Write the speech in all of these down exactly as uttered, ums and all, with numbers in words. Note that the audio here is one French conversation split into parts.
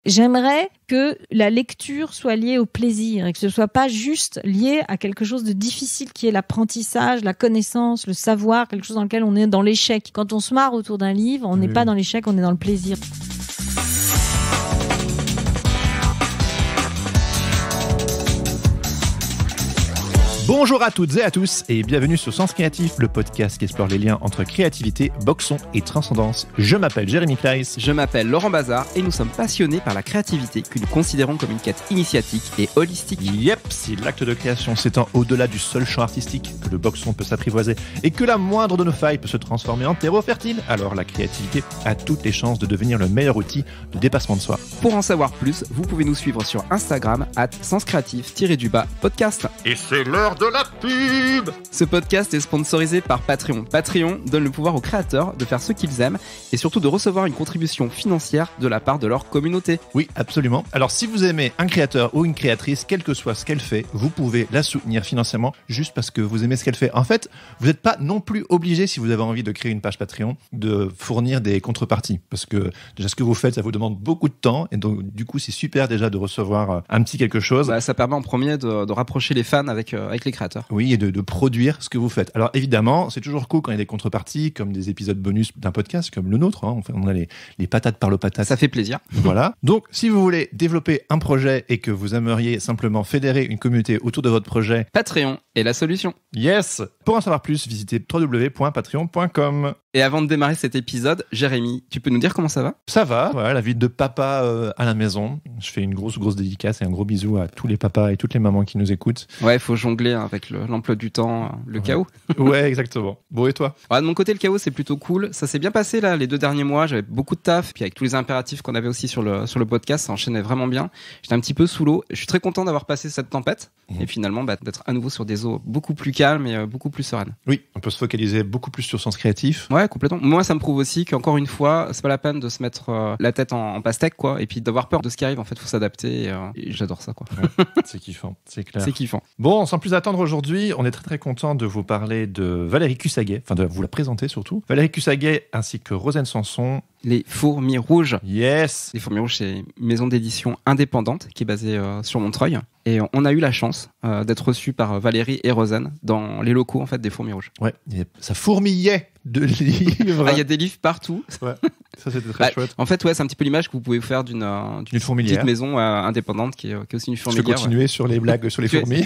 J'aimerais que la lecture soit liée au plaisir et que ce soit pas juste lié à quelque chose de difficile qui est l'apprentissage, la connaissance, le savoir, quelque chose dans lequel on est dans l'échec. Quand on se marre autour d'un livre, on n'est oui. pas dans l'échec, on est dans le plaisir. Bonjour à toutes et à tous et bienvenue sur Sens Créatif, le podcast qui explore les liens entre créativité, boxon et transcendance. Je m'appelle Jérémy Kleiss. Je m'appelle Laurent Bazar et nous sommes passionnés par la créativité que nous considérons comme une quête initiatique et holistique. Yep, si l'acte de création s'étend au-delà du seul champ artistique, que le boxon peut s'apprivoiser et que la moindre de nos failles peut se transformer en terreau fertile, alors la créativité a toutes les chances de devenir le meilleur outil de dépassement de soi. Pour en savoir plus, vous pouvez nous suivre sur Instagram arobase senscreatif-du-bas podcast. Et c'est l'heure de la pub. Ce podcast est sponsorisé par Patreon. Patreon donne le pouvoir aux créateurs de faire ce qu'ils aiment et surtout de recevoir une contribution financière de la part de leur communauté. Oui, absolument. Alors si vous aimez un créateur ou une créatrice, quel que soit ce qu'elle fait, vous pouvez la soutenir financièrement juste parce que vous aimez ce qu'elle fait. En fait, vous n'êtes pas non plus obligé, si vous avez envie de créer une page Patreon, de fournir des contreparties. Parce que déjà ce que vous faites, ça vous demande beaucoup de temps et donc du coup c'est super déjà de recevoir un petit quelque chose. Bah, ça permet en premier de, de rapprocher les fans avec, euh, avec les créateurs. Oui, et de, de produire ce que vous faites. Alors évidemment, c'est toujours cool quand il y a des contreparties, comme des épisodes bonus d'un podcast, comme le nôtre. Hein. On a les, les patates par le patate. Ça fait plaisir. Voilà. Donc, si vous voulez développer un projet et que vous aimeriez simplement fédérer une communauté autour de votre projet, Patreon est la solution. Yes. Pour en savoir plus, visitez w w w point patreon point com. Et avant de démarrer cet épisode, Jérémy, tu peux nous dire comment ça va ? Ça va, voilà, la vie de papa euh, à la maison. Je fais une grosse, grosse dédicace et un gros bisou à tous les papas et toutes les mamans qui nous écoutent. Ouais, il faut jongler avec le, l'emploi du temps, le ouais. chaos. Ouais, exactement. Bon, et toi ? Ouais, de mon côté, le chaos, c'est plutôt cool. Ça s'est bien passé, là, les deux derniers mois. J'avais beaucoup de taf. Puis avec tous les impératifs qu'on avait aussi sur le, sur le podcast, ça enchaînait vraiment bien. J'étais un petit peu sous l'eau. Je suis très content d'avoir passé cette tempête. Mmh. Et finalement, bah, d'être à nouveau sur des eaux beaucoup plus calmes et euh, beaucoup plus sereines. Oui, on peut se focaliser beaucoup plus sur Sens Créatif. Ouais, complètement. Moi, ça me prouve aussi qu'encore une fois, c'est pas la peine de se mettre euh, la tête en, en pastèque, quoi. Et puis d'avoir peur de ce qui arrive. En fait, faut s'adapter. Et, euh, et j'adore ça, quoi. Ouais, c'est kiffant, c'est clair. C'est kiffant. Bon, sans plus attendre aujourd'hui, on est très très content de vous parler de Valérie Cussaguet, enfin de vous la présenter surtout. Valérie Cussaguet ainsi que Rosaine Sanson. Les Fourmis Rouges. Yes. Les Fourmis Rouges, c'est une maison d'édition indépendante qui est basée euh, sur Montreuil. Et on a eu la chance euh, d'être reçus par Valérie et Rosaine dans les locaux en fait des Fourmis Rouges. Ouais, ça fourmillait de livres. Ah, il y a des livres partout. Ouais, ça c'était très bah, chouette. En fait, ouais, c'est un petit peu l'image que vous pouvez faire d'une, euh, d'une petite maison euh, indépendante qui est, qui est aussi une fourmilière. Je vais continuer ouais. sur les blagues sur les fourmis.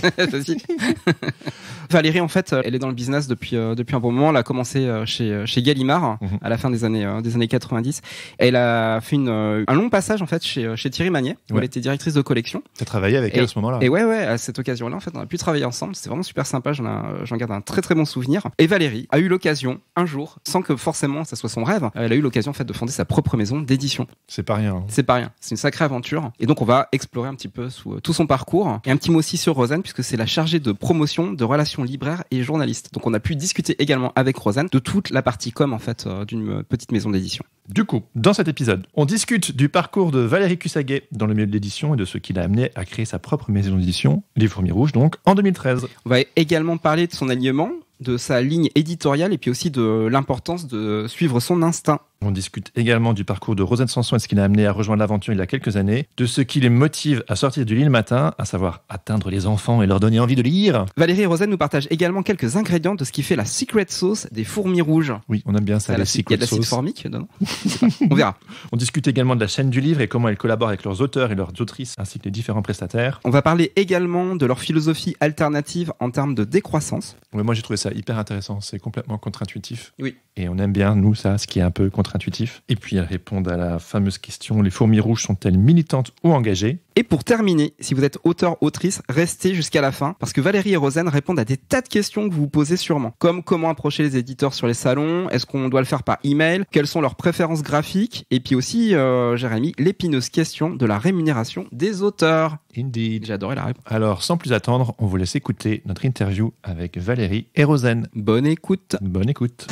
Valérie, en fait, elle est dans le business depuis euh, depuis un bon moment. Elle a commencé euh, chez chez Gallimard mm-hmm. à la fin des années euh, des années quatre-vingt-dix. Et elle a fait une, euh, un long passage en fait chez chez Thierry Magnier où ouais. elle était directrice de collection. Tu as travaillé avec et, elle à ce moment-là. Et ouais, ouais, à cette occasion-là, en fait, on a pu travailler ensemble. C'était vraiment super sympa. J'en, a, j'en garde un très très bon souvenir. Et Valérie a eu l'occasion un jour, sans que forcément ça soit son rêve, elle a eu l'occasion en fait de fonder sa propre maison d'édition. C'est pas rien. Hein. C'est pas rien. C'est une sacrée aventure. Et donc on va explorer un petit peu sous, euh, tout son parcours. Et un petit mot aussi sur Rosaine, puisque c'est la chargée de promotion de relations libraires et journalistes. Donc on a pu discuter également avec Rosaine de toute la partie com en fait euh, d'une petite maison d'édition. Du coup, dans cet épisode, on discute du parcours de Valérie Cussaguet dans le milieu de l'édition et de ce qui l'a amené à créer sa propre maison d'édition, Les Fourmis Rouges, donc en deux mille treize. On va également parler de son alignement, de sa ligne éditoriale et puis aussi de l'importance de suivre son instinct. On discute également du parcours de Rosaine Sanson et ce qui l'a amené à rejoindre l'aventure il y a quelques années, de ce qui les motive à sortir du lit le matin, à savoir atteindre les enfants et leur donner envie de lire. Valérie et Rosaine nous partagent également quelques ingrédients de ce qui fait la secret sauce des Fourmis Rouges. Oui, on aime bien ça, la, la secret sauce. Il y a de l'acide formique dedans. On verra. On discute également de la chaîne du livre et comment elle collabore avec leurs auteurs et leurs autrices, ainsi que les différents prestataires. On va parler également de leur philosophie alternative en termes de décroissance. Ouais, moi j'ai trouvé ça hyper intéressant, c'est complètement contre-intuitif. Oui. Et on aime bien, nous, ça, ce qui est un peu contre-intuitif. Et puis elles répondent à la fameuse question, les fourmis rouges sont-elles militantes ou engagées ? Et pour terminer, si vous êtes auteur, autrice, restez jusqu'à la fin, parce que Valérie et Rosaine répondent à des tas de questions que vous vous posez sûrement. Comme comment approcher les éditeurs sur les salons, est-ce qu'on doit le faire par email, quelles sont leurs préférences graphiques, et puis aussi, euh, Jérémy, l'épineuse question de la rémunération des auteurs. Indeed. J'ai adoré la réponse. Alors, sans plus attendre, on vous laisse écouter notre interview avec Valérie et Rosaine. Bonne écoute. Bonne écoute.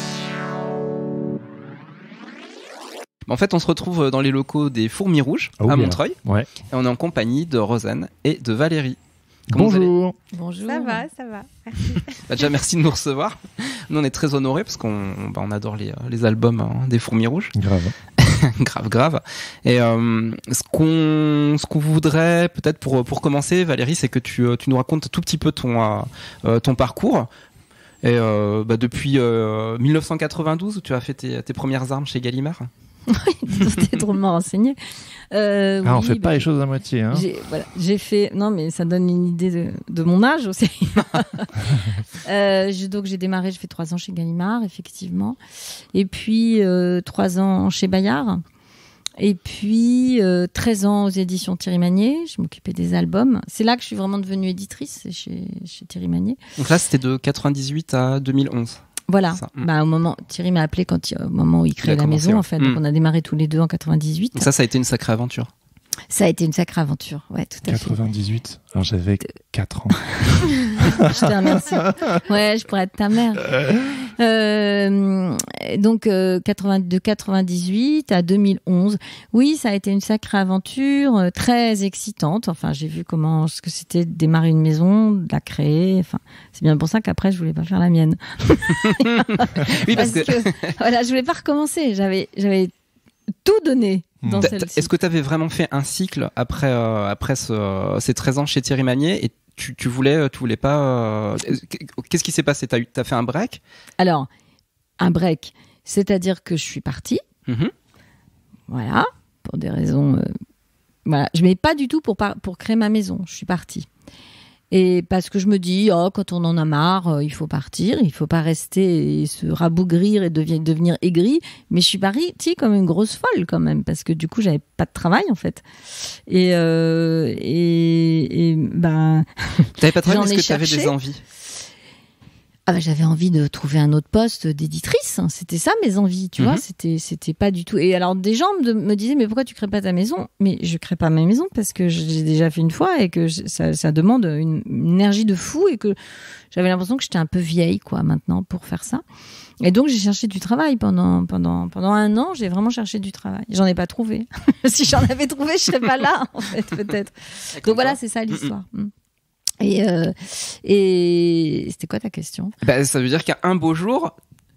En fait, on se retrouve dans les locaux des Fourmis Rouges oh, à bien. Montreuil. Ouais. Et on est en compagnie de Rosaine et de Valérie. Comment Bonjour. Bonjour. Ça va, ça va. Merci. Bah déjà, merci de nous recevoir. Nous, on est très honorés parce qu'on bah, on adore les, les albums hein, des Fourmis Rouges. Grave. grave, grave. Et euh, ce qu'on, ce qu'on voudrait peut-être pour pour commencer, Valérie, c'est que tu tu nous racontes un tout petit peu ton euh, ton parcours. Et euh, bah depuis euh, mille neuf cent quatre-vingt-douze où tu as fait tes, tes premières armes chez Gallimard. Oui, t'es drôlement renseigné. Euh, ah, oui, on fait bah, pas les choses à moitié. Hein. J'ai, voilà, j'ai fait. Non, mais ça donne une idée de, de mon âge aussi. euh, je, donc j'ai démarré, j'ai fait trois ans chez Gallimard, effectivement, et puis euh, trois ans chez Bayard. Et puis, euh, treize ans aux éditions Thierry Magnier. Je m'occupais des albums. C'est là que je suis vraiment devenue éditrice, c'est chez, chez Thierry Magnier. Donc là, c'était de quatre-vingt-dix-huit à deux mille onze. Voilà. Ça. Bah, au moment, Thierry m'a appelé quand il, au moment où il créait il a la commencé, maison, ouais. en fait. Donc, mmh. on a démarré tous les deux en quatre-vingt-dix-huit. Donc ça, ça a été une sacrée aventure. Ça a été une sacrée aventure. Ouais, tout à quatre-vingt-dix-huit. fait. Alors, j'avais quatre ans. Je te remercie. Ouais, je pourrais être ta mère. Euh, donc, euh, quatre-vingt, de quatre-vingt-dix-huit à deux mille onze. Oui, ça a été une sacrée aventure, euh, très excitante. Enfin, j'ai vu comment, ce que c'était de démarrer une maison, de la créer. Enfin, c'est bien pour ça qu'après, je voulais pas faire la mienne. Oui, parce, parce que... que, voilà, je voulais pas recommencer. J'avais, j'avais tout donné. Dans celle-ci. Est-ce que tu avais vraiment fait un cycle après, euh, après ce, ces treize ans chez Thierry Magnier et tu, tu voulais, tu voulais pas. Euh... Qu'est-ce qui s'est passé? T'as eu, t'as fait un break? Alors, un break, c'est-à-dire que je suis partie. Mm-hmm. Voilà, pour des raisons. Euh... Voilà, je ne mets pas du tout pour, par... pour créer ma maison. Je suis partie. Et parce que je me dis, oh, quand on en a marre, euh, il faut partir, il faut pas rester et se rabougrir et devi- devenir aigri. Mais je suis partie comme une grosse folle quand même, parce que du coup, j'avais pas de travail en fait. Et, euh, et, et ben. T'avais pas de travail, j'en mais est-ce ai que t'avais cherché. des envies? Ah bah, j'avais envie de trouver un autre poste d'éditrice. C'était ça mes envies, tu mm-hmm. vois. C'était, c'était pas du tout. Et alors des gens me, me disaient mais pourquoi tu crées pas ta maison? Mais je crée pas ma maison parce que j'ai déjà fait une fois et que je, ça, ça demande une, une énergie de fou et que j'avais l'impression que j'étais un peu vieille quoi maintenant pour faire ça. Et donc j'ai cherché du travail pendant pendant pendant un an. J'ai vraiment cherché du travail. J'en ai pas trouvé. Si j'en avais trouvé, je serais pas là en fait peut-être. Donc voilà, c'est ça l'histoire. Mm-mm. Et, euh, et c'était quoi ta question? Bah, ça veut dire qu'un beau jour,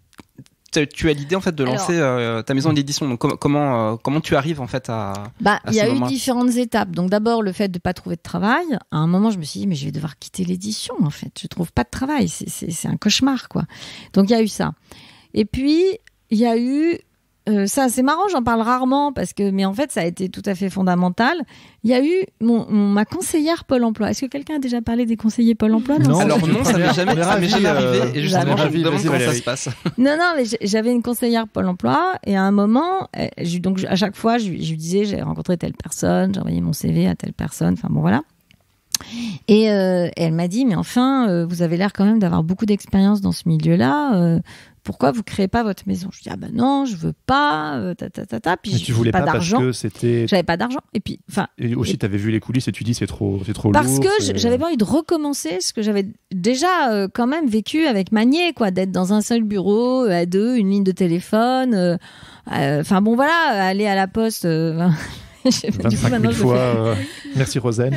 tu as l'idée en fait de lancer Alors, euh, ta maison d'édition. Donc com- comment euh, comment tu arrives en fait à Bah, à il y a eu moment-là différentes étapes. Donc d'abord le fait de pas trouver de travail. À un moment, je me suis dit mais je vais devoir quitter l'édition en fait. Je trouve pas de travail. C'est c'est, c'est un cauchemar quoi. Donc il y a eu ça. Et puis il y a eu Euh, ça, c'est marrant, j'en parle rarement parce que, mais en fait, ça a été tout à fait fondamental. Il y a eu mon, mon, ma conseillère Pôle Emploi. Est-ce que quelqu'un a déjà parlé des conseillers Pôle Emploi? Non, Alors non, ça m'est jamais, ça m'est jamais arrivé. Euh, et justement, je me demande comment ça se passe. Non, non, mais j'avais une conseillère Pôle Emploi et à un moment, donc à chaque fois, je, je lui disais, j'ai rencontré telle personne, j'ai envoyé mon C V à telle personne. Enfin bon, voilà. Et, euh, et elle m'a dit, mais enfin, euh, vous avez l'air quand même d'avoir beaucoup d'expérience dans ce milieu-là. Euh, pourquoi vous créez pas votre maison? Je dis ah ben non, je veux pas. Euh, ta, ta, ta, ta. Puis mais tu voulais pas, pas parce que c'était. J'avais pas d'argent. Et puis, enfin. Et aussi, tu avais vu les coulisses et tu dis c'est trop, c'est trop parce lourd. Parce que c'est... j'avais pas envie de recommencer ce que j'avais déjà euh, quand même vécu avec Magnier, quoi, d'être dans un seul bureau à deux, une ligne de téléphone. Enfin euh, bon voilà, aller à la poste. Euh, vingt-cinq mille fois. Euh, merci Rosen.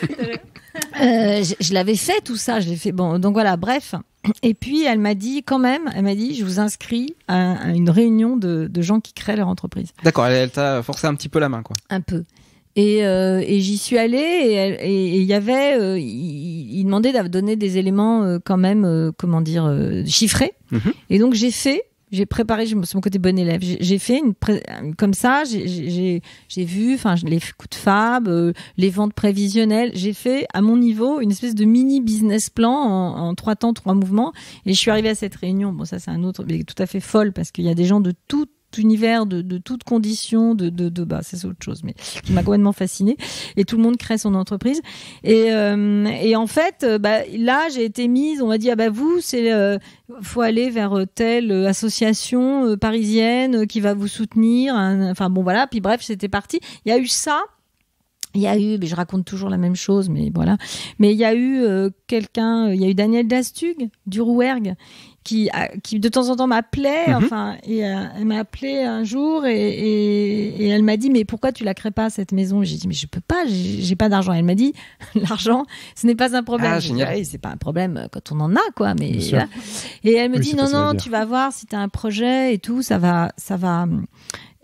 Euh, je, je l'avais fait tout ça, je l'ai fait. Bon, donc voilà, bref. Et puis elle m'a dit quand même, elle m'a dit, je vous inscris à, à une réunion de, de gens qui créent leur entreprise. D'accord, elle, elle t'a forcé un petit peu la main, quoi. Un peu. Et, euh, et j'y suis allée et il y avait, euh, il, il demandait de donner des éléments euh, quand même, euh, comment dire, euh, chiffrés. Mm-hmm. Et donc j'ai fait. J'ai préparé, c'est mon côté bon élève. J'ai, j'ai fait une pré, comme ça. J'ai, j'ai, j'ai vu, enfin, les coups de fab, euh, les ventes prévisionnelles. J'ai fait à mon niveau une espèce de mini business plan en, en trois temps, trois mouvements. Et je suis arrivée à cette réunion. Bon, ça c'est un autre, mais tout à fait folle parce qu'il y a des gens de tout univers, de, de toutes conditions, de, de, de bah, c'est autre chose, mais qui m'a complètement fascinée. Et tout le monde crée son entreprise. Et, euh, et en fait, bah, là, j'ai été mise, on m'a dit, ah bah vous, c'est, euh, faut aller vers telle association euh, parisienne qui va vous soutenir. Hein, enfin bon, voilà. Puis bref, c'était parti. Il y a eu ça. Il y a eu, mais je raconte toujours la même chose, mais voilà. Mais il y a eu euh, quelqu'un, il y a eu Daniel Dastug du Rouergue qui, qui de temps en temps m'appelait, mm-hmm. enfin, et, euh, elle m'a appelé un jour et, et, et elle m'a dit, mais pourquoi tu la crées pas cette maison? J'ai dit, mais je peux pas, j'ai, j'ai pas d'argent. Elle m'a dit, l'argent, ce n'est pas un problème. Ah, génial. Dit, oui, c'est pas un problème quand on en a, quoi. Mais voilà. Et elle me oui, dit, non, non, tu vas voir si tu as un projet et tout, ça va, ça va.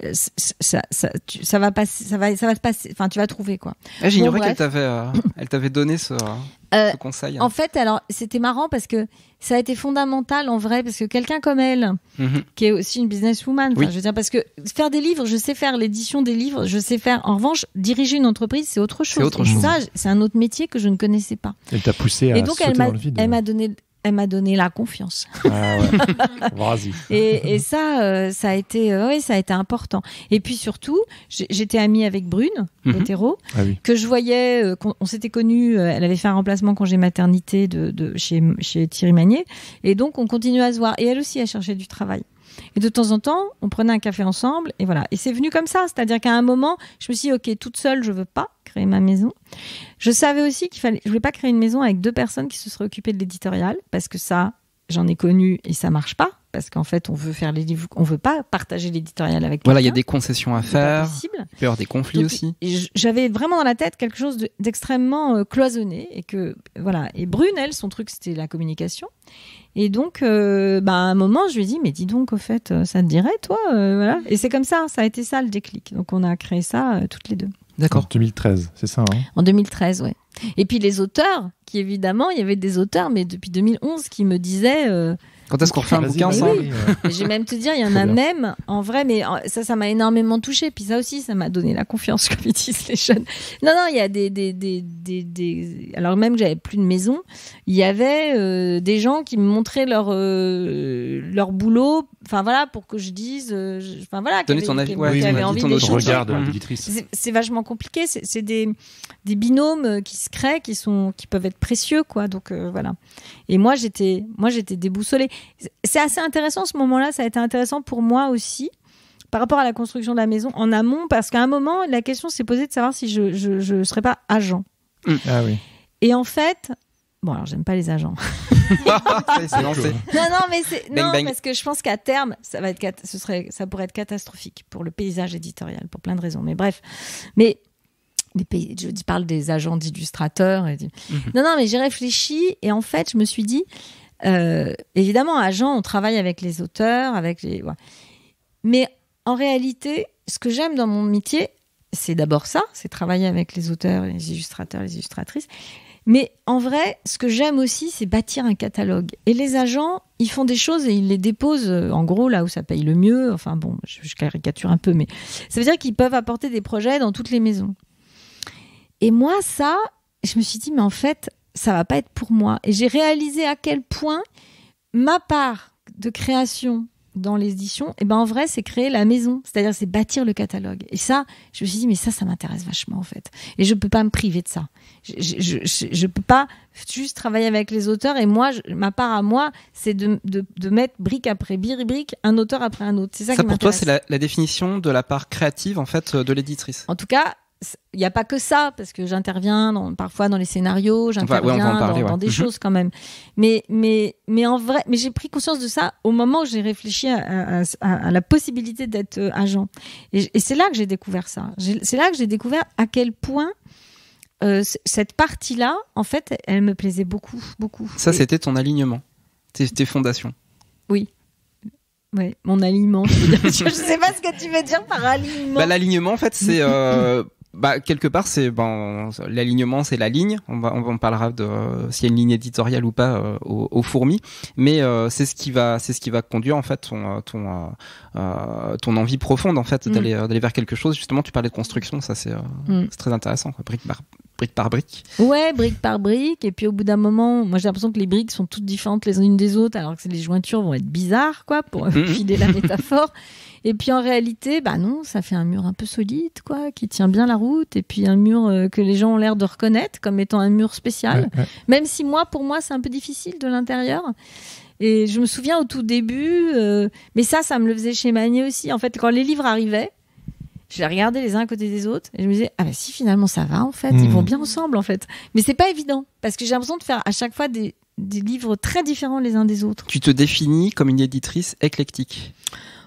ça, ça, tu, ça va passer, ça va, ça va te passer. Enfin, tu vas trouver quoi. Ah, j'ignorais bon, qu'elle t'avait, euh, elle t'avait donné ce, euh, ce conseil. En fait, alors c'était marrant parce que ça a été fondamental en vrai parce que quelqu'un comme elle, mm-hmm. qui est aussi une businesswoman, oui. je veux dire parce que faire des livres, je sais faire l'édition des livres, je sais faire. En revanche, diriger une entreprise, c'est autre chose. C'est autre et chose. ça, c'est un autre métier que je ne connaissais pas. Elle t'a poussé à et donc sauter elle m'a, dans le vide. Elle m'a donné. Elle m'a donné la confiance. Ah ouais. Vas-y. Et, et ça, euh, ça a été, euh, oui, ça a été important. Et puis surtout, j'étais amie avec Brune, mm-hmm. hétéro, ah oui. que je voyais, euh, qu'on, on s'était connus. Euh, elle avait fait un remplacement congé maternité de, de chez, chez Thierry Magnier, et donc on continuait à se voir. Et elle aussi, elle cherchait du travail. Et de temps en temps, on prenait un café ensemble, et voilà. Et c'est venu comme ça, c'est-à-dire qu'à un moment, je me suis dit, ok, toute seule, je veux pas créer ma maison. Je savais aussi qu'il fallait, je voulais pas créer une maison avec deux personnes qui se seraient occupées de l'éditorial, parce que ça, j'en ai connu et ça marche pas, parce qu'en fait, on veut faire les livres, on veut pas partager l'éditorial avec quelqu'un. Voilà, il y a des concessions à faire. C'est pas possible. Il peut y avoir des conflits Donc, aussi. J'avais vraiment dans la tête quelque chose de, d'extrêmement euh, cloisonné, et que voilà. Et Brune, elle, son truc, c'était la communication. Et donc, euh, bah, à un moment, je lui ai dit, mais dis donc, au fait, ça te dirait, toi, euh, voilà. Et c'est comme ça, ça a été ça le déclic. Donc, on a créé ça euh, toutes les deux. D'accord. En deux mille treize, c'est ça, hein. En deux mille treize, ouais. Et puis les auteurs, qui évidemment, il y avait des auteurs, mais depuis deux mille onze, qui me disaient. Euh, Quand est-ce qu'on fait un bouquin ensemble? Oui. Je vais même te dire, il y en a même, en vrai, mais ça, ça m'a énormément touchée. Puis ça aussi, ça m'a donné la confiance, comme ils disent les jeunes. Non, non, il y a des, des, des, des, des... alors même que j'avais plus de maison, il y avait euh, des gens qui me montraient leur euh, leur boulot. Enfin voilà, pour que je dise, euh, je... enfin voilà, donner ton avis, qui ouais, oui, avait envie des choses. Regard de l'éditrice. C'est, c'est vachement compliqué. C'est, c'est des des binômes qui se créent, qui sont, qui peuvent être précieux, quoi. Donc euh, voilà. Et moi, j'étais, moi, j'étais déboussolée. C'est assez intéressant ce moment-là. Ça a été intéressant pour moi aussi par rapport à la construction de la maison en amont, parce qu'à un moment, la question s'est posée de savoir si je je, je serais pas agent. Mmh. Ah oui. Et en fait. Bon, alors j'aime pas les agents. c'est lancé. Non, non, mais c'est bang, non bang. parce que je pense qu'à terme, ça va être cat... ce serait, ça pourrait être catastrophique pour le paysage éditorial, pour plein de raisons. Mais bref, mais les pays... je parle des agents d'illustrateurs. Et... Mm-hmm. Non, non, mais j'ai réfléchi et en fait, je me suis dit, euh, évidemment, agent, on travaille avec les auteurs, avec les. Ouais. Mais en réalité, ce que j'aime dans mon métier, c'est d'abord ça, c'est travailler avec les auteurs, les illustrateurs, les illustratrices. Mais en vrai, ce que j'aime aussi, c'est bâtir un catalogue. Et les agents, ils font des choses et ils les déposent, en gros, là où ça paye le mieux. Enfin bon, je, je caricature un peu, mais ça veut dire qu'ils peuvent apporter des projets dans toutes les maisons. Et moi, ça, je me suis dit, mais en fait, ça va pas être pour moi. Et j'ai réalisé à quel point ma part de création dans les éditions, et ben en vrai, c'est créer la maison, c'est-à-dire c'est bâtir le catalogue. Et ça, je me suis dit, mais ça, ça m'intéresse vachement en fait. Et je peux pas me priver de ça. Je, je, je, je peux pas juste travailler avec les auteurs. Et moi, je, ma part à moi, c'est de, de, de mettre brique après brique, un auteur après un autre. C'est ça, ça qui pour m'intéresse. toi, c'est la, la définition de la part créative en fait de l'éditrice. En tout cas. Il n'y a pas que ça, parce que j'interviens dans, parfois dans les scénarios, j'interviens enfin, ouais, parler, dans, ouais. dans des choses quand même. Mais, mais, mais en vrai, mais j'ai pris conscience de ça au moment où j'ai réfléchi à, à, à, à la possibilité d'être agent. Et, et c'est là que j'ai découvert ça. J'ai, c'est là que j'ai découvert à quel point euh, cette partie-là, en fait, elle me plaisait beaucoup, beaucoup. Ça, et... c'était ton alignement, tes, tes fondations. Oui. Ouais, mon alignement. Je ne sais pas ce que tu veux dire par alignement. Bah, l'alignement, en fait, c'est... Euh... Bah, quelque part, c'est bon, l'alignement, c'est la ligne. On va, on parlera de euh, s'il y a une ligne éditoriale ou pas euh, aux, aux fourmis, mais euh, c'est ce qui va, c'est ce qui va conduire en fait ton, ton, euh, euh, ton envie profonde en fait d'aller, mm. d'aller vers quelque chose. Justement, tu parlais de construction, ça c'est, euh, mm. c'est très intéressant, quoi. Brique par brique par brique. Ouais, brique par brique. Et puis au bout d'un moment, moi j'ai l'impression que les briques sont toutes différentes les unes des autres, alors que les jointures vont être bizarres, quoi, pour mm. filer la métaphore. Et puis en réalité, bah non, ça fait un mur un peu solide, quoi, qui tient bien la route, et puis un mur euh, que les gens ont l'air de reconnaître comme étant un mur spécial. Ouais, ouais. Même si moi, pour moi, c'est un peu difficile de l'intérieur. Et je me souviens au tout début, euh, mais ça, ça me le faisait chez Magnier aussi. En fait, quand les livres arrivaient, je les regardais les uns à côté des autres, et je me disais, ah bah si, finalement, ça va, en fait, mmh. ils vont bien ensemble, en fait. Mais c'est pas évident, parce que j'ai l'impression de faire à chaque fois des, des livres très différents les uns des autres. Tu te définis comme une éditrice éclectique.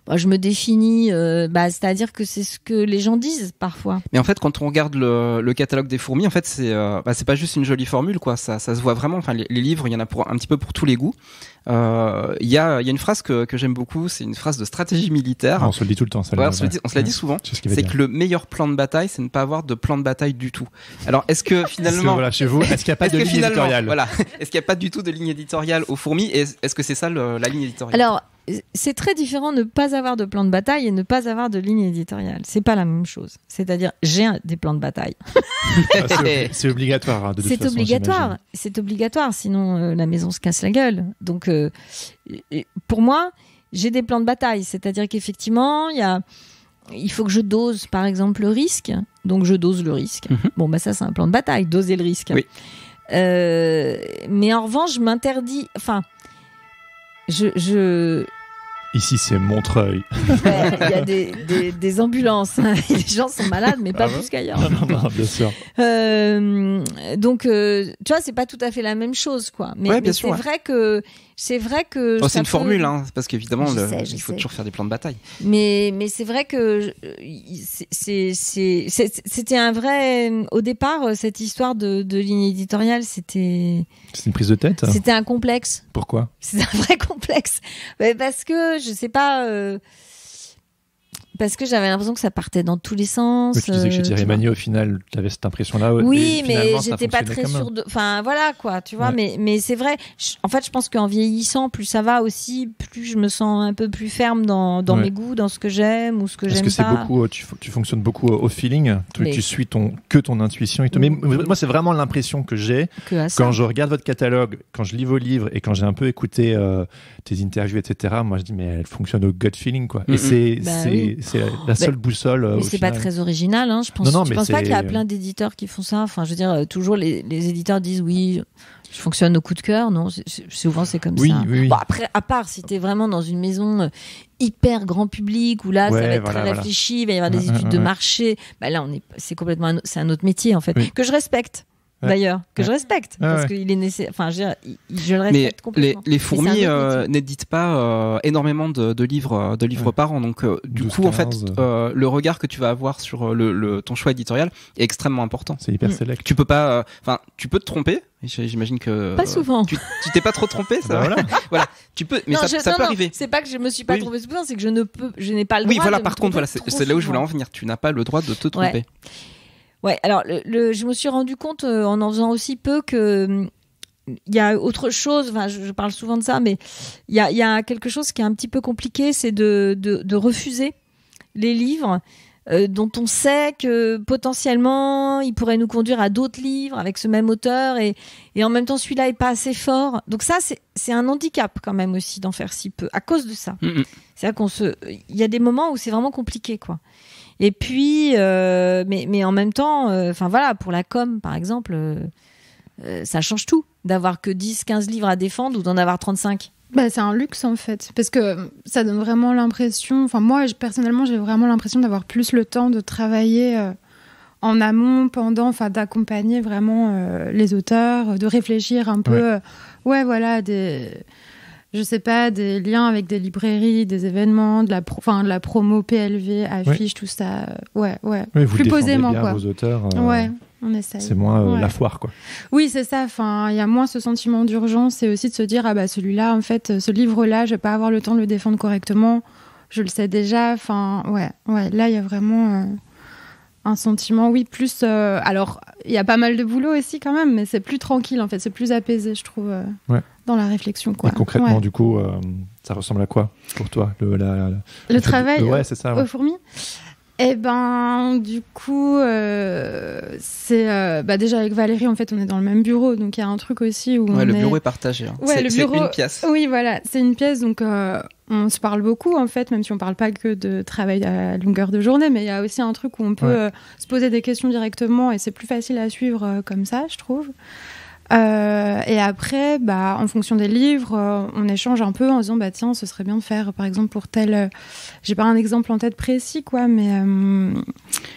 bah, je me définis, euh, bah, c'est-à-dire que c'est ce que les gens disent parfois. Mais en fait, quand on regarde le, le catalogue des fourmis, en fait, c'est euh, bah, c'est pas juste une jolie formule, quoi. Ça, ça se voit vraiment. Enfin, les, les livres, il y en a pour un petit peu pour tous les goûts. Il euh, y a, il y a une phrase que, que j'aime beaucoup. C'est une phrase de stratégie militaire. On se le dit tout le temps. Ça, ouais, on se le dit, on se l'a dit souvent. C'est, ce c'est que le meilleur plan de bataille, c'est ne pas avoir de plan de bataille du tout. Alors, est-ce que finalement, est-ce que, voilà, chez vous, est-ce qu'il n'y a pas de ligne éditoriale? Voilà, est-ce qu'il n'y a pas du tout de ligne éditoriale aux fourmis? Et est-ce que c'est ça le, la ligne éditoriale? Alors, c'est très différent de ne pas avoir de plan de bataille et ne pas avoir de ligne éditoriale. C'est pas la même chose. C'est-à-dire, j'ai un, des plans de bataille. Ah, c'est, c'est obligatoire. Hein, de toute c'est façon, obligatoire. J'imagine. C'est obligatoire. Sinon, euh, la maison se casse la gueule. Donc, euh, pour moi, j'ai des plans de bataille. C'est-à-dire qu'effectivement, il y a, il faut que je dose, par exemple, le risque. Donc, je dose le risque. Mm-hmm. Bon, bah ça, c'est un plan de bataille. Doser le risque. Oui. Euh, mais en revanche, je m'interdis. Enfin, je, je Ici, c'est Montreuil. Ouais, il y a des, des, des ambulances. Les gens sont malades, mais pas ah plus ouais qu'ailleurs. Non, non, non, bien sûr. Euh, donc, euh, tu vois, c'est pas tout à fait la même chose, quoi. Mais, ouais, mais sûr, c'est ouais. vrai que c'est vrai que. Oh, c'est une peut... formule, hein, parce qu'évidemment, le, sais, il faut sais. toujours faire des plans de bataille. Mais mais c'est vrai que c'est, c'est, c'est, c'est, c'était un vrai. Au départ, cette histoire de, de ligne éditoriale, c'était. C'est une prise de tête. C'était un complexe. Pourquoi? C'est un vrai complexe. Mais parce que je sais pas. Euh... Parce que j'avais l'impression que ça partait dans tous les sens. Mais tu disais que chez Thierry Magnier, au final, tu avais cette impression-là. Oui, mais j'étais pas très sûre de. Enfin, voilà, quoi, tu vois. Ouais. Mais, mais c'est vrai. Je... En fait, je pense qu'en vieillissant, plus ça va aussi, plus je me sens un peu plus ferme dans, dans ouais. mes goûts, dans ce que j'aime ou ce que Est-ce j'aime que c'est pas. beaucoup, tu, tu fonctionnes beaucoup au feeling, tu, mais... tu suis ton, que ton intuition. Et tout. Mais moi, c'est vraiment l'impression que j'ai que quand je regarde votre catalogue, quand je lis vos livres et quand j'ai un peu écouté euh, tes interviews, et cetera. Moi, je dis, mais elle fonctionne au gut feeling, quoi. Mm-hmm. Et c'est, bah, c'est, oui. c'est la seule bah, boussole. Mais c'est final. pas très original, hein. Je pense. Non, non, je pense pas qu'il y a plein d'éditeurs qui font ça. Enfin, je veux dire, toujours les, les éditeurs disent oui, je fonctionne au coup de cœur. Non, c'est, c'est, souvent c'est comme oui, ça. Oui, oui. Bon, après, à part si t'es vraiment dans une maison hyper grand public où là, ouais, ça va être voilà, très voilà. réfléchi, il va y avoir des ouais, études ouais, de ouais. marché. Bah là, on est, c'est complètement, un, c'est un autre métier en fait, oui. que je respecte. Ouais. D'ailleurs, que ouais. je respecte, ouais, parce ouais. qu'il est nécessaire. Enfin, je, je le respecte mais complètement. Les, les fourmis euh, n'éditent pas euh, énormément de, de livres, de livres ouais. par an, donc euh, du coup, quinze, en fait, euh, le regard que tu vas avoir sur le, le, ton choix éditorial est extrêmement important. C'est hyper mmh. select. Tu peux pas, enfin, euh, tu peux te tromper. J'imagine que pas souvent. Tu, tu t'es pas trop trompé, ça. Voilà. voilà. Tu peux, mais non, ça, je, ça non, peut non, arriver. C'est pas que je me suis pas oui. trompée souvent, c'est que je ne peux, je n'ai pas le droit. Oui, voilà. De par me contre, voilà, c'est, c'est là où je voulais en venir. Tu n'as pas le droit de te tromper. Ouais. Ouais, alors le, le, je me suis rendu compte euh, en en faisant aussi peu que il euh, y a autre chose. Enfin, je, je parle souvent de ça, mais il y a, y a quelque chose qui est un petit peu compliqué, c'est de, de, de refuser les livres euh, dont on sait que potentiellement ils pourraient nous conduire à d'autres livres avec ce même auteur et, et en même temps celui-là est pas assez fort. Donc ça, c'est, c'est un handicap quand même aussi d'en faire si peu à cause de ça. Mm-hmm. C'est-à-dire qu'on se, il y a des moments où c'est vraiment compliqué, quoi. Et puis, euh, mais, mais en même temps, enfin euh, voilà, pour la com, par exemple, euh, euh, ça change tout d'avoir que dix, quinze livres à défendre ou d'en avoir trente-cinq. Bah, c'est un luxe en fait, parce que ça donne vraiment l'impression, enfin moi personnellement j'ai vraiment l'impression d'avoir plus le temps de travailler euh, en amont, pendant, enfin d'accompagner vraiment euh, les auteurs, de réfléchir un peu, ouais, euh, ouais voilà, des... je sais pas, des liens avec des librairies, des événements, de la, pro, enfin, de la promo P L V, affiches, oui. tout ça. Ouais, ouais. Oui, vous plus posément, bien quoi. Vos auteurs. Euh, ouais, on essaye. C'est moins euh, ouais. la foire, quoi. Oui, c'est ça. Enfin, il y a moins ce sentiment d'urgence et aussi de se dire, ah bah, celui-là, en fait, ce livre-là, je vais pas avoir le temps de le défendre correctement. Je le sais déjà. Enfin, ouais, ouais. Là, il y a vraiment euh, un sentiment, oui, plus. Euh, alors, il y a pas mal de boulot aussi, quand même, mais c'est plus tranquille, en fait. C'est plus apaisé, je trouve. Euh, ouais. Dans la réflexion, quoi. Et concrètement, ouais. du coup, euh, ça ressemble à quoi pour toi le, la, la, le, le travail de... ouais, c'est ça, ouais. aux fourmis. Eh ben, du coup, euh, c'est euh, bah déjà avec Valérie, en fait, on est dans le même bureau, donc il y a un truc aussi où ouais, on le est... bureau est partagé. Hein. Ouais, c'est, le c'est bureau... une pièce. Oui, voilà, c'est une pièce, donc euh, on se parle beaucoup, en fait, même si on parle pas que de travail à longueur de journée, mais il y a aussi un truc où on peut ouais. euh, se poser des questions directement et c'est plus facile à suivre euh, comme ça, je trouve. Euh, et après, bah, en fonction des livres, euh, on échange un peu en disant, bah tiens, ce serait bien de faire, par exemple, pour tel, euh, j'ai pas un exemple en tête précis, quoi, mais euh,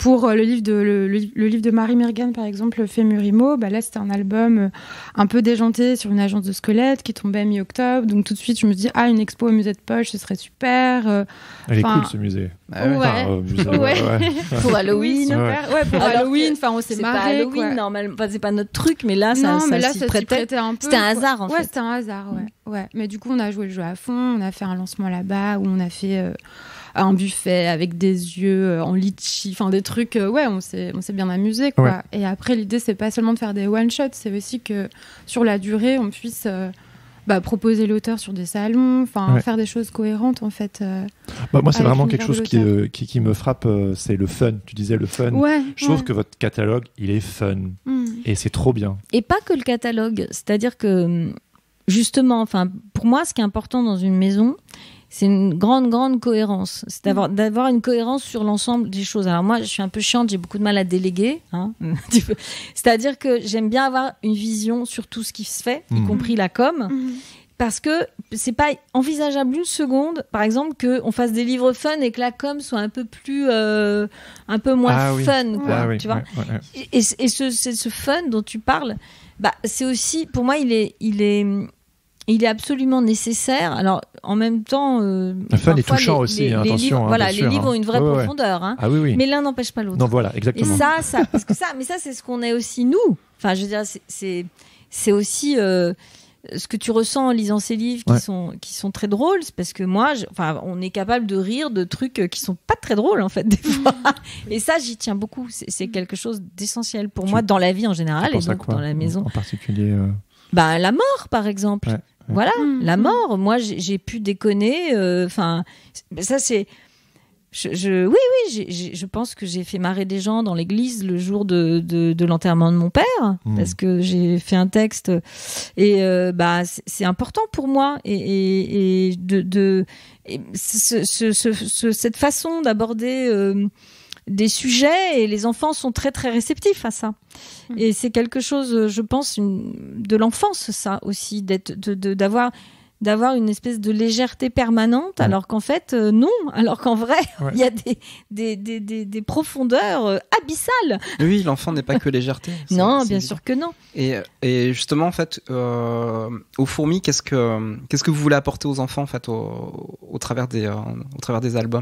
pour le livre de le, le, le livre de Marie Mergan, par exemple, Fémurimo, bah là c'était un album un peu déjanté sur une agence de squelettes qui tombait mi-octobre. Donc tout de suite je me dis ah, une expo au musée de Poche, ce serait super. Euh, Elle est cool ce musée. Bah, ouais. Enfin, euh, musée, ouais. ouais, ouais. Pour Halloween. Ouais, ouais pour Alors Halloween. Enfin on s'est c'est marré. pas Halloween quoi. normalement. Enfin, c'est pas notre truc, mais là ça, non, ça, mais là, s'y ça prêtait. s'y prêtait un peu. C'était un hasard en ouais, fait. c'était un hasard. Ouais. Ouais. Mais du coup on a joué le jeu à fond. On a fait un lancement là-bas où on a fait euh, un buffet avec des yeux euh, en litchi, enfin des trucs. Euh, ouais, on s'est on s'est bien amusé quoi. Ouais. Et après l'idée c'est pas seulement de faire des one shots, c'est aussi que sur la durée on puisse euh, bah, proposer l'auteur sur des salons, enfin ouais. faire des choses cohérentes en fait. Euh, bah, moi c'est vraiment quelque chose qui, euh, qui qui me frappe, euh, c'est le fun. Tu disais le fun. Ouais, Je trouve ouais. que votre catalogue il est fun mm. et c'est trop bien. Et pas que le catalogue, c'est-à-dire que justement, enfin pour moi ce qui est important dans une maison, c'est une grande, grande cohérence. C'est d'avoir, mmh. d'avoir une cohérence sur l'ensemble des choses. Alors moi, je suis un peu chiante, j'ai beaucoup de mal à déléguer. Hein, c'est-à-dire que j'aime bien avoir une vision sur tout ce qui se fait, mmh. y compris la com. Mmh. Parce que c'est pas envisageable une seconde, par exemple, qu'on fasse des livres fun et que la com soit un peu plus, euh, un peu moins ah, fun, oui. quoi. Ah, oui. Tu vois. Ouais, ouais, ouais. Et, et ce, c'est ce fun dont tu parles, bah, c'est aussi, pour moi, il est, il est, il est absolument nécessaire. Alors, en même temps, euh, le fun est touchant les, aussi. Les, hein, les attention, livres, hein, voilà, les sûr, livres hein. ont une vraie ouais, profondeur. Ouais. Hein, ah oui, oui. Mais l'un n'empêche pas l'autre. Non, voilà, exactement. Et ça, ça, parce que ça, mais ça, c'est ce qu'on est aussi nous. Enfin, je veux dire, c'est, c'est, c'est aussi. Euh, ce que tu ressens en lisant ces livres qui ouais. sont qui sont très drôles, c'est parce que moi, je, enfin, on est capable de rire de trucs qui sont pas très drôles en fait des fois. Et ça, j'y tiens beaucoup. C'est, c'est quelque chose d'essentiel pour tu, moi dans la vie en général et donc dans la maison. En particulier. Euh... Bah la mort, par exemple. Ouais, ouais. Voilà, mmh. la mort. Moi, j'ai, j'ai pu déconner. Enfin, euh, ça c'est. Je, je, oui, oui, j'ai, j'ai, je pense que j'ai fait marrer des gens dans l'église le jour de, de, de l'enterrement de mon père, mmh. parce que j'ai fait un texte et euh, bah c'est, c'est important pour moi et, et, et de, de et ce, ce, ce, ce, cette façon d'aborder euh, des sujets et les enfants sont très très réceptifs à ça. Mmh. Et c'est quelque chose, je pense, une, de l'enfance ça aussi, d'être, de, de, d'avoir d'avoir une espèce de légèreté permanente, ouais. alors qu'en fait, euh, non. Alors qu'en vrai, il ouais. y a des, des, des, des, des profondeurs euh, abyssales. Oui, l'enfant n'est pas que légèreté. C'est, non, c'est bien évident. Sûr que non. Et, et justement, en fait, euh, aux fourmis, qu'est-ce que, qu'est-ce que vous voulez apporter aux enfants en fait, au, au, travers, des, euh, au travers des albums ?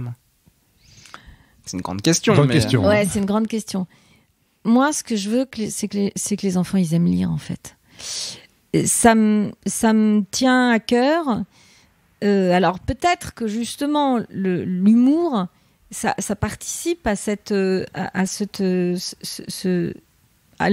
C'est une grande question. Grande mais... question. Ouais, c'est une grande question. Moi, ce que je veux, c'est que les, c'est que les enfants, ils aiment lire, en fait. Ça me, ça me tient à cœur. Euh, alors peut-être que justement le, l'humour, ça, ça participe à cette, à, à cette, ce, ce, à,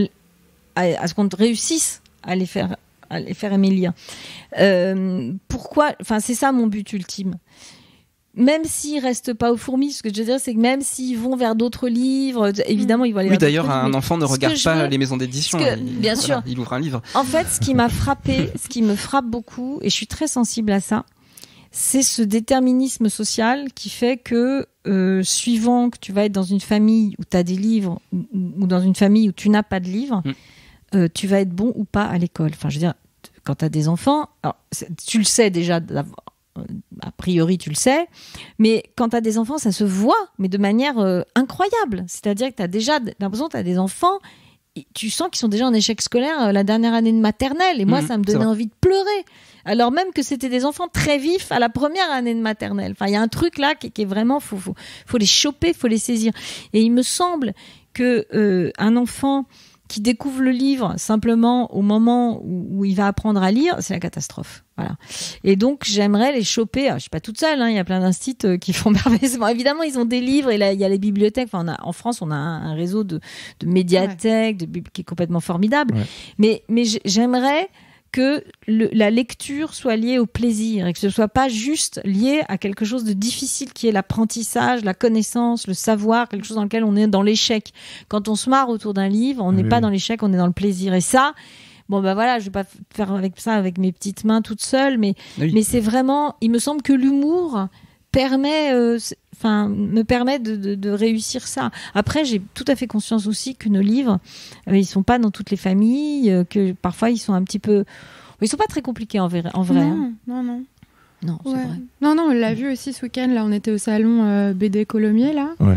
à ce qu'on réussisse à les faire, à les faire aimer lire. Euh, pourquoi ? Enfin, c'est ça mon but ultime. Même s'ils restent pas aux fourmis, ce que je veux dire, c'est que même s'ils vont vers d'autres livres, évidemment, ils vont aller oui, vers d'ailleurs, d'autres un livres, enfant ne regarde pas veux, les maisons d'édition. Que, il, bien voilà, sûr. Il ouvre un livre. En fait, ce qui m'a frappé, ce qui me frappe beaucoup, et je suis très sensible à ça, c'est ce déterminisme social qui fait que, euh, suivant que tu vas être dans une famille où tu as des livres, ou, ou dans une famille où tu n'as pas de livres, mm. euh, tu vas être bon ou pas à l'école. Enfin, je veux dire, quand tu as des enfants, alors, tu le sais déjà d'avoir. A priori, tu le sais, mais quand tu as des enfants, ça se voit, mais de manière euh, incroyable. C'est-à-dire que tu as déjà l'impression que tu as des enfants, tu sens qu'ils sont déjà en échec scolaire euh, la dernière année de maternelle, et moi, mmh, ça me donnait envie de pleurer. Alors même que c'était des enfants très vifs à la première année de maternelle. Enfin, il y a un truc là qui, qui est vraiment, faut, faut, faut les choper, faut les saisir. Et il me semble que euh, un enfant qui découvre le livre simplement au moment où, où il va apprendre à lire, c'est la catastrophe. Voilà. Et donc, j'aimerais les choper. Alors, je suis pas toute seule, hein, il y a plein d'instituts qui font merveilleusement. Évidemment, ils ont des livres et là, il y a les bibliothèques. Enfin, on a, en France, on a un, un réseau de, de médiathèques, ouais. de, qui est complètement formidable. Ouais. Mais, mais j'aimerais que le, la lecture soit liée au plaisir et que ce soit pas juste lié à quelque chose de difficile qui est l'apprentissage, la connaissance, le savoir, quelque chose dans lequel on est dans l'échec. Quand on se marre autour d'un livre, on n'est oui. pas dans l'échec, on est dans le plaisir. Et ça, bon ben voilà, je vais pas faire avec ça avec mes petites mains toute seule, mais oui. mais c'est vraiment, il me semble que l'humour permet, enfin, euh, me permet de, de, de réussir ça. Après, j'ai tout à fait conscience aussi que nos livres, euh, ils sont pas dans toutes les familles, euh, que parfois ils sont un petit peu, ils sont pas très compliqués en vrai. En vrai non, hein. non, non. Non, c'est ouais. vrai. Non, non, on l'a vu aussi ce week-end. Là, on était au salon euh, B D Colomiers là. Ouais.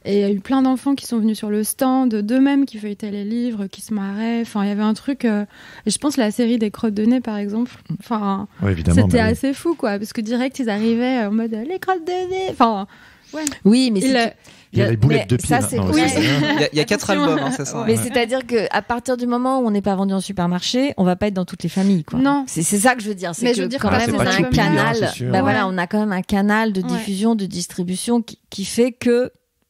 Et il y a eu plein d'enfants qui sont venus sur le stand, d'eux-mêmes qui feuilletaient les livres, qui se marraient. Enfin, il y avait un truc. Euh... Et je pense la série des crottes de nez, par exemple. Enfin, ouais, évidemment, c'était bah, assez oui. fou, quoi. Parce que direct, ils arrivaient en mode les crottes de nez. Enfin, ouais. Oui, mais il c'est. A... Il y a les boulettes de pied. Ça, c'est... Non, oui. c'est il, y a, il y a quatre albums, hein, c'est ça. Mais Ouais. c'est-à-dire qu'à partir du moment où on n'est pas vendu en supermarché, on va pas être dans toutes les familles, quoi. Non. C'est, c'est ça que je veux dire. C'est mais que je veux dire quand que même, c'est on pas a un Choupi, hein, canal. c'est sûr. Bah Ouais. voilà, on a quand même un canal de Ouais. diffusion, de distribution qui, qui fait que.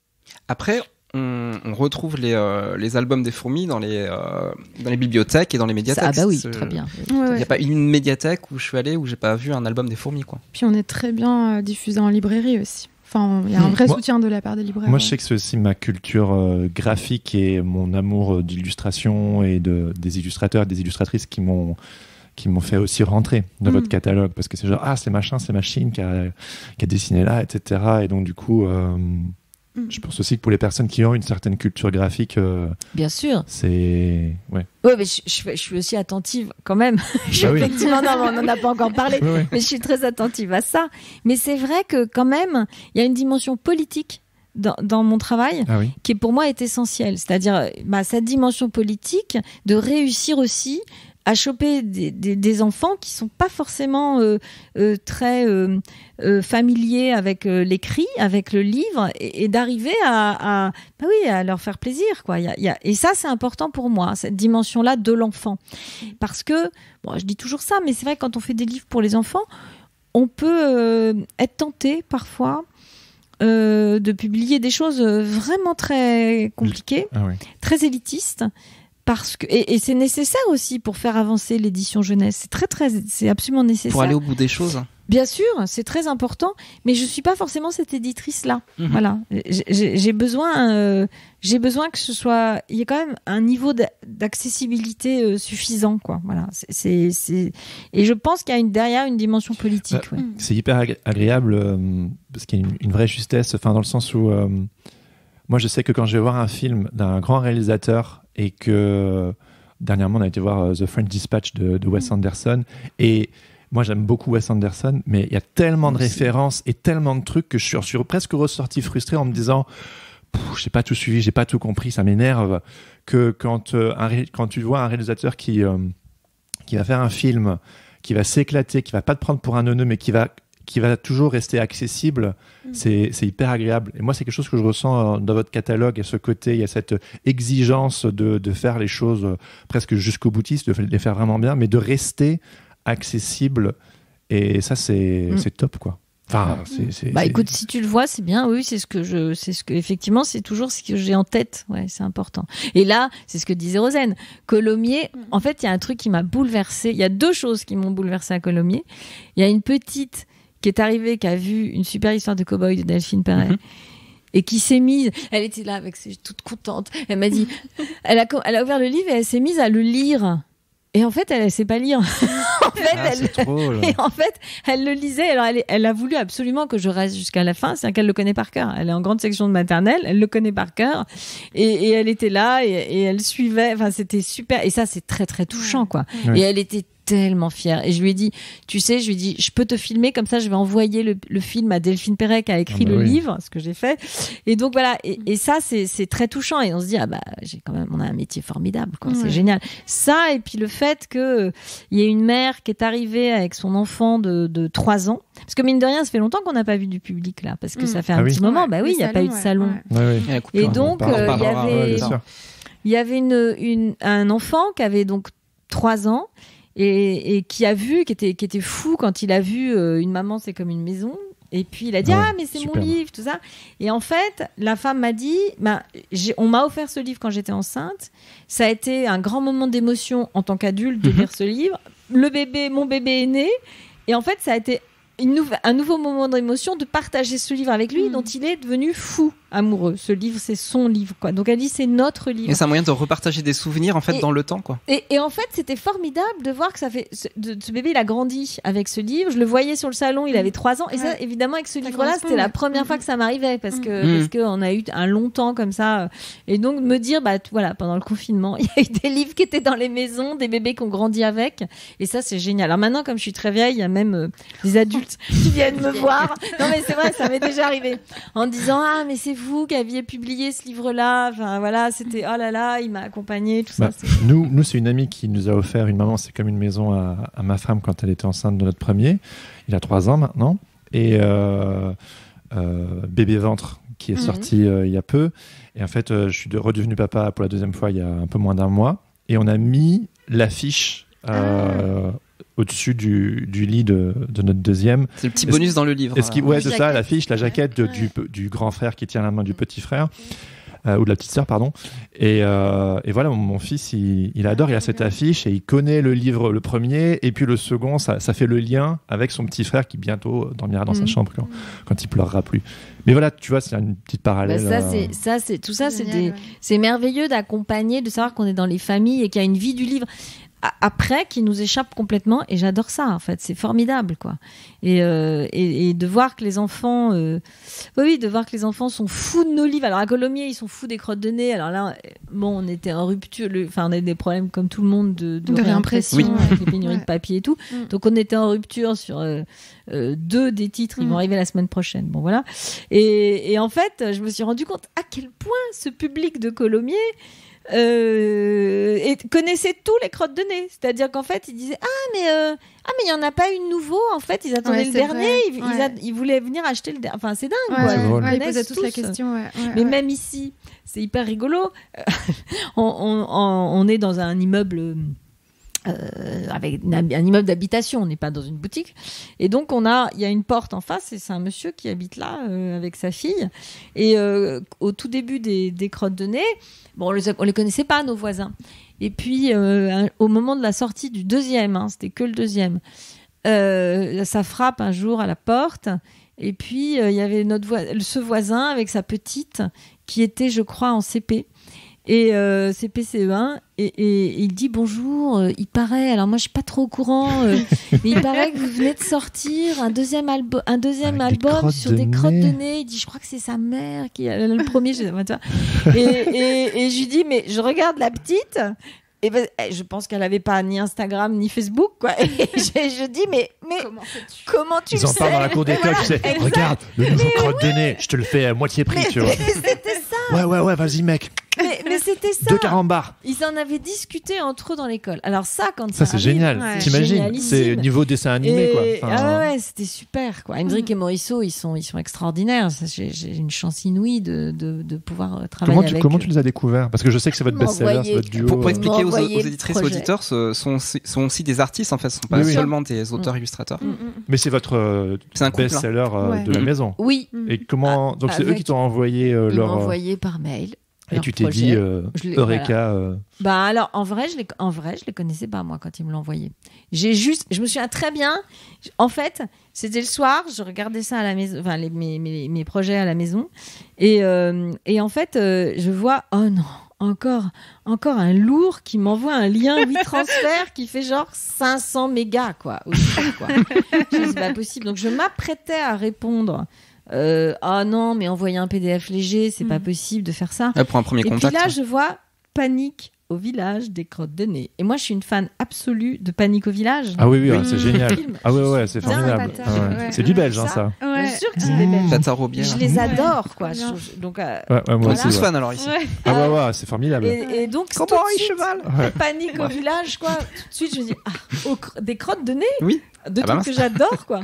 Après, on, on retrouve les, euh, les albums des fourmis dans les, euh, dans les bibliothèques et dans les médiathèques. Ah bah oui, C'est- très bien. Ouais, Il ouais. n'y a pas une médiathèque où je suis allé où j'ai pas vu un album des fourmis, quoi. Puis on est très bien euh, diffusé en librairie aussi. Enfin, il y a un vrai Moi- soutien de la part des libraires. Moi, ouais. je sais que c'est aussi ma culture euh, graphique et mon amour euh, d'illustration et de, des illustrateurs et des illustratrices qui m'ont qui m'ont fait aussi rentrer dans Mm. votre catalogue, parce que c'est genre, ah, c'est machin, c'est machine qui a, qui a dessiné là, et cetera. Et donc, du coup, euh, Mm. je pense aussi que pour les personnes qui ont une certaine culture graphique, euh, Bien sûr. c'est... Ouais. Oui, mais je, je, je suis aussi attentive quand même. Je suis Bah oui. effectivement, non, mais on n'en a pas encore parlé. Ouais, ouais. Mais je suis très attentive à ça. Mais c'est vrai que quand même, il y a une dimension politique dans, dans mon travail Ah oui. qui pour moi est essentielle. C'est-à-dire bah, cette dimension politique de réussir aussi à choper des, des, des enfants qui sont pas forcément euh, euh, très euh, euh, familiers avec euh, l'écrit, avec le livre, et, et d'arriver à, à, bah oui, à leur faire plaisir, quoi. Il y a, il y a, et ça, c'est important pour moi, cette dimension-là de l'enfant. Parce que, bon, je dis toujours ça, mais c'est vrai que quand on fait des livres pour les enfants, on peut euh, être tenté parfois euh, de publier des choses vraiment très compliquées, Ah oui. très élitistes. Parce que, et, et c'est nécessaire aussi pour faire avancer l'édition jeunesse. C'est très, très, c'est absolument nécessaire. Pour aller au bout des choses. Bien sûr, c'est très important, mais je suis pas forcément cette éditrice-là. Mhm. Voilà, j'ai, j'ai besoin, euh, j'ai besoin que ce soit, il y ait quand même un niveau d'a- d'accessibilité euh, suffisant, quoi. Voilà, c'est, c'est, c'est... et je pense qu'il y a une, derrière une dimension politique. Bah, ouais. C'est hyper agré- agréable euh, parce qu'il y a une, une vraie justesse, enfin, dans le sens où euh, moi je sais que quand je vais voir un film d'un grand réalisateur et que dernièrement on a été voir euh, The French Dispatch de, de Wes Anderson, et moi j'aime beaucoup Wes Anderson, mais il y a tellement de références et tellement de trucs que je suis, je suis presque ressorti frustré en me disant j'ai pas tout suivi, j'ai pas tout compris, ça m'énerve que quand, euh, un ré- quand tu vois un réalisateur qui, euh, qui va faire un film, qui va s'éclater, qui va pas te prendre pour un neuneu, mais qui va, qui va toujours rester accessible, mmh. c'est, c'est hyper agréable. Et moi, c'est quelque chose que je ressens dans votre catalogue, et ce côté, il y a cette exigence de, de faire les choses presque jusqu'au boutiste, de les faire vraiment bien, mais de rester accessible. Et ça, c'est, mmh. c'est top, quoi. Enfin, c'est, c'est, bah c'est... écoute, si tu le vois, c'est bien. Oui, c'est ce que je, c'est ce que effectivement, c'est toujours ce que j'ai en tête. Ouais, c'est important. Et là, c'est ce que disait Rosen. Colomiers, mmh. en fait, il y a un truc qui m'a bouleversée. Il y a deux choses qui m'ont bouleversée à Colomiers. Il y a une petite qui est arrivée, qui a vu une super histoire de cow-boy de Delphine Perret. Mmh. Et qui s'est mise, elle était là avec ses, toute contente. Elle m'a dit, elle a, elle a ouvert le livre et elle s'est mise à le lire. Et en fait, elle ne sait pas lire. en fait, ah, elle, c'est drôle. Et en fait, elle le lisait. Alors, elle, elle a voulu absolument que je reste jusqu'à la fin. C'est-à-dire qu'elle le connaît par cœur. Elle est en grande section de maternelle. Elle le connaît par cœur. Et, et elle était là et, et elle suivait. Enfin, c'était super. Et ça, c'est très, très touchant, quoi. Ouais. Et elle était tellement fière. Et je lui ai dit, tu sais, je lui ai dit, je peux te filmer, comme ça, je vais envoyer le, le film à Delphine Perret qui a écrit ah bah le oui. livre, ce que j'ai fait. Et donc, voilà. Et, et ça, c'est, c'est très touchant. Et on se dit, ah bah, j'ai quand même, on a un métier formidable, quoi. Ouais. C'est génial. Ça, et puis le fait que il y ait une mère qui est arrivée avec son enfant de, de trois ans. Parce que mine de rien, ça fait longtemps qu'on n'a pas vu du public, là. Parce que mmh. ça fait un ah petit oui. moment. Ouais, bah oui, il n'y a salons, pas eu de salon. Ouais. Ouais, ouais. Et donc, il euh, y avait, ouais, il y avait une, une, un enfant qui avait donc trois ans. Et, et qui a vu, qui était, qui était fou quand il a vu euh, Une maman, c'est comme une maison. Et puis il a dit, ouais, ah, mais c'est super. mon livre, tout ça. Et en fait, la femme m'a dit, bah, j'ai, on m'a offert ce livre quand j'étais enceinte. Ça a été un grand moment d'émotion en tant qu'adulte de mm-hmm. lire ce livre. Le bébé, mon bébé est né. Et en fait, ça a été une nou- un nouveau moment d'émotion de partager ce livre avec lui, mmh. dont il est devenu fou amoureux. Ce livre, c'est son livre, quoi. Donc elle dit, c'est notre livre. Et c'est un moyen de repartager des souvenirs, en fait, et, dans le temps, quoi. Et, et en fait, c'était formidable de voir que ça fait... Ce, de, ce bébé, il a grandi avec ce livre. Je le voyais sur le salon, il avait trois ans. Et ouais. ça, évidemment, avec ce ça livre-là, c'était la première mmh. fois que ça m'arrivait, parce que mmh. parce qu'on a eu un long temps comme ça. Et donc, me dire, bah, voilà, pendant le confinement, il y a eu des livres qui étaient dans les maisons, des bébés qui ont grandi avec. Et ça, c'est génial. Alors maintenant, comme je suis très vieille, il y a même euh, des adultes adultes qui viennent me voir. Non, mais c'est vrai, ça m'est déjà arrivé. En disant, ah, mais c'est vous qui aviez publié ce livre-là. Enfin, voilà, c'était, oh là là, il m'a accompagné, tout bah, ça. Nous, nous, c'est une amie qui nous a offert une maman, c'est comme une maison à, à ma femme quand elle était enceinte de notre premier. Il a trois ans maintenant. Et euh, euh, Bébé Ventre, qui est mmh. sorti euh, il y a peu. Et en fait, euh, je suis de, redevenu papa pour la deuxième fois il y a un peu moins d'un mois. Et on a mis l'affiche euh, ah. au-dessus du, du lit de, de notre deuxième. C'est le petit bonus est-ce, dans le livre. Est-ce qu'il, ouais, euh, c'est ça, l'affiche, la jaquette de, du, du grand frère qui tient la main du petit frère. Euh, ou de la petite sœur, pardon. Et, euh, et voilà, mon, mon fils, il, il adore, il a cette affiche et il connaît le livre, le premier, et puis le second, ça, ça fait le lien avec son petit frère qui bientôt dormira dans mmh. sa chambre quand, quand il pleurera plus. Mais voilà, tu vois, c'est une petite parallèle. Bah ça, c'est, ça, c'est, tout ça, c'est, des, c'est merveilleux d'accompagner, de savoir qu'on est dans les familles et qu'il y a une vie du livre. Après, qui nous échappe complètement, et j'adore ça en fait, c'est formidable quoi. Et, euh, et, et de voir que les enfants, euh... oui, de voir que les enfants sont fous de nos livres. Alors à Colomiers, ils sont fous des crottes de nez. Alors là, bon, on était en rupture, le... enfin on avait des problèmes comme tout le monde de, de, de réimpression, réimpression avec les pénuries ouais. de papier et tout. Mm. Donc on était en rupture sur euh, euh, deux des titres. Ils mm. vont arriver la semaine prochaine. Bon voilà. Et, et en fait, je me suis rendu compte à quel point ce public de Colomiers Euh, et connaissaient tous les crottes de nez, c'est-à-dire qu'en fait ils disaient ah mais euh, ah mais il y en a pas une nouveau en fait, ils attendaient ouais, le dernier, vrai. ils, ouais. ils, a, ils voulaient venir acheter le dernier, enfin c'est dingue ouais, quoi. ouais, Ils, ouais, ils posaient tous, tous la question ouais, ouais, mais ouais. même ici c'est hyper rigolo. on, on, on, on est dans un immeuble Euh, avec un immeuble d'habitation, on n'est pas dans une boutique, et donc on a, il y a une porte en face et c'est un monsieur qui habite là euh, avec sa fille, et euh, au tout début des, des crottes de nez, bon on les, on les connaissait pas nos voisins, et puis euh, un, au moment de la sortie du deuxième, hein, c'était que le deuxième, euh, ça frappe un jour à la porte, et puis il euh, y avait notre vo- ce voisin avec sa petite qui était je crois en C P. Et euh, C P C E un, et, et, et il dit bonjour, euh, il paraît, alors moi je suis pas trop au courant, euh, mais il paraît que vous venez de sortir un deuxième, albo- un deuxième Avec album des sur de des nez. crottes de nez. Il dit je crois que c'est sa mère qui a le premier. Je, tu vois. Et, et, et je lui dis mais je regarde la petite. Et ben, je pense qu'elle avait pas ni Instagram ni Facebook quoi. Et je, je dis mais mais comment, comment tu Ils le en parlent sais dans la cour d'école, tu sais. Exact. Regarde le nouveau Mais crotte oui. de nez, je te le fais à moitié prix, mais, tu vois. mais c'était ça. Ouais ouais ouais, vas-y mec. Mais, mais c'était ça. Deux carambars. Ils en avaient discuté entre eux dans l'école. Alors ça, quand Ça, ça c'est arrive, génial. ouais. T'imagines? génialissime. C'est niveau dessin animé, Et- quoi. Enfin, ah ouais, ouais, c'était super quoi. Hendrik et Morisseau, ils sont, ils sont extraordinaires. Ça, J'ai, j'ai une chance inouïe de, de, de pouvoir euh, travailler Comment tu, avec comment eux. tu les as découverts? Parce que je sais que c'est votre Ils m'ont best-seller, c'est envoyé- votre duo. Pour, pour euh, expliquer aux, Envoyer aux le éditrices et projet. auditeurs, ce sont, aussi- sont aussi des artistes en fait, ce sont pas Oui, oui. seulement des auteurs-illustrateurs. Mm, mm. Mais c'est votre euh, C'est un couple, best-seller euh, Ouais. de la Mhm. maison. Oui, Et comment? Donc c'est eux avec- qui t'ont envoyé euh, ils leur. m'ont euh, envoyé par mail. Et leur tu t'es projet. dit, euh, Je l'ai- Eureka. euh, Bah alors en vrai je les en vrai je les connaissais pas moi quand ils me l'ont envoyé. J'ai juste je me souviens très bien. En fait c'était le soir, je regardais ça à la maison, enfin les, mes, mes mes projets à la maison, et euh, et en fait euh, je vois oh non encore encore un lourd qui m'envoie un lien WeTransfer qui fait genre cinq cents mégas quoi. Aussi, quoi. Je dis, c'est pas possible, donc je m'apprêtais à répondre. Euh, ah non mais envoyer un P D F léger c'est Mm. pas possible de faire ça. Ouais, pour un premier Et contact. puis là, je vois Panique au village des crottes de nez. Et moi, je suis une fan absolue de Panique au village. Ah oui, oui, Le ouais, c'est génial. film. Ah ouais, ouais, c'est Bien formidable. patate, Ah ouais. ouais. C'est du belge, hein, Ça. ça. Ouais. Bien sûr que c'est des Mmh. Belges. Tata Robière. Je les adore, quoi. Bien. Je- donc, euh, Ouais, ouais, moi On est Voilà. tous aussi. ouais. fans alors ici. Ouais. Ah ouais, ouais, c'est formidable. et, et donc, Comment tout de il suite, cheval Ouais. Panique au village, quoi. Tout de suite, je me dis, ah, au cr- des crottes de nez, Oui. de Ah bah trucs que j'adore, quoi.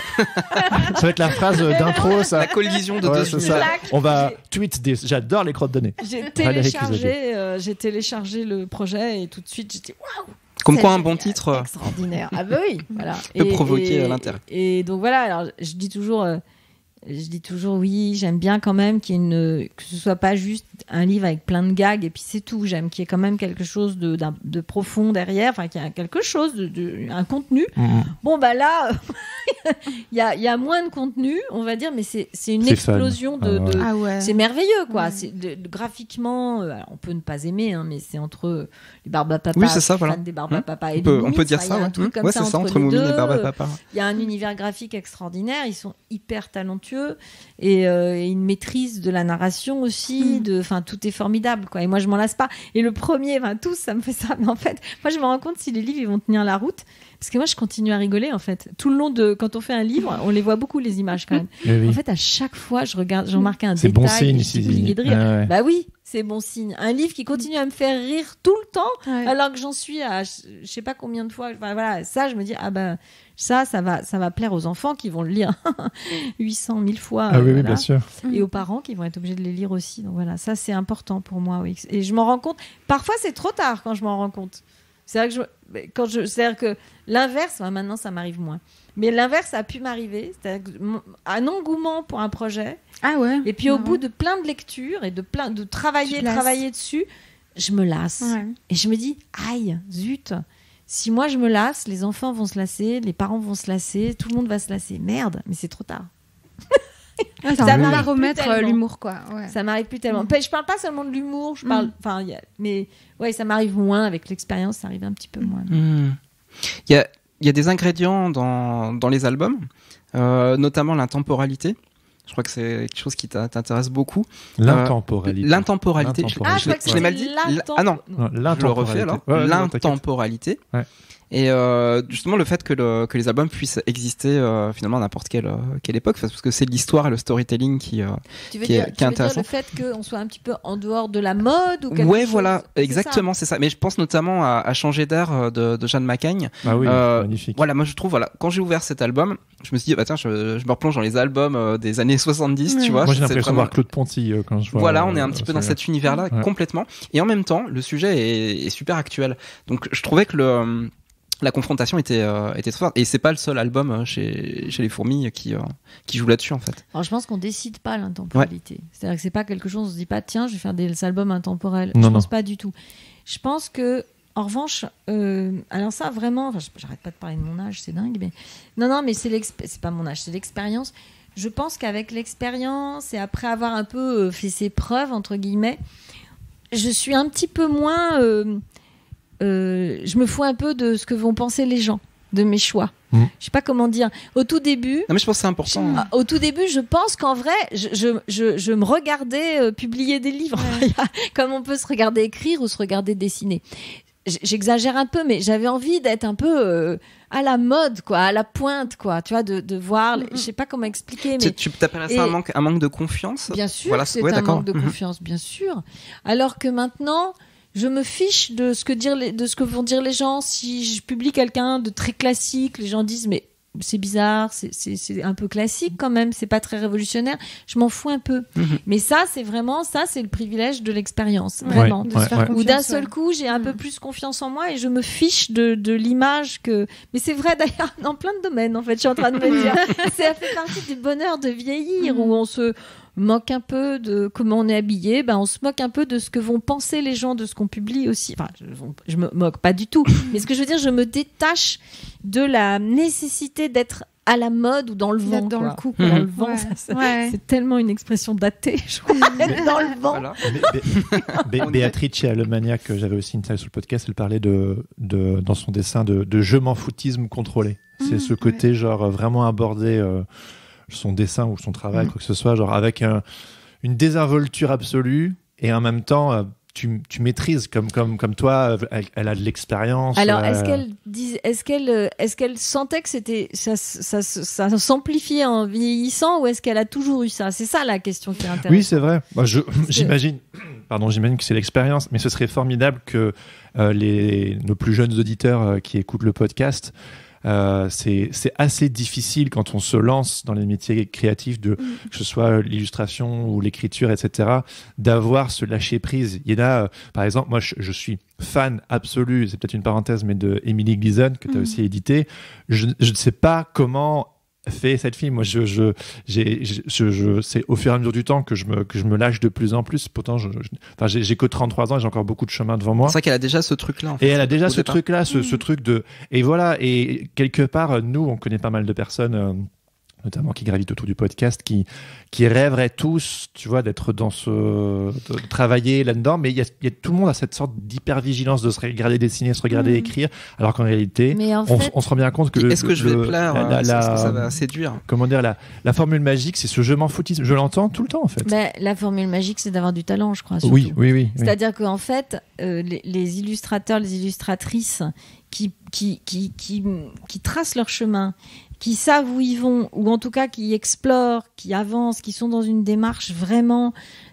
Ça va être la phrase euh, d'intro, ça. La collision de Ouais, deux c'est univers. ça. On va tweet des. J'adore les crottes de nez. J'ai Valérie téléchargé, euh, j'ai téléchargé le projet et tout de suite, j'étais waouh. Comme C'est quoi un génial, bon titre euh, extraordinaire. Ah bah oui, voilà. peut provoquer, euh, l'intérêt. Et, et donc voilà, alors je dis toujours, euh, je dis toujours oui, j'aime bien quand même qu'il y ait une, que ce soit pas juste un livre avec plein de gags et puis c'est tout. J'aime qu'il y ait quand même quelque chose de, d'un- de profond derrière, enfin qu'il y a quelque chose, de, de- un contenu. Mhm. Bon bah là, il y a, il y a moins de contenu, on va dire, mais c'est, c'est une C'est fun. explosion de, Ah ouais. de- Ah ouais. c'est merveilleux, quoi. Ouais. C'est de- de- graphiquement, euh, alors, on peut ne pas aimer, hein, mais c'est entre euh, les Barbapapa, Oui, c'est ça, fans voilà. des Barbapapa et on peut, des on Moumines, peut dire enfin, ça, il y a ouais. un truc Mmh. comme Ouais, ça c'est ça, entre entre les Moumine deux. et Barbapapa. Il y a un univers graphique extraordinaire. Ils sont hyper talentueux. talentueux et, euh, et une maîtrise de la narration aussi. Mm. De, enfin, tout est formidable, quoi. Et moi, je m'en lasse pas. Et le premier, enfin, tous, ça me fait ça. Mais en fait, moi, je me rends compte si les livres ils vont tenir la route. Parce que moi, je continue à rigoler, en fait. Tout le long de, quand on fait un livre, on les voit beaucoup, les images, quand même. Oui, oui. En fait, à chaque fois, je regarde, je remarque un C'est détail. bon signe, et je si- suis pliée de rire. Ah ouais. Bah oui, c'est bon signe. Un livre qui continue à me faire rire tout le temps, Ouais. alors que j'en suis à, je je sais pas combien de fois. Enfin, voilà, ça, je me dis, ah ben, ça, ça va, ça va plaire aux enfants qui vont le lire huit cent mille fois. Ah euh, oui, oui, voilà. bien sûr. Et aux parents qui vont être obligés de les lire aussi. Donc voilà, ça, c'est important pour moi, oui. Et je m'en rends compte. Parfois, c'est trop tard quand je m'en rends compte. C'est vrai que je, mais quand je, c'est-à-dire que l'inverse, ben, maintenant, ça m'arrive moins. Mais l'inverse a pu m'arriver, c'est-à-dire que mon- un engouement pour un projet. Ah ouais. Et puis au Ouais. bout de plein de lectures et de plein de travailler, Tu lasses. travailler dessus, je me lasse. Ouais. Et je me dis, aïe, zut. Si moi je me lasse, les enfants vont se lasser, les parents vont se lasser, tout le monde va se lasser. Merde, mais c'est trop tard. Ouais, Ça ça va m'arrive plus remettre euh, tellement. l'humour, quoi. Ouais. Ça m'arrive plus tellement. Mm. Je parle pas seulement de l'humour, je parle, Mm. enfin, il y a- mais ouais, ça m'arrive moins avec l'expérience, ça arrive un petit peu moins. Hmm. Il y a, il y a des ingrédients dans, dans les albums, euh, notamment l'intemporalité. Je crois que c'est quelque chose qui t'a- t'intéresse beaucoup. L'intemporalité. Euh, L'intemporalité. L'intemporalité. Ah, je Je l'ai- crois que je l'ai mal c'était dit. l'intem- Ah non, Non, je le refais alors. Ouais, ouais, non, t'inquiète. L'intemporalité. Ouais. Et euh, justement le fait que, le, que les albums puissent exister euh, finalement à n'importe quelle, euh, quelle époque, parce que c'est l'histoire et le storytelling qui... euh, Tu veux qui est- dire, qui est tu veux dire intéressant. le fait qu'on soit un petit peu en dehors de la mode ou quelque Ouais, chose, voilà, c'est exactement, c'est ça. Mais je pense notamment à, à Changer d'air euh, de, de Jeanne Macagne. Ah oui, Euh, magnifique. Voilà, moi je trouve, voilà, quand j'ai ouvert cet album, je me suis dit, bah tiens, je, je me replonge dans les albums euh, des années soixante-dix, Ouais. tu vois. Moi, j'ai c'est l'impression de vraiment- voir Claude Ponty euh, quand je vois. Voilà, on est un euh, petit peu dans celui-là. cet univers-là Ouais. complètement. Et en même temps, le sujet est, est super actuel. Donc je trouvais que le, euh, la confrontation était, euh, était trop forte. Et c'est pas le seul album euh, chez, chez les fourmis qui, euh, qui joue là-dessus en fait. Alors, je pense qu'on décide pas l'intemporalité. C'est-à-dire que c'est pas quelque chose, on se dit pas, tiens, je vais faire des albums intemporels. Non, je non. pense pas du tout. Je pense que, en revanche, euh, alors ça, vraiment, enfin, j'arrête pas de parler de mon âge, c'est dingue, mais non, non, mais c'est l'exp- c'est pas mon âge, c'est l'expérience. Je pense qu'avec l'expérience et après avoir un peu euh, fait ses preuves, entre guillemets, je suis un petit peu moins. euh, euh, je me fous un peu de ce que vont penser les gens, de mes choix. Mmh. Je sais pas comment dire. Au tout début. Non mais je pense que c'est important. hein. Ah, Au tout début, je pense qu'en vrai, je, je, je, je me regardais euh, publier des livres, comme on peut se regarder écrire ou se regarder dessiner. J- J'exagère un peu, mais j'avais envie d'être un peu euh, à la mode, quoi, à la pointe, quoi. Tu vois, de, de voir. les- Je sais pas comment expliquer, mais Tu, tu t'appelles ça Et- un manque, un manque de confiance. bien sûr, Voilà, c'est ouais, un d'accord. manque de Mhm. confiance, bien sûr. Alors que maintenant, je me fiche de ce que dire les, de ce que vont dire les gens. Si je publie quelqu'un de très classique, les gens disent mais c'est bizarre, c'est- c'est c'est un peu classique quand même, c'est pas très révolutionnaire. Je m'en fous un peu. Mhm. Mais ça, c'est vraiment ça, c'est le privilège de l'expérience, Ouais, vraiment. de Ouais, se faire ouais. confiance, Ou d'un seul ouais. coup, j'ai un Mm. peu plus confiance en moi et je me fiche de, de l'image que. Mais c'est vrai d'ailleurs dans plein de domaines. En fait, je suis en train de me dire, ça fait partie du bonheur de vieillir Mm. où on se moque un peu de comment on est habillé. Ben, on se moque un peu de ce que vont penser les gens de ce qu'on publie aussi. Enfin, je, je me moque pas du tout. Mais ce que je veux dire, je me détache de la nécessité d'être à la mode ou dans le vent. D'être dans quoi. le coup, Dans quoi. le vent, Ouais. ça, ça- Ouais. c'est tellement une expression datée. Je crois. Être dans le vent. Voilà. Bé- Bé- Bé- Béatrice Le Maniac, que j'avais aussi interviewé sur le podcast, elle parlait de, de, dans son dessin de, de je m'en foutisme contrôlé. C'est Mmh, ce côté, genre, vraiment aborder euh, son dessin ou son travail, Mmh. quoi que ce soit, genre, avec un, une désinvolture absolue et en même temps, euh, tu, tu maîtrises, comme, comme, comme toi, elle, elle a de l'expérience. Alors, euh, est-ce qu'elle dis- est-ce qu'elle, euh, est-ce qu'elle sentait que c'était ça, ça, ça, ça s'amplifiait en vieillissant ou est-ce qu'elle a toujours eu ça? C'est ça la question qui est intéressante. Oui, c'est vrai. Moi, je, j'imagine, pardon, j'imagine que c'est l'expérience, mais ce serait formidable que euh, les, nos plus jeunes auditeurs euh, qui écoutent le podcast, euh, c'est, c'est assez difficile quand on se lance dans les métiers créatifs, de, que ce soit l'illustration ou l'écriture, et cetera, d'avoir ce lâcher prise. Il y en a, euh, par exemple, moi, je, je suis fan absolu, c'est peut-être une parenthèse, mais de Emily Gleason, que tu as Mhm. aussi édité. Je, je ne sais pas comment fait cette fille. Moi, je, je, j'ai, je, je, je- c'est au fur et à mesure du temps que je me, que je me lâche de plus en plus. Pourtant, je, je- enfin, j'ai, j'ai que trente-trois ans et j'ai encore beaucoup de chemin devant moi. C'est vrai qu'elle a déjà ce truc-là. En fait, Et elle a déjà au ce départ. truc-là, ce, ce Mhm. truc de... Et voilà, et quelque part, nous, on connaît pas mal de personnes... euh, notamment qui gravitent autour du podcast, qui, qui rêveraient tous, tu vois, d'être dans ce, de travailler là-dedans, mais il y a, il y a tout le monde a cette sorte d'hypervigilance de se regarder dessiner, se regarder Mmh. écrire, alors qu'en réalité, Mais en on, fait- on se rend bien compte que Est-ce que je vais le- plaire la- la- Est-ce la- que ça va séduire? comment dire, la, la formule magique, c'est ce je m'en foutisme. Je l'entends tout le temps, en fait. Ben, la formule magique, c'est d'avoir du talent, je crois. surtout. oui, oui, oui. oui. C'est-à-dire qu'en fait, euh, les, les illustrateurs, les illustratrices qui, qui, qui, qui, qui tracent leur chemin, qui savent où ils vont, ou en tout cas qui explorent, qui avancent, qui sont dans une démarche vraiment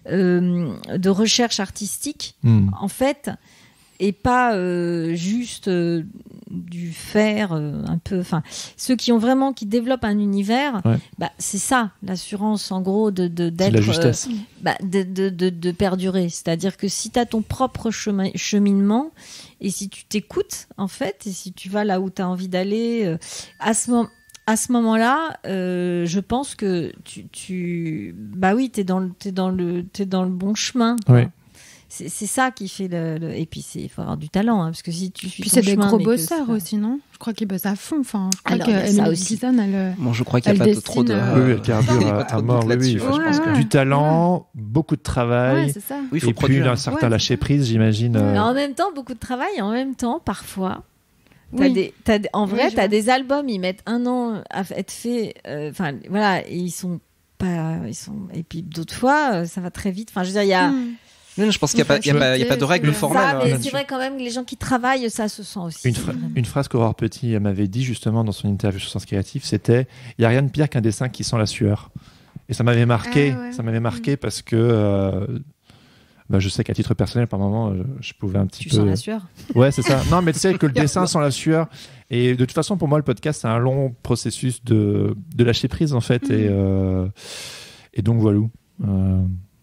euh, de recherche artistique, Hmm. en fait, et pas euh, juste euh, du faire euh, un peu. Enfin, ceux qui ont vraiment, qui développent un univers, Ouais. bah, c'est ça l'assurance, en gros, de, de C'est d'être de la euh, justesse. bah, de, de, de, de perdurer. C'est-à-dire que si tu as ton propre chemin, cheminement, et si tu t'écoutes, en fait, et si tu vas là où tu as envie d'aller, euh, à ce moment. À ce moment-là, euh, je pense que tu, tu... bah oui, t'es dans le, t'es dans le, t'es dans le bon chemin. quoi. Ouais. C'est, c'est ça qui fait le, le- et puis c'est, il faut avoir du talent, hein, parce que si tu suis Puis ton c'est des chemin, gros mais que bosseurs ça- aussi, non? Je crois qu'ils bossent à fond. Enfin, je crois Alors, il y a que ça Emily aussi. Dickinson, elle. euh, Bon, je crois qu'il n'y a Elle pas de, trop de. dessine, Oui, euh, oui, elle carbure il y a pas à, trop à de mort. doute Oui, oui. là-dessus, Enfin, ouais, je ouais, pense que ouais. du talent, beaucoup de travail, Ouais, c'est ça. Oui, il faut et puis produire. un certain Ouais, lâcher prise, j'imagine. euh, Mais en même temps, beaucoup de travail, et en même temps, parfois. T'as Oui. des, t'as des- en Oui, vrai, je t'as vois. des albums, ils mettent un an à être faits. euh, Enfin, voilà, et ils sont pas, ils sont. Et puis d'autres fois, euh, ça va très vite. Enfin, je veux dire, il y a. Hmm. Non, non, je pense qu'il n'y a, pas- il y a, pas- il y a pas de règles Ça, formelles. ça, hein, mais là-dessus. c'est vrai quand même que les gens qui travaillent, ça se sent aussi. Une, fra- une phrase qu'Aurore Petit elle m'avait dit justement dans son interview sur Sens Créatif, c'était « Il n'y a rien de pire qu'un dessin qui sent la sueur ». Et ça m'avait marqué, Ah ouais. ça m'avait marqué parce que euh, bah, je sais qu'à titre personnel, par moment, je, je pouvais un petit Tu peu... sens la sueur. Ouais, c'est ça. Non, mais tu sais que le dessin sent la sueur. Et de toute façon, pour moi, le podcast, c'est un long processus de, de lâcher prise, en fait. Et, euh, et donc, voilà. Euh,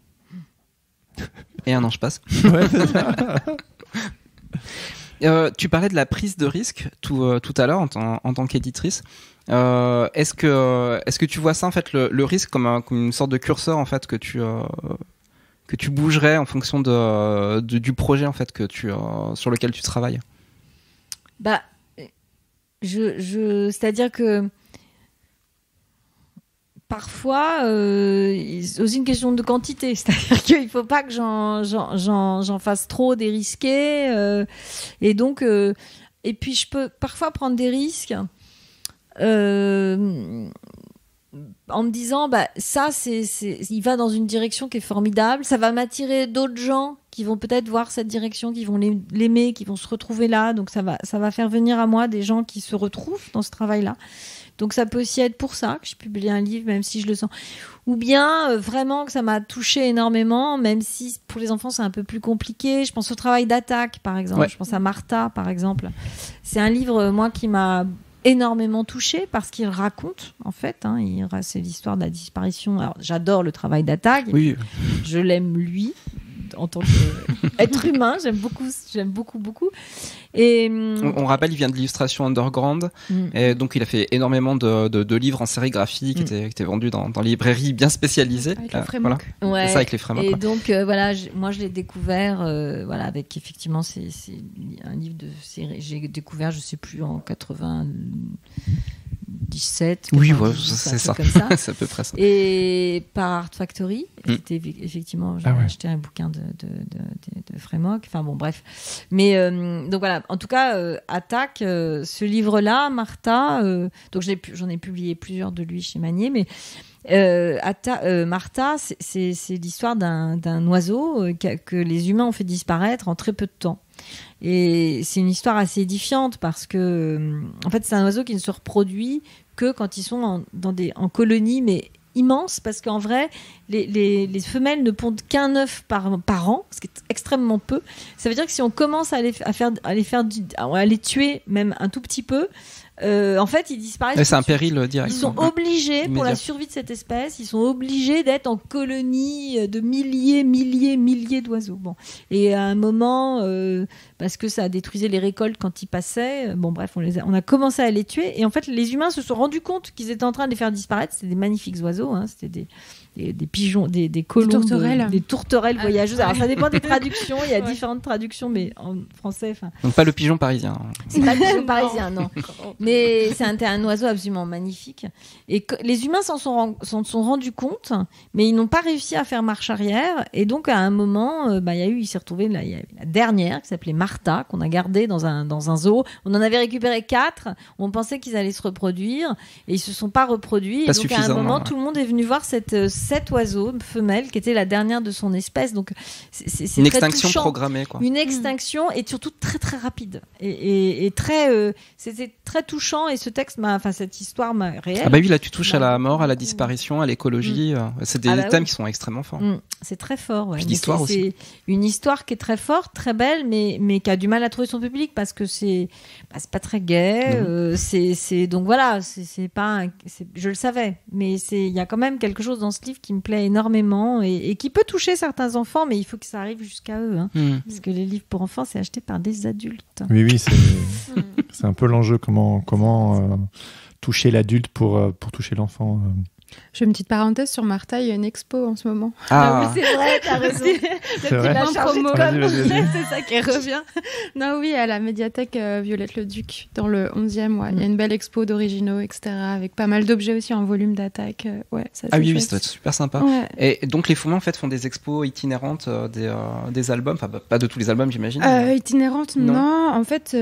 Et un an, je passe. ouais, c'est ça. Euh, tu parlais de la prise de risque tout, euh, tout à l'heure en, tant- en tant qu'éditrice. Euh, est-ce que est-ce que tu vois ça en fait le, le risque comme, un- comme une sorte de curseur en fait que tu euh, que tu bougerais en fonction de, de- du projet en fait que tu euh, sur lequel tu travailles? Bah, je, je, c'est-à-dire que parfois, euh, c'est aussi une question de quantité. C'est-à-dire qu'il ne faut pas que j'en, j'en, j'en, j'en fasse trop, des risqués. euh, et donc, euh, et puis je peux parfois prendre des risques euh, en me disant, bah, ça, c'est, c'est, il va dans une direction qui est formidable. Ça va m'attirer d'autres gens qui vont peut-être voir cette direction, qui vont l'aim- l'aimer, qui vont se retrouver là. Donc, ça va, ça va faire venir à moi des gens qui se retrouvent dans ce travail-là. Donc, ça peut aussi être pour ça que je publie un livre, même si je le sens. Ou bien, euh, vraiment, que ça m'a touché énormément, même si pour les enfants, c'est un peu plus compliqué. Je pense au travail d'Attaque, par exemple. Ouais. Je pense à Martha, par exemple. C'est un livre, euh, moi, qui m'a énormément touchée parce qu'il raconte, en fait, hein, il, c'est l'histoire de la disparition. Alors, j'adore le travail d'Attaque. Oui. Je l'aime lui en tant qu'être humain. J'aime beaucoup, j'aime beaucoup, beaucoup. Et On, on rappelle, il vient de l'illustration underground, Mm. et donc il a fait énormément de, de, de livres en sérigraphie qui, Mm. étaient, qui étaient vendus dans, dans les librairies bien spécialisées. Avec le Euh, framework. voilà. Ouais. C'est ça, avec les frameworks. Et ouais. donc euh, voilà, je- moi je l'ai découvert, euh, voilà, avec effectivement c'est, c'est un livre de série. J'ai découvert, je sais plus, en quatre-vingt-dix-sept. Oui, quatre-vingt-dix, ouais, un c'est truc ça. Comme ça. C'est à peu près ça. Et par Art Factory, Mm. c'était effectivement, j'ai Ah ouais. acheté un bouquin de, de, de, de, de Frémoc. Enfin bon, bref. Mais euh, donc voilà, en tout cas, euh, Attaque, euh, ce livre-là, Martha, euh, donc j'ai pu- j'en ai publié plusieurs de lui chez Manier, mais euh, Atta- euh, Martha, c'est, c'est, c'est l'histoire d'un, d'un oiseau euh, que, que les humains ont fait disparaître en très peu de temps. Et c'est une histoire assez édifiante parce que, euh, en fait, c'est un oiseau qui ne se reproduit que quand ils sont en, dans des, en colonie, mais immense, parce qu'en vrai, les, les, les femelles ne pondent qu'un œuf par, par an, ce qui est extrêmement peu. Ça veut dire que si on commence à les, à faire, à les, faire du- à les tuer, même un tout petit peu, euh, en fait, ils disparaissent. Ouais, c'est un tout de suite. péril direct. Ils sont Ouais. obligés, pour Immédiat. la survie de cette espèce, ils sont obligés d'être en colonie de milliers, milliers, milliers d'oiseaux. Bon. Et à un moment, euh, parce que ça a détruisé les récoltes quand ils passaient, euh, bon bref, on, les a, on a commencé à les tuer. Et en fait, les humains se sont rendus compte qu'ils étaient en train de les faire disparaître. C'était des magnifiques oiseaux, hein, c'était des, des, des pigeons pigeons, des, des colombes, Des tourterelles, des tourterelles ah, voyageuses. Alors ouais. ça dépend des traductions, il y a Ouais. différentes traductions, mais en français, enfin, Donc pas le pigeon parisien. c'est pas le pigeon parisien, non. Mais c'est un, un oiseau absolument magnifique. Et que, les humains s'en sont, ren- s'en sont rendus compte, mais ils n'ont pas réussi à faire marche arrière. Et donc à un moment, euh, bah, il y a eu, il s'est retrouvé, là, il y avait la dernière qui s'appelait Martha, qu'on a gardée dans un dans un zoo. On en avait récupéré quatre. On pensait qu'ils allaient se reproduire et ils se sont pas reproduits. Pas et donc à un suffisamment, moment, ouais. tout le monde est venu voir cette euh, cet oiseau femelle qui était la dernière de son espèce. Donc c'est, c'est, c'est Une très extinction touchant. programmée, quoi. Une extinction et surtout très très rapide et, et, et très euh, c'était très touchant et ce texte m'a enfin cette histoire m'a réelle. Ah bah oui, là tu touches à la Bah, mort, à la disparition, à l'écologie. euh, C'est des Ah bah thèmes oui. qui sont extrêmement forts. Mm, c'est très fort, ouais. Puis Mais l'histoire c'est, aussi. c'est une histoire qui est très forte, très belle, mais mais qui a du mal à trouver son public parce que c'est bah, c'est pas très gai. Mhm. euh, c'est c'est donc voilà, c'est c'est pas un- c'est, je le savais, mais c'est il y a quand même quelque chose dans ce livre qui me plaît énormément et, et qui peut toucher certains enfants, mais il faut que ça arrive jusqu'à eux, hein, Hmm. parce que les livres pour enfants c'est acheté par des adultes. Oui, oui, c'est, c'est un peu l'enjeu, comment, comment euh, toucher l'adulte pour, euh, pour toucher l'enfant. euh. Je fais une petite parenthèse sur Martha, il y a une expo en ce moment. Ah, c'est vrai, t'as raison. C'est vrai. La chargée de Promo. Vas-y, vas-y, vas-y. C'est ça qui revient. Non, oui, à la médiathèque euh, Violette-le-Duc, dans le onzième, ouais. Il y a une belle expo d'originaux, et cetera, avec pas mal d'objets aussi en volume d'attaque. euh, Ouais, ça, ah c'est oui, oui, chouette. ça doit être super sympa. Ouais. Et donc les Fourmis en fait font des expos itinérantes euh, des, euh, des albums, enfin bah, pas de tous les albums j'imagine. Euh, itinérante, Non. non. En fait,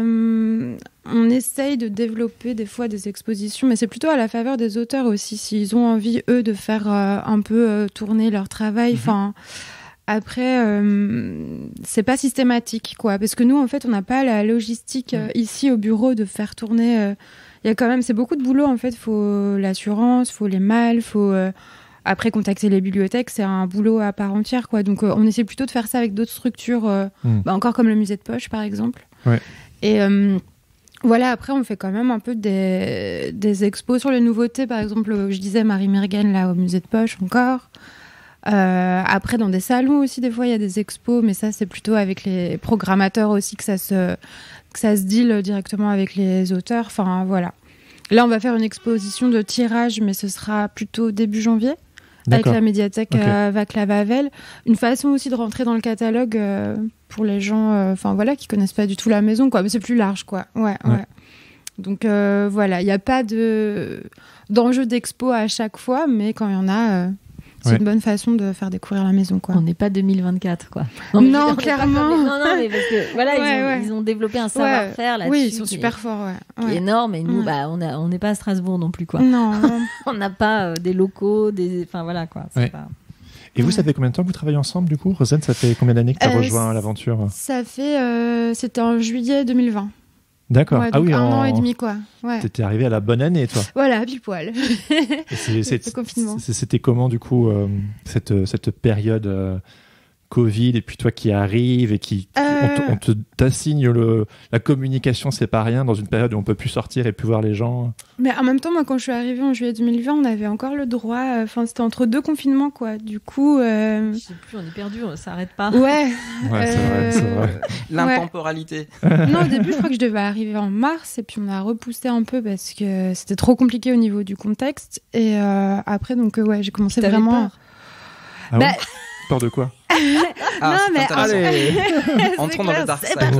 euh, on essaye de développer des fois des expositions, mais c'est plutôt à la faveur des auteurs aussi, s'ils ont envie, eux, de faire euh, un peu euh, tourner leur travail. Mhm. Enfin, après, euh, c'est pas systématique, quoi. Parce que nous, en fait, on n'a pas la logistique euh, ici au bureau de faire tourner. euh, Il y a quand même, c'est beaucoup de boulot, en fait. Il faut l'assurance, il faut les malles, il faut... euh, Après, contacter les bibliothèques, c'est un boulot à part entière, quoi. Donc, euh, on essaie plutôt de faire ça avec d'autres structures, euh, Mm. bah, encore comme le musée de poche, par exemple. Ouais. Et euh, voilà, après, on fait quand même un peu des, des expos sur les nouveautés. Par exemple, je disais Marie Mergen, là, au musée de poche, encore. Euh, après, dans des salons aussi, des fois, il y a des expos, mais ça, c'est plutôt avec les programmateurs aussi que ça se, que ça se deal directement avec les auteurs. Enfin, voilà. Là, on va faire une exposition de tirage, mais ce sera plutôt début janvier. Avec D'accord. la médiathèque Ok. euh, Vaclav-Havel. Une façon aussi de rentrer dans le catalogue euh, pour les gens euh, enfin voilà, qui connaissent pas du tout la maison, quoi. Mais c'est plus large, quoi. Ouais, ouais. Ouais. Donc euh, voilà, il n'y a pas de d'enjeu d'expo à chaque fois, mais quand il y en a, euh, c'est Ouais. une bonne façon de faire découvrir la maison, quoi. On n'est pas deux mille vingt-quatre, quoi. Non, mais je veux dire, on n'est pas clairement. comme les- Non, non, mais parce que voilà, Ouais, ils, ont, ouais. ils ont développé un savoir-faire là-dessus. Oui, ils sont qui super est- forts, ouais. qui est Ouais. énorme. Et nous, Ouais. bah, on a- on n'est pas à Strasbourg non plus, quoi. Non, non. On n'a pas euh, des locaux, des, enfin voilà, quoi. C'est Ouais. pas- Et vous, ça fait combien de temps que vous travaillez ensemble, du coup Rosane, ça fait combien d'années que tu as Euh, rejoint c- l'aventure Ça fait, euh, c'était en juillet deux mille vingt. D'accord. Ouais, Ah donc oui, un en... an et demi, quoi. Ouais. T'étais arrivé à la bonne année, toi. Voilà, pile poil. Et c'est- c'est- Le confinement. c'est- C'était comment, du coup, euh, cette, cette période euh, Covid, et puis toi qui arrives et qui Euh. on te- on te t'assigne le la communication, c'est pas rien dans une période où on peut plus sortir et plus voir les gens. Mais en même temps, moi, quand je suis arrivée en juillet deux mille vingt, on avait encore le droit. Enfin, c'était entre deux confinements, quoi. Du coup, euh, Je sais plus, on est perdu, on s'arrête pas. ouais. Ouais, c'est vrai, c'est Euh, vrai. L'intemporalité. Non, au début, je crois que je devais arriver en mars, et puis on a repoussé un peu parce que c'était trop compliqué au niveau du contexte. Et euh, après, donc, euh, ouais, j'ai commencé T'avais vraiment. peur Ah Bah, ouais Peur de quoi Ah, Non, c'est mais intéressant. Allez. Entrons dans le dark c'est side.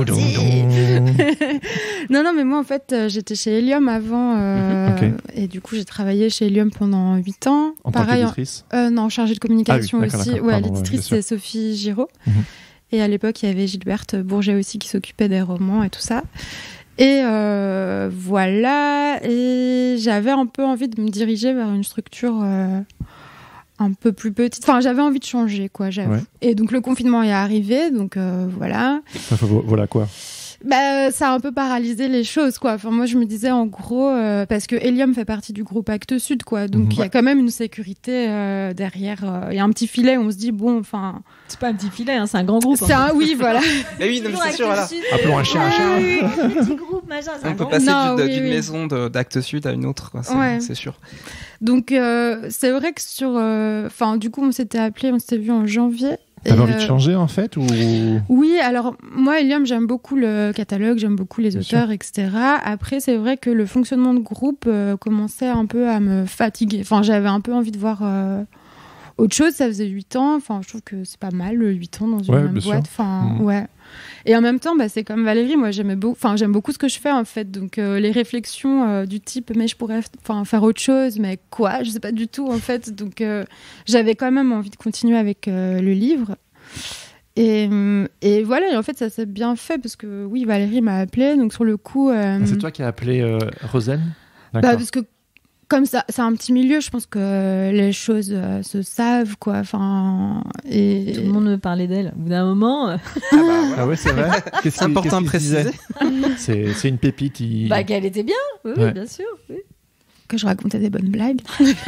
parti. Non, non, mais moi, en fait, euh, j'étais chez Helium avant. euh, Ok. Et du coup, j'ai travaillé chez Helium pendant huit ans. En tant Pareil, en- qu'éditrice. euh, non, chargée de communication Ah oui, d'accord, aussi. d'accord, Ouais, pardon, ouais, l'éditrice, bien sûr. c'est Sophie Giraud. Mhm. Et à l'époque, il y avait Gilberte Bourget aussi qui s'occupait des romans et tout ça. Et euh, voilà. Et j'avais un peu envie de me diriger vers une structure euh, un peu plus petite. Enfin, j'avais envie de changer, quoi, j'avoue. Ouais. Et donc, le confinement est arrivé. Donc, euh, voilà. Enfin, faut- voilà quoi. Bah, ça a un peu paralysé les choses, quoi. Enfin, moi, je me disais, en gros, euh, parce que Helium fait partie du groupe Actes Sud, quoi. Donc, Mhm. il y a quand même une sécurité euh, derrière. euh, Il y a un petit filet où on se dit, bon, enfin... C'est pas un petit filet, hein, c'est un grand groupe. C'est un... Oui, voilà. Mais oui, non, mais c'est sûr, voilà. Appelons un chien un chien. Petit groupe, machin, c'est un On peut grand passer Non, d'une oui, d'une oui. maison de- d'Actes Sud à une autre, quoi, c'est Ouais. c'est sûr. Donc, euh, c'est vrai que sur... euh, Enfin, du coup, on s'était appelé, on s'était vu en janvier. T'avais Et, envie de euh, changer en fait ou Oui, alors moi, Helium, j'aime beaucoup le catalogue, j'aime beaucoup les Bien auteurs, et cetera. Après, c'est vrai que le fonctionnement de groupe euh, commençait un peu à me fatiguer. Enfin, j'avais un peu envie de voir euh, autre chose, ça faisait huit ans. Enfin, je trouve que c'est pas mal, huit ans dans une Ouais, même bien sûr. boîte. Enfin, Mmh. ouais. Et en même temps, bah, c'est comme Valérie, moi j'aimais beaucoup, enfin j'aime beaucoup ce que je fais en fait. Donc euh, les réflexions euh, du type, mais je pourrais, enfin faire autre chose, mais quoi, je sais pas du tout en fait. Donc euh, j'avais quand même envie de continuer avec euh, le livre. Et, et voilà, et en fait ça s'est bien fait parce que oui, Valérie m'a appelée, donc sur le coup. euh, Ah, c'est toi qui as appelé euh, Rosen. bah, D'accord. parce que comme ça, c'est un petit milieu, je pense que les choses euh, se savent, quoi. Enfin, et Tout le monde me parlait d'elle. Au bout d'un moment, euh, Ah bah, voilà. Ah ouais, c'est vrai. Qu'est-ce C'est qu'il- important qu'est-ce de qu'il disait préciser. C'est c'est une pépite. Qui... bah, qu'elle était bien. Oui, oui, Ouais. bien sûr. Oui. que je racontais des bonnes blagues.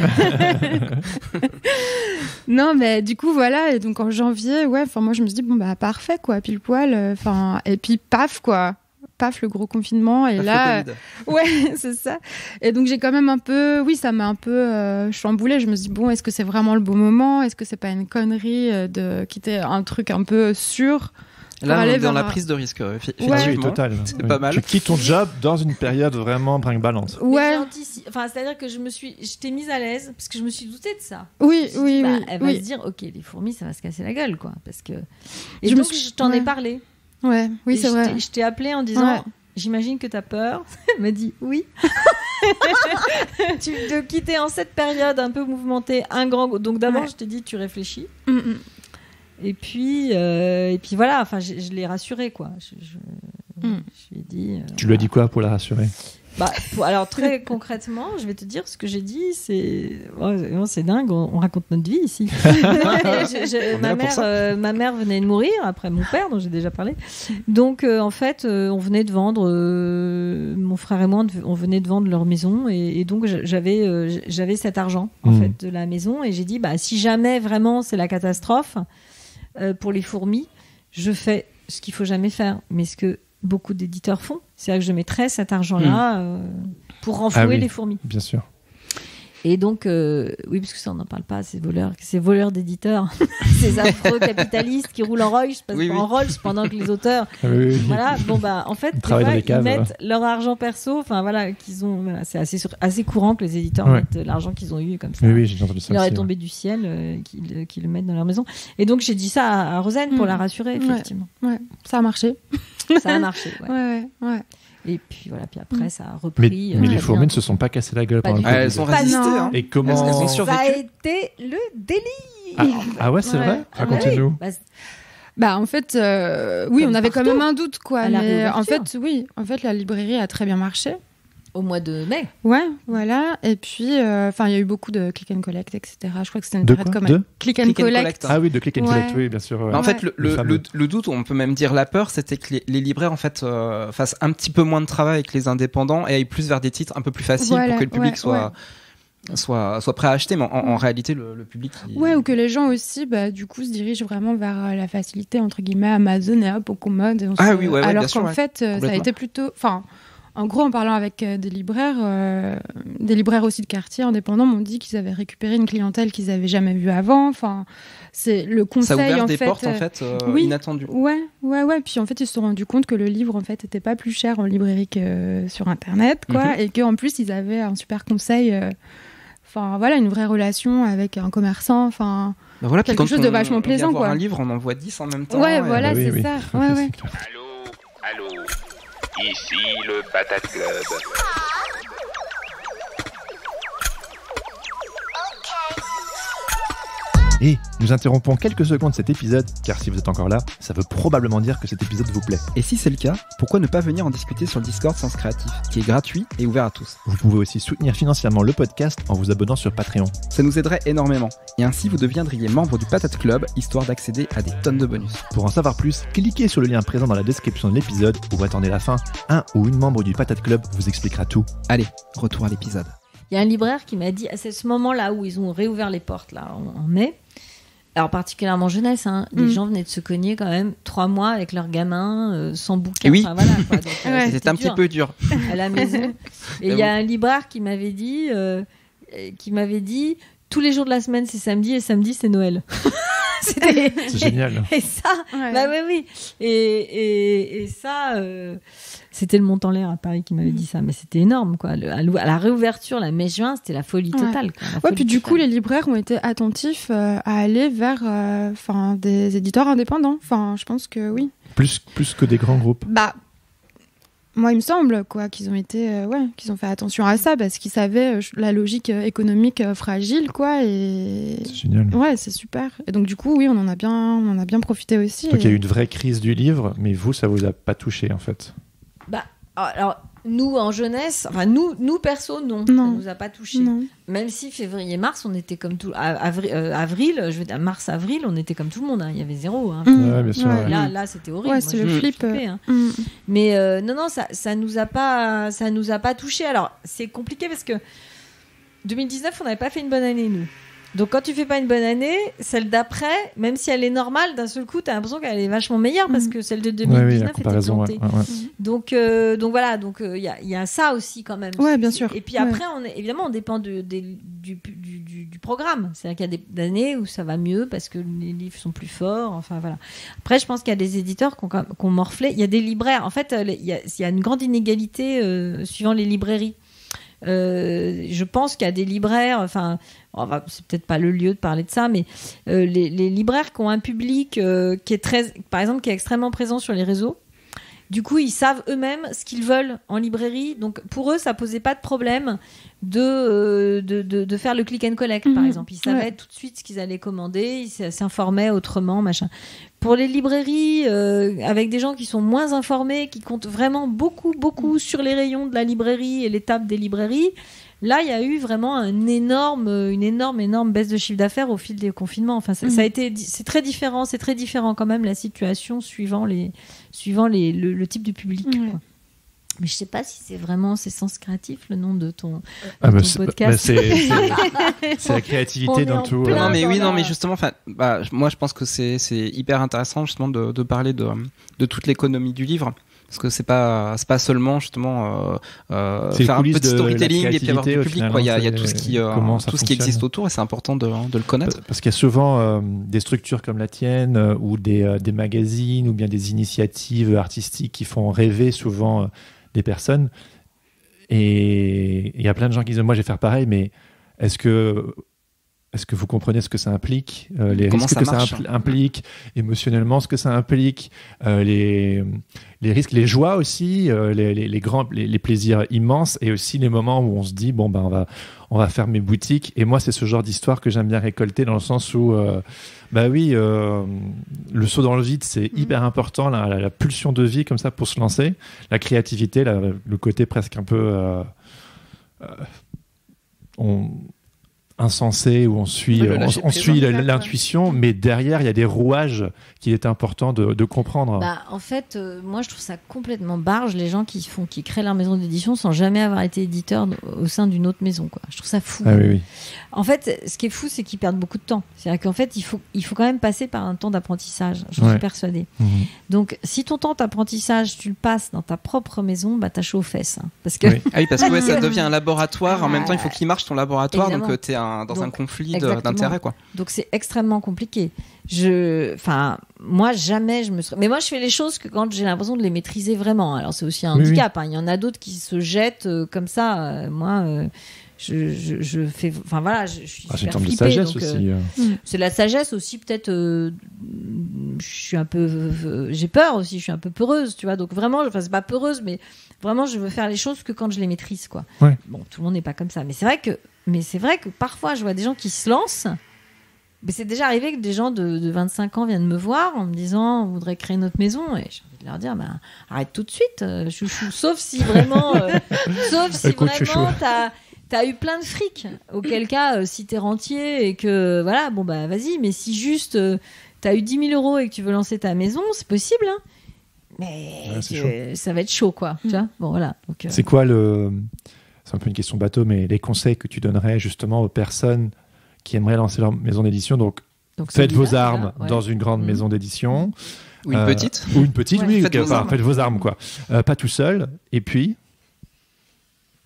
Non, mais du coup, voilà. Et donc en janvier, ouais. Enfin, moi, je me suis dit bon bah parfait, quoi, pile poil. Enfin, et puis paf, quoi. Paf, le gros confinement. Et Paf, là, le Covid. ouais, c'est ça. Et donc j'ai quand même un peu, oui, ça m'a un peu euh, chamboulée. Je me suis dit bon, est-ce que c'est vraiment le bon moment? Est-ce que c'est pas une connerie euh, de quitter un truc un peu sûr? Là, on aller est dans vers la un- prise de risque, euh, effi- Ah oui, effectivement. total. C'est Oui. pas mal. Tu quittes ton job dans une période vraiment brinque-ballante. Mais Ouais, j'ai antici- Enfin, c'est-à-dire que je me suis, je t'ai mise à l'aise parce que je me suis doutée de ça. oui, Je me suis dit, oui, bah, oui. elle va oui. se dire, ok, les fourmis, ça va se casser la gueule, quoi, parce que. Et Je me donc, suis- je t'en ai ouais. parlé. Ouais, oui, Et c'est je vrai. t'ai- Je t'ai appelé en disant, Ouais. j'imagine que t'as peur. Elle m'a dit oui. tu de quitter en cette période un peu mouvementée, un grand. Donc d'abord, Ouais. je t'ai dit, tu réfléchis. Mm, mm. Et puis, euh, et puis voilà. Enfin, je, je l'ai rassurée, quoi. Je, je, Mm. je lui ai dit. euh, Tu lui as dit quoi pour la rassurer? Bah, pour- alors très concrètement, je vais te dire ce que j'ai dit. C'est, oh, c'est- c'est dingue. On, on raconte notre vie ici. Je- je- On est ma là pour mère, ça. euh, ma mère venait de mourir après mon père, dont j'ai déjà parlé. Donc euh, en fait, euh, on venait de vendre. euh, mon frère et moi, on venait de vendre leur maison, et, et donc j'avais, euh, j'avais cet argent en Mmh. fait de la maison, et j'ai dit, bah si jamais vraiment c'est la catastrophe euh, pour les fourmis, je fais ce qu'il faut jamais faire, mais ce que beaucoup d'éditeurs font, c'est-à-dire que je mettrais cet argent-là euh, pour renflouer Ah oui. les fourmis. Bien sûr. Et donc, euh, oui, parce que ça, on n'en parle pas, ces voleurs, ces voleurs d'éditeurs, ces affreux capitalistes qui roulent en Rolls, parce Oui, qu'en oui. Rolls pendant que les auteurs, Ah oui, oui. voilà, bon bah, en fait, Ils des travaillent fois, dans les caves, ils mettent leur argent perso, enfin voilà, qu'ils ont, voilà, c'est assez sur- assez courant que les éditeurs Ouais. mettent l'argent qu'ils ont eu comme ça. Oui, oui, j'ai entendu ça Il leur est aussi, tombé du ciel, euh, qu'ils qu'ils le mettent dans leur maison. Et donc j'ai dit ça à, à Rosanne pour Mm. la rassurer, Ouais. effectivement. Ouais, ça a marché. Ça a marché. Ouais. Ouais, ouais, ouais. Et puis voilà, puis après Mm. ça a Mais, repris. mais euh, les très fourmis bien. ne se sont pas cassées la gueule Pas pendant du le tout. Ah, Covid. elles sont Pas résistées. non. Hein. Et comment Elles- elles ont Ça survécu. a été le délire. Ah, ah ouais, c'est Ouais. vrai. Ah bah Racontez-nous. oui. Bah, c'est- Bah en fait, euh, oui, Comme on avait quand partout. même un doute, quoi. À la Mais en réouverture. fait, oui, en fait, la librairie a très bien marché. au mois de mai. Ouais, voilà. Et puis, enfin, il y a eu beaucoup de click and collect, et cetera. Je crois que c'était une De période quoi comme De click and Click and collect. collect. Ah oui, de click and Ouais. collect, oui, bien sûr. ouais. En Ouais. fait, le, Le le, fameux. le- le doute, on peut même dire la peur, c'était que les, les libraires en fait euh, fassent un petit peu moins de travail avec les indépendants et aillent plus vers des titres un peu plus faciles Voilà, pour que le public ouais, soit, soit soit prêt à acheter. Mais en, en réalité, le, le public. il- Ouais, ou que les gens aussi, bah, du coup, se dirigent vraiment vers euh, la facilité, entre guillemets, Amazon et hop, au commode. Et on Ah se- oui, ouais, ouais, Alors bien sûr, qu'en ouais. fait, euh, ça a Complètement. été plutôt. Enfin, en gros, en parlant avec euh, des libraires, euh, des libraires aussi de quartier indépendants m'ont dit qu'ils avaient récupéré une clientèle qu'ils avaient jamais vue avant. Enfin, c'est le conseil, Ça a ouvert en des fait. portes en euh, fait euh, oui. inattendues. Ouais, ouais, ouais. Puis en fait, ils se sont rendus compte que le livre, en fait, était pas plus cher en librairie que sur Internet, quoi. Mhm. Et qu'en plus, ils avaient un super conseil. euh, Enfin, voilà, une vraie relation avec un commerçant. Enfin, Bah voilà, puis Quelque quand chose on- de vachement on vient plaisant, voir quoi. un livre, on en voit dix en même temps. ouais, et- voilà, bah oui, c'est oui. ça. Ouais, ouais. Allô, allô, ici le Patate Club. Et nous interrompons quelques secondes cet épisode, car si vous êtes encore là, ça veut probablement dire que cet épisode vous plaît. Et si c'est le cas, pourquoi ne pas venir en discuter sur le Discord Sens Créatif, qui est gratuit et ouvert à tous. Vous pouvez aussi soutenir financièrement le podcast en vous abonnant sur Patreon. Ça nous aiderait énormément. Et ainsi, vous deviendriez membre du Patate Club, histoire d'accéder à des tonnes de bonus. Pour en savoir plus, cliquez sur le lien présent dans la description de l'épisode ou attendez la fin. Un ou une membre du Patate Club vous expliquera tout. Allez, retour à l'épisode. Il y a un libraire qui m'a dit, à ce moment-là où ils ont réouvert les portes, là, en, en mai, alors particulièrement jeunesse, hein, les Mm. gens venaient de se cogner quand même trois mois avec leurs gamins, euh, sans bouquin. Et oui. Enfin, voilà, quoi. Donc, euh, Ouais. C'était un petit dur peu dur. à la maison. Et il y a un libraire qui m'avait dit, euh, euh, qui m'avait dit, tous les jours de la semaine c'est samedi et samedi c'est Noël. C'était... C'est génial. Et ça, Ouais. bah oui, oui. Et, et, et ça, euh, c'était le Montant-L'air à Paris qui m'avait dit ça, mais c'était énorme, quoi. Le, à, l'ou- à la réouverture, la mai-juin, c'était la folie Ouais. totale. Quoi, la Ouais, folie puis du coup, totale. les libraires ont été attentifs euh, à aller vers euh, 'fin, des éditeurs indépendants. Enfin, je pense que oui. Plus, plus que des grands groupes. Bah, moi, il me semble quoi, qu'ils ont été, euh, ouais, qu'ils ont fait attention à ça parce qu'ils savaient euh, la logique euh, économique euh, fragile, quoi. Et C'est génial. ouais, c'est super. Et donc, du coup, oui, on en a bien, on en a bien profité aussi. Donc il y a et- eu une vraie crise du livre, mais vous, ça vous a pas touché en fait. Bah, alors, nous, en jeunesse, enfin, nous, nous perso, non. Non. Ça nous a pas touchés. Non. Même si février-mars, on était comme tout. a- Avril, euh, avril, je veux dire, mars-avril, on était comme tout le monde. hein. Il y avait zéro. Hein. Mmh. Ouais, bien sûr, ouais. Là, là, c'était horrible. Ouais, Moi, c'est je le me flip, flippais, hein. Mm. Mais euh, non, non, ça, ça nous a pas, ça nous a pas touché. Alors, c'est compliqué parce que deux mille dix-neuf, on n'avait pas fait une bonne année nous. Donc, quand tu fais pas une bonne année, celle d'après, même si elle est normale, d'un seul coup, t'as l'impression qu'elle est vachement meilleure parce Mhm. que celle de Ouais, oui, la deux mille dix-neuf était comparaison. plantée. Ouais, ouais, ouais. Donc, euh, donc voilà, donc il y, a, y a ça aussi quand même. Ouais, bien sûr. Et puis après, on est, évidemment, on dépend de, des- du, du, du, du programme. C'est-à-dire qu'il y a des années où ça va mieux parce que les livres sont plus forts. Enfin voilà. Après, je pense qu'il y a des éditeurs qui ont, qui ont morflé. Il y a des libraires. En fait, il y a, il y a une grande inégalité euh, suivant les librairies. Euh, je pense qu'il y a des libraires, enfin, on va- c'est peut-être pas le lieu de parler de ça, mais euh, les, les libraires qui ont un public euh, qui est très, par exemple, qui est extrêmement présent sur les réseaux. Du coup, ils savent eux-mêmes ce qu'ils veulent en librairie. Donc, pour eux, ça posait pas de problème de, euh, de, de, de faire le click and collect, par Mhm. exemple. Ils savaient Ouais. tout de suite ce qu'ils allaient commander. Ils s'informaient autrement, machin. Pour les librairies, euh, avec des gens qui sont moins informés, qui comptent vraiment beaucoup, beaucoup sur les rayons de la librairie et les tables des librairies, là, il y a eu vraiment un énorme, une énorme, énorme baisse de chiffre d'affaires au fil des confinements. Enfin, ça, Mhm. ça a été, c'est très différent, c'est très différent quand même la situation suivant les, suivant les, le, le type de public. Ouais. quoi. Mais je sais pas si c'est vraiment c'est Sens Créatif le nom de ton, Ah, bah, ton c'est bah, podcast. c'est- c'est- c'est la On créativité est dans en tout. plein euh. Non mais dans oui, la- non mais justement, enfin, bah, moi je pense que c'est c'est hyper intéressant justement de, de parler de de toute l'économie du livre. Parce que c'est pas c'est pas seulement justement euh, euh, C'est les faire un coulisses petit de la storytelling et puis avoir du créativité, au public. final, quoi. Il y a, il y a c'est tout ce qui euh, comment ça tout ce qui existe fonctionne. autour et c'est important de, de le connaître. Parce qu'il y a souvent euh, des structures comme la tienne euh, ou des, euh, des magazines ou bien des initiatives artistiques qui font rêver souvent euh, des personnes. Et il y a plein de gens qui disent moi je vais faire pareil, mais est-ce que est-ce que vous comprenez ce que ça implique, euh, les Comment risques ça que ça marche impl- implique, émotionnellement ce que ça implique, euh, les, les risques, les joies aussi, euh, les, les, les grands, les, les plaisirs immenses et aussi les moments où on se dit bon ben on va on va fermer boutique. Et moi c'est ce genre d'histoire que j'aime bien récolter dans le sens où euh, bah oui euh, le saut dans le vide c'est hyper important, la, la, la pulsion de vie comme ça pour se lancer, la créativité, la, le côté presque un peu euh, euh, on insensé où on suit, Oui, le on, lâcher on prise, suit hein. l'intuition, mais derrière il y a des rouages qu'il est important de, de comprendre. Bah, en fait, euh, moi, je trouve ça complètement barge, les gens qui font, qui créent leur maison d'édition sans jamais avoir été éditeur au sein d'une autre maison, quoi. Je trouve ça fou. Ah oui, oui. En fait, ce qui est fou, c'est qu'ils perdent beaucoup de temps. C'est-à-dire qu'en fait, il faut, il faut quand même passer par un temps d'apprentissage. Je Ouais. suis persuadée. Mhm. Donc, si ton temps d'apprentissage, tu le passes dans ta propre maison, bah, t'as chaud aux fesses. hein. Parce que, Oui. Ah oui, parce que ouais, ça devient un laboratoire. En même temps, il faut Ah, qu'il marche ton laboratoire, évidemment. donc tu es un, dans un Donc, conflit de- exactement. d'intérêts, quoi. donc c'est extrêmement compliqué. Je, enfin, moi, jamais je me serais. Mais moi, je fais les choses que quand j'ai l'impression de les maîtriser vraiment. Alors, c'est aussi un Oui, handicap. hein. Il y en a d'autres qui se jettent euh, comme ça. Euh, moi, euh, je, je, je fais. Enfin, voilà, je, je suis Ah, c'est une super forme de flippée. sagesse donc, euh, aussi. euh. c'est la sagesse aussi, peut-être. euh, je suis un peu. euh, j'ai peur aussi. Je suis un peu peureuse, tu vois. Donc vraiment, enfin, c'est pas peureuse, mais vraiment, je veux faire les choses que quand je les maîtrise, quoi. Ouais. Bon, tout le monde n'est pas comme ça, mais c'est vrai que, mais c'est vrai que parfois, je vois des gens qui se lancent. Mais c'est déjà arrivé que des gens de, de vingt-cinq ans viennent me voir en me disant on voudrait créer notre maison et j'ai envie de leur dire bah, arrête tout de suite euh, chouchou, sauf si vraiment euh, sauf si Écoute, vraiment chouchou. t'as t'as eu plein de fric, auquel cas euh, si t'es rentier et que voilà bon bah vas-y, mais si juste euh, t'as eu dix mille euros et que tu veux lancer ta maison, c'est possible hein, mais Ouais, c'est euh, ça va être chaud quoi, tu vois. Bon voilà, donc euh, C'est quoi le. C'est un peu une question bateau, mais les conseils que tu donnerais justement aux personnes qui aimeraient lancer leur maison d'édition. Donc, donc c'est faites vos bizarre, armes déjà, ouais. dans une grande Mhm. maison d'édition. Ou une Euh, petite. Ou une petite, Ouais. oui. Faites que- vos enfin, armes. faites vos armes, quoi. Euh, pas tout seul. Et puis.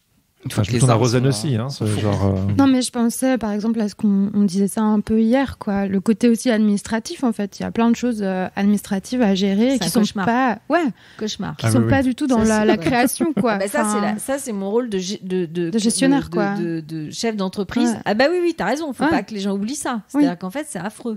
Enfin, je pense à Rosen aussi, hein, ce genre. Euh... Non, mais je pensais, par exemple, à ce qu'on on disait ça un peu hier, quoi. Le côté aussi administratif, en fait. Il y a plein de choses euh, administratives à gérer qui sont cauchemar. pas, ouais, cauchemar. qui Ah, sont oui, pas oui. du tout dans Ça, la, c'est la vrai. création, quoi. Bah, ça, Enfin, c'est la- ça, c'est mon rôle de, gé- de, de, De gestionnaire, de- quoi. De, de, de chef d'entreprise. Ouais. Ah bah oui, oui, t'as raison. Faut Ouais. pas que les gens oublient ça. C'est-à-dire Oui. qu'en fait, c'est affreux.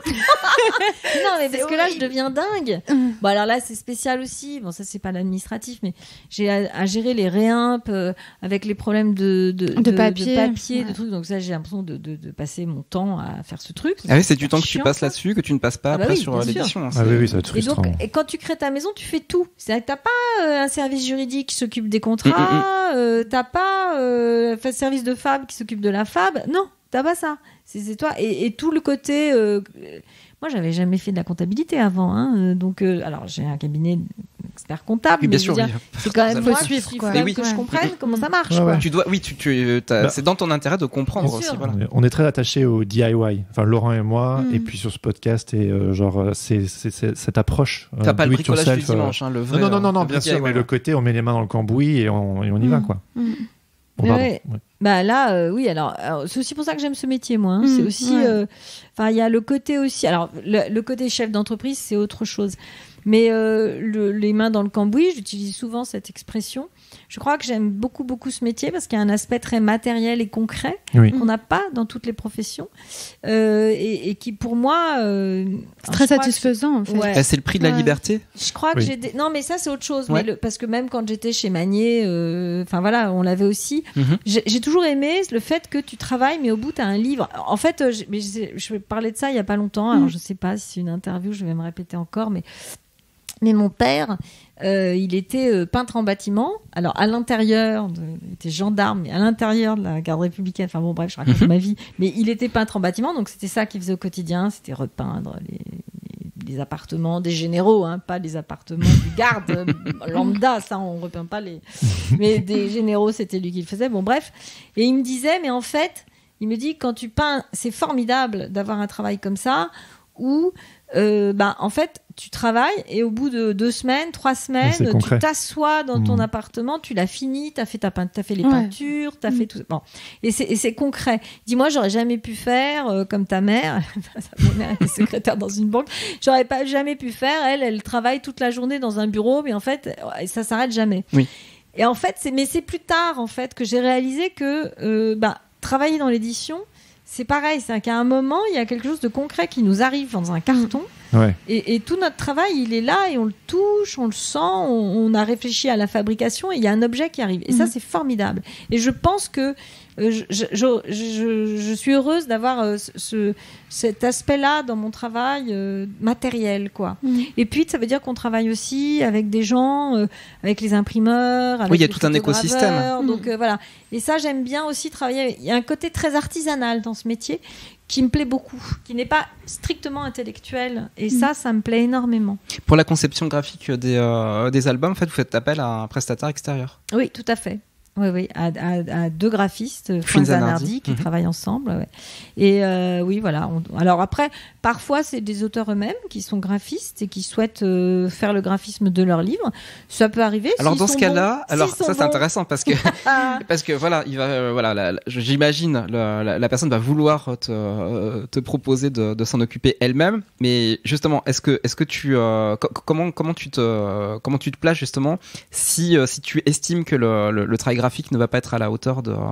non, mais parce que là, je deviens dingue. Hum. Bon, alors là, c'est spécial aussi. Bon, ça, c'est pas l'administratif, mais j'ai à, à gérer les réimps euh, avec les problèmes de, de, De papier. de, papier, de Ouais. trucs. Donc ça, j'ai l'impression de, de, de passer mon temps à faire ce truc. Ah oui, c'est du temps que tu chiant, passes ça. là-dessus que tu ne passes pas Ah bah après oui, sur bien euh, sûr. l'édition. hein, Ah c'est- oui, oui, ça va être Et donc, frustrant. et quand tu crées ta maison, tu fais tout. C'est-à-dire que t'as pas euh, un service juridique qui s'occupe des contrats, euh, t'as pas euh, un service de fab qui s'occupe de la fab. Non, t'as pas ça. C'est, c'est toi. Et, et tout le côté. Euh, moi, j'avais jamais fait de la comptabilité avant, hein, euh, donc euh, alors j'ai un cabinet d'expert comptable, Oui, mais bien je veux sûr. dire, oui. c'est quand même Ça moi faut qui suivre, suis quoi. faut Mais oui. que je comprenne comment ça marche. Ouais, quoi. ouais. Tu dois, oui, tu, tu, t'as- Bah. c'est dans ton intérêt de comprendre Bien aussi. sûr. Voilà. On est très attachés au D I Y, enfin Laurent et moi, Mm. et puis sur ce podcast, et euh, genre, euh, c'est, c'est, c'est cette approche. euh, T'as pas le do it bricolage du yourself, euh, dimanche, hein, le vrai. Non, non, non, euh, non, le bien vrai sûr, D I Y, mais le côté, on met les mains dans le cambouis et on, et on y va, Mm. quoi. Mm. Bon, Mais pardon. ouais. Ouais. Bah là, euh, oui. Alors, alors, c'est aussi pour ça que j'aime ce métier, moi. hein. Mmh, c'est aussi, ouais. euh, enfin, il y a le côté aussi. Alors, le, le côté chef d'entreprise, c'est autre chose. Mais euh, le- les mains dans le cambouis, j'utilise souvent cette expression. Je crois que j'aime beaucoup, beaucoup ce métier parce qu'il y a un aspect très matériel et concret Oui. qu'on n'a pas dans toutes les professions euh, et, et qui, pour moi, euh, C'est très je crois que satisfaisant, en fait. Ouais. Bah, c'est le prix de la Ouais. liberté. Je crois que Oui. j'ai des... non mais ça c'est autre chose Ouais. mais le... parce que même quand j'étais chez Magnier euh, enfin voilà on l'avait aussi Mhm. j'ai j'ai toujours aimé le fait que tu travailles mais au bout tu as un livre en fait euh, j'ai- mais je, je parlais de ça il y a pas longtemps alors Mhm. je sais pas si c'est une interview je vais me répéter encore mais mais mon père euh, il était euh, peintre en bâtiment alors à l'intérieur de... il était gendarme mais à l'intérieur de la garde républicaine enfin bon bref je raconte ma vie mais il était peintre en bâtiment donc c'était ça qu'il faisait au quotidien c'était repeindre les des appartements des généraux, hein, pas des appartements du garde euh, lambda, ça on repeint pas les. Mais des généraux, c'était lui qui le faisait. Bon bref, et il me disait, mais en fait, il me dit quand tu peins, c'est formidable d'avoir un travail comme ça où, euh, bah en fait, tu travailles et au bout de deux semaines, trois semaines, c'est tu concret. t'assois dans ton Mmh. appartement, tu l'as fini, t'as fait ta peint- t'as fait les Ouais. peintures, t'as Mmh. fait tout. Bon, et c'est et c'est concret. Dis-moi, j'aurais jamais pu faire euh, comme ta mère. Ma mère était secrétaire dans une banque. J'aurais pas jamais pu faire. Elle, elle travaille toute la journée dans un bureau, mais en fait, euh, ça s'arrête jamais. Oui. Et en fait, c'est mais c'est plus tard en fait que j'ai réalisé que euh, bah travailler dans l'édition, c'est pareil. C'est qu'à un moment, il y a quelque chose de concret qui nous arrive dans un carton. Ouais. Et, et tout notre travail, il est là et on le touche, on le sent, on, on a réfléchi à la fabrication et il y a un objet qui arrive. Et ça, Mhm. c'est formidable. Et je pense que euh, je, je, je, je- je suis heureuse d'avoir euh, ce, ce- cet aspect-là dans mon travail euh, matériel, quoi. Mhm. Et puis, ça veut dire qu'on travaille aussi avec des gens, euh, avec les imprimeurs, avec Oui, il y a les tout un écosystème. photograveurs. Donc Mhm. euh, voilà. Et ça, j'aime bien aussi travailler. avec- Il y a un côté très artisanal dans ce métier qui me plaît beaucoup, qui n'est pas strictement intellectuel. Et ça, ça me plaît énormément. Pour la conception graphique des, euh, des albums, en fait, vous faites appel à un prestataire extérieur. Oui, tout à fait. Oui, oui, à, à- à deux graphistes, Frin Frin Zanardi, Zanardi, qui mhm. travaillent ensemble. Ouais. Et euh, oui, voilà. on- alors après, parfois, c'est des auteurs eux-mêmes qui sont graphistes et qui souhaitent euh, faire le graphisme de leur livre. Ça peut arriver. Alors s'ils dans ce sont cas-là, bons. alors S'ils sont ça c'est bons. intéressant parce que Ah, parce que voilà, il va euh, voilà, la- la- j'imagine la, la, la personne va vouloir te, euh, te proposer de, de s'en occuper elle-même, mais justement, est-ce que est-ce que tu euh, co- comment comment tu te comment tu te places justement si euh, si tu estimes que le, le, le travail graphique ne va pas être à la hauteur de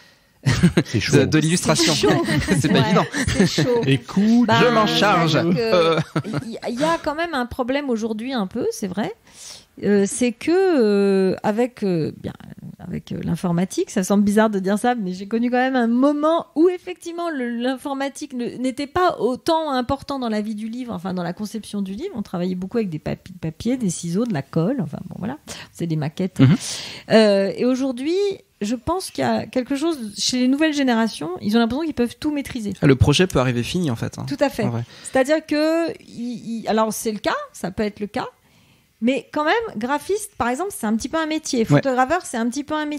C'est chaud. de, de l'illustration. c'est chaud. C'est pas Ouais, évident. C'est chaud. Écoute, Bah, Je m'en charge. c'est-à-dire que Euh. Il y a quand même un problème aujourd'hui, un peu, c'est vrai. Euh, c'est que euh, avec euh, bien avec euh, l'informatique, ça semble bizarre de dire ça, mais j'ai connu quand même un moment où effectivement le- l'informatique ne- n'était pas autant important dans la vie du livre, enfin dans la conception du livre. On travaillait beaucoup avec des papi- papiers, des ciseaux, de la colle, enfin bon voilà, c'est des maquettes. Mhm. Euh, et aujourd'hui, je pense qu'il y a quelque chose chez les nouvelles générations, ils ont l'impression qu'ils peuvent tout maîtriser. Le projet peut arriver fini en fait. hein. Tout à fait. En vrai. C'est-à-dire que, il- il- alors c'est le cas, ça peut être le cas, mais quand même, graphiste, par exemple, c'est un petit peu un métier. Ouais. Photograveur, c'est un petit peu un métier.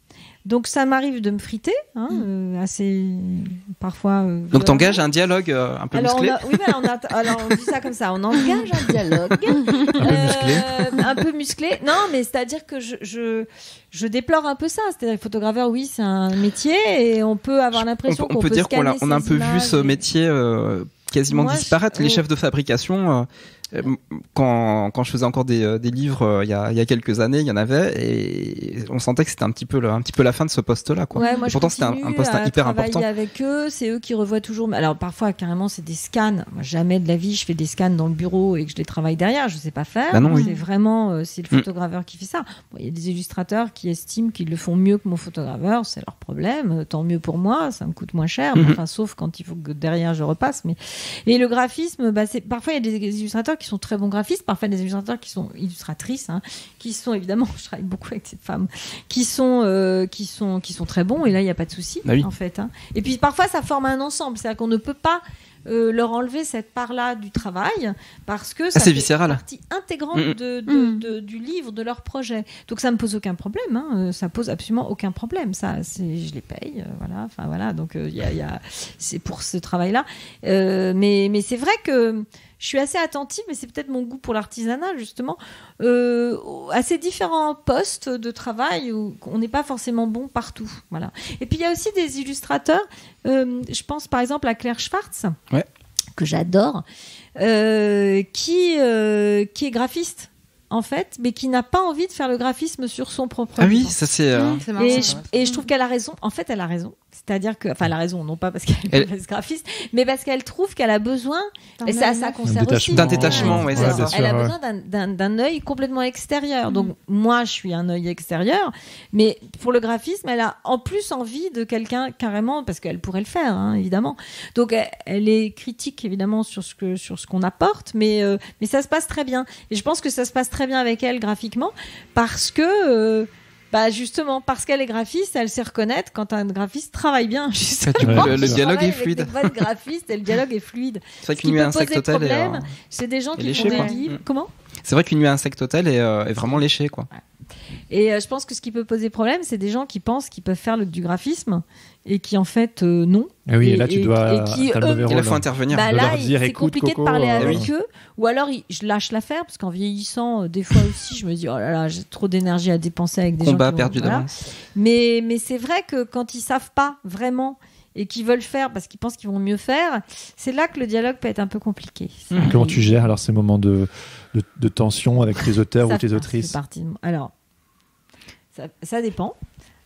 Donc ça m'arrive de me friter, hein, Mm. euh, assez parfois. euh, Donc violemment. t'engages un dialogue euh, un peu Alors, on musclé. a- oui, voilà, on a- alors on dit ça comme ça, on engage un dialogue. Un peu musclé. Euh, un peu musclé. Non, mais c'est-à-dire que je, je, je déplore un peu ça. C'est-à-dire que photographeur, oui, c'est un métier et on peut avoir On, l'impression peut- on qu'on peut dire qu'on a, scanner on a un ces peu vu images ce et- métier euh, quasiment Moi, je- disparaître. Les oh. chefs de fabrication, euh, euh, quand, quand je faisais encore des, euh, des livres euh, il y, a, il y a quelques années, il y en avait et on sentait que c'était un petit peu, le- un petit peu la fin de ce poste-là. Quoi. Ouais, moi, Et je pourtant, c'était un, continue un poste à hyper travailler important. avec eux, c'est eux qui revoient toujours. Alors parfois, carrément, c'est des scans. Moi, jamais de la vie, je fais des scans dans le bureau et que je les travaille derrière. Je sais pas faire. Bah non, oui. C'est vraiment, euh, c'est le Mm. photographeur qui fait ça. Bon, il y a des illustrateurs qui estiment qu'ils le font mieux que mon photographeur. C'est leur problème. Euh, Tant mieux pour moi. Ça me coûte moins cher. Mhm. Enfin, sauf quand il faut que derrière je repasse. Mais et le graphisme, bah, c'est parfois il y a des illustrateurs qui sont très bons graphistes. Parfois des illustrateurs qui sont illustratrices, hein, qui sont évidemment, je travaille beaucoup avec ces femmes, qui sont, euh, qui sont, qui sont très bons. Et là, il n'y a pas de souci, Bah oui. en fait. Hein. Et puis parfois, ça forme un ensemble. C'est-à-dire qu'on ne peut pas euh, leur enlever cette part-là du travail parce que ça c'est fait viscéral. partie intégrante Mm. de, de- Mm. de- du livre, de leur projet. Donc ça me pose aucun problème. Hein. Euh, Ça pose absolument aucun problème. Ça, c'est, je les paye, euh, voilà. Enfin voilà. Donc il y a, y a, c'est pour ce travail-là. Euh, mais, mais c'est vrai que je suis assez attentive, mais c'est peut-être mon goût pour l'artisanat, justement, euh, à ces différents postes de travail où on n'est pas forcément bon partout. Voilà. Et puis, il y a aussi des illustrateurs. euh, je pense, par exemple, à Claire Schwartz, Ouais. que j'adore, euh, qui, euh, qui est graphiste, en fait, mais qui n'a pas envie de faire le graphisme sur son propre Ah oui, livre. ça c'est. euh, Mmh, c'est marrant. Et ça. je, et je trouve qu'elle a raison. En fait, elle a raison. C'est-à-dire que, enfin, elle a raison, non pas parce qu'elle est Elle- mauvaise graphiste, mais parce qu'elle trouve qu'elle a besoin, et ça, ça concerne Un aussi. détachement. D'un détachement, ouais, c'est Ouais, ça. bien sûr, Elle a ouais. besoin d'un- d'un d'un œil complètement extérieur. Donc, moi, je suis un œil extérieur, mais pour le graphisme, elle a en plus envie de quelqu'un carrément, parce qu'elle pourrait le faire, hein, évidemment. Donc, elle, elle est critique, évidemment, sur ce que sur ce qu'on apporte, mais, euh, mais ça se passe très bien. Et je pense que ça se passe très bien avec elle graphiquement, parce que. euh, Bah justement, parce qu'elle est graphiste, elle sait reconnaître quand un graphiste travaille bien. Justement, tu- Ouais, le, le c'est ça. dialogue travaille est avec fluide. des bonnes graphistes et le dialogue est fluide. C'est vrai Ce qu'une qui nuit peut à Insect poser Hotel est, problème, euh, c'est des gens est qui léché, font des quoi. livres. Mm. Comment c'est vrai qu'une nuit à Insect Hotel est, euh, est vraiment léchée, quoi. Et euh, je pense que ce qui peut poser problème, c'est des gens qui pensent qu'ils peuvent faire le, du graphisme et qui en fait euh, non. Ah oui, et, Et- là, tu et- dois. et qui, t'as le eux, mauvais Et là, rôle, faut hein. intervenir. Bah de là, leur il- dire, c'est écoute, compliqué Coco, de parler euh, avec ouais. eux. Ou alors, il- je lâche l'affaire parce qu'en vieillissant, euh, des fois aussi, je me dis oh là là, j'ai trop d'énergie à dépenser avec des Combat gens. qui vont- perdu voilà. d'avance. Mais, mais c'est vrai que quand ils savent pas vraiment et qu'ils veulent faire parce qu'ils pensent qu'ils vont mieux faire, c'est là que le dialogue peut être un peu compliqué. Ça Comment arrive. tu gères alors ces moments de, de, de tension avec tes auteurs Ça ou tes fait autrices? partie de moi. Alors, ça, ça dépend.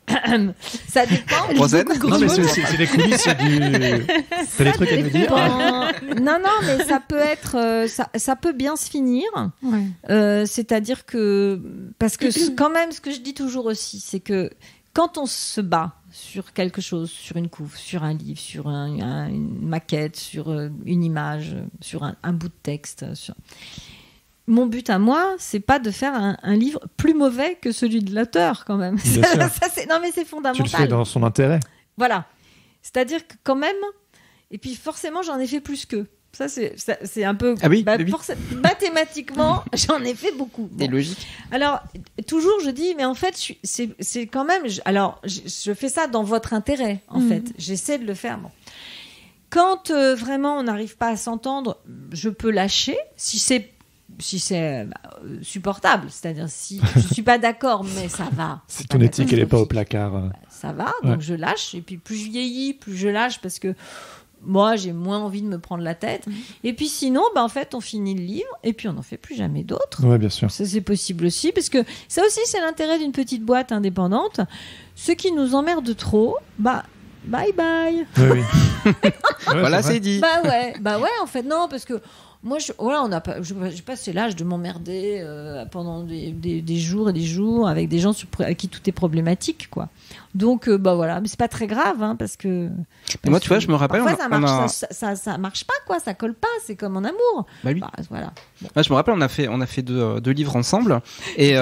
Ça dépend. Rosanne Non, mais c'est c'est- c'est des coulisses, c'est du. T'as des trucs à nous dire? Dépend. Non, non, mais ça peut être, euh, ça, ça peut bien se finir. Ouais. Euh, c'est-à-dire que, parce que ce- quand même, ce que je dis toujours aussi, c'est que quand on se bat sur quelque chose, sur une couve, sur un livre, sur un- un- une maquette, sur euh, une image, euh, sur un, un bout de texte, sur... mon but à moi, c'est pas de faire un, un livre plus mauvais que celui de l'auteur, quand même. Bien Ça, sûr. ça, c'est- non, mais c'est Tu fondamental. le fais dans son intérêt. Voilà. C'est-à-dire que quand même, et puis forcément, j'en ai fait plus qu'eux. Ça, c'est, ça, c'est un peu. Ah oui, bah, oui, oui. forcé- mathématiquement, j'en ai fait beaucoup. Bon. C'est logique. Alors, toujours, je dis, mais en fait, je suis- c'est, c'est quand même. je- alors, je, je fais ça dans votre intérêt, en Mhm. fait. J'essaie de le faire. Bon. Quand euh, vraiment on n'arrive pas à s'entendre, je peux lâcher. Si c'est. Si c'est bah, euh, supportable, c'est-à-dire si je suis pas d'accord, mais ça va. Si C'est ton pas éthique, elle est pas au catastrophique. placard. euh. Ça va, Ouais. donc je lâche. Et puis plus je vieillis, plus je lâche parce que moi, j'ai moins envie de me prendre la tête. Mhm. Et puis sinon, bah, en fait, on finit le livre et puis on n'en fait plus jamais d'autres. Ouais, bien sûr. Ça, c'est possible aussi, parce que ça aussi, c'est l'intérêt d'une petite boîte indépendante. Ce qui nous emmerde trop, bah, bye bye. Oui, oui. Ouais, Voilà, c'est vrai. c'est dit. Bah ouais, bah ouais, en fait, non, parce que moi, je, voilà, on a pas, je, j'ai passé l'âge de m'emmerder euh, pendant des, des, des jours et des jours avec des gens sur, avec qui tout est problématique, quoi. Donc, euh, bah voilà, mais c'est pas très grave, hein, parce que. parce Moi, tu vois, que je me rappelle, parfois, on a- ça, marche, on a- ça, ça, ça marche pas, quoi, ça colle pas, c'est comme en amour. Bah oui. Bah, voilà. Ouais, je me rappelle, on a fait, on a fait deux, euh, deux livres ensemble. Et, euh, Engueulé.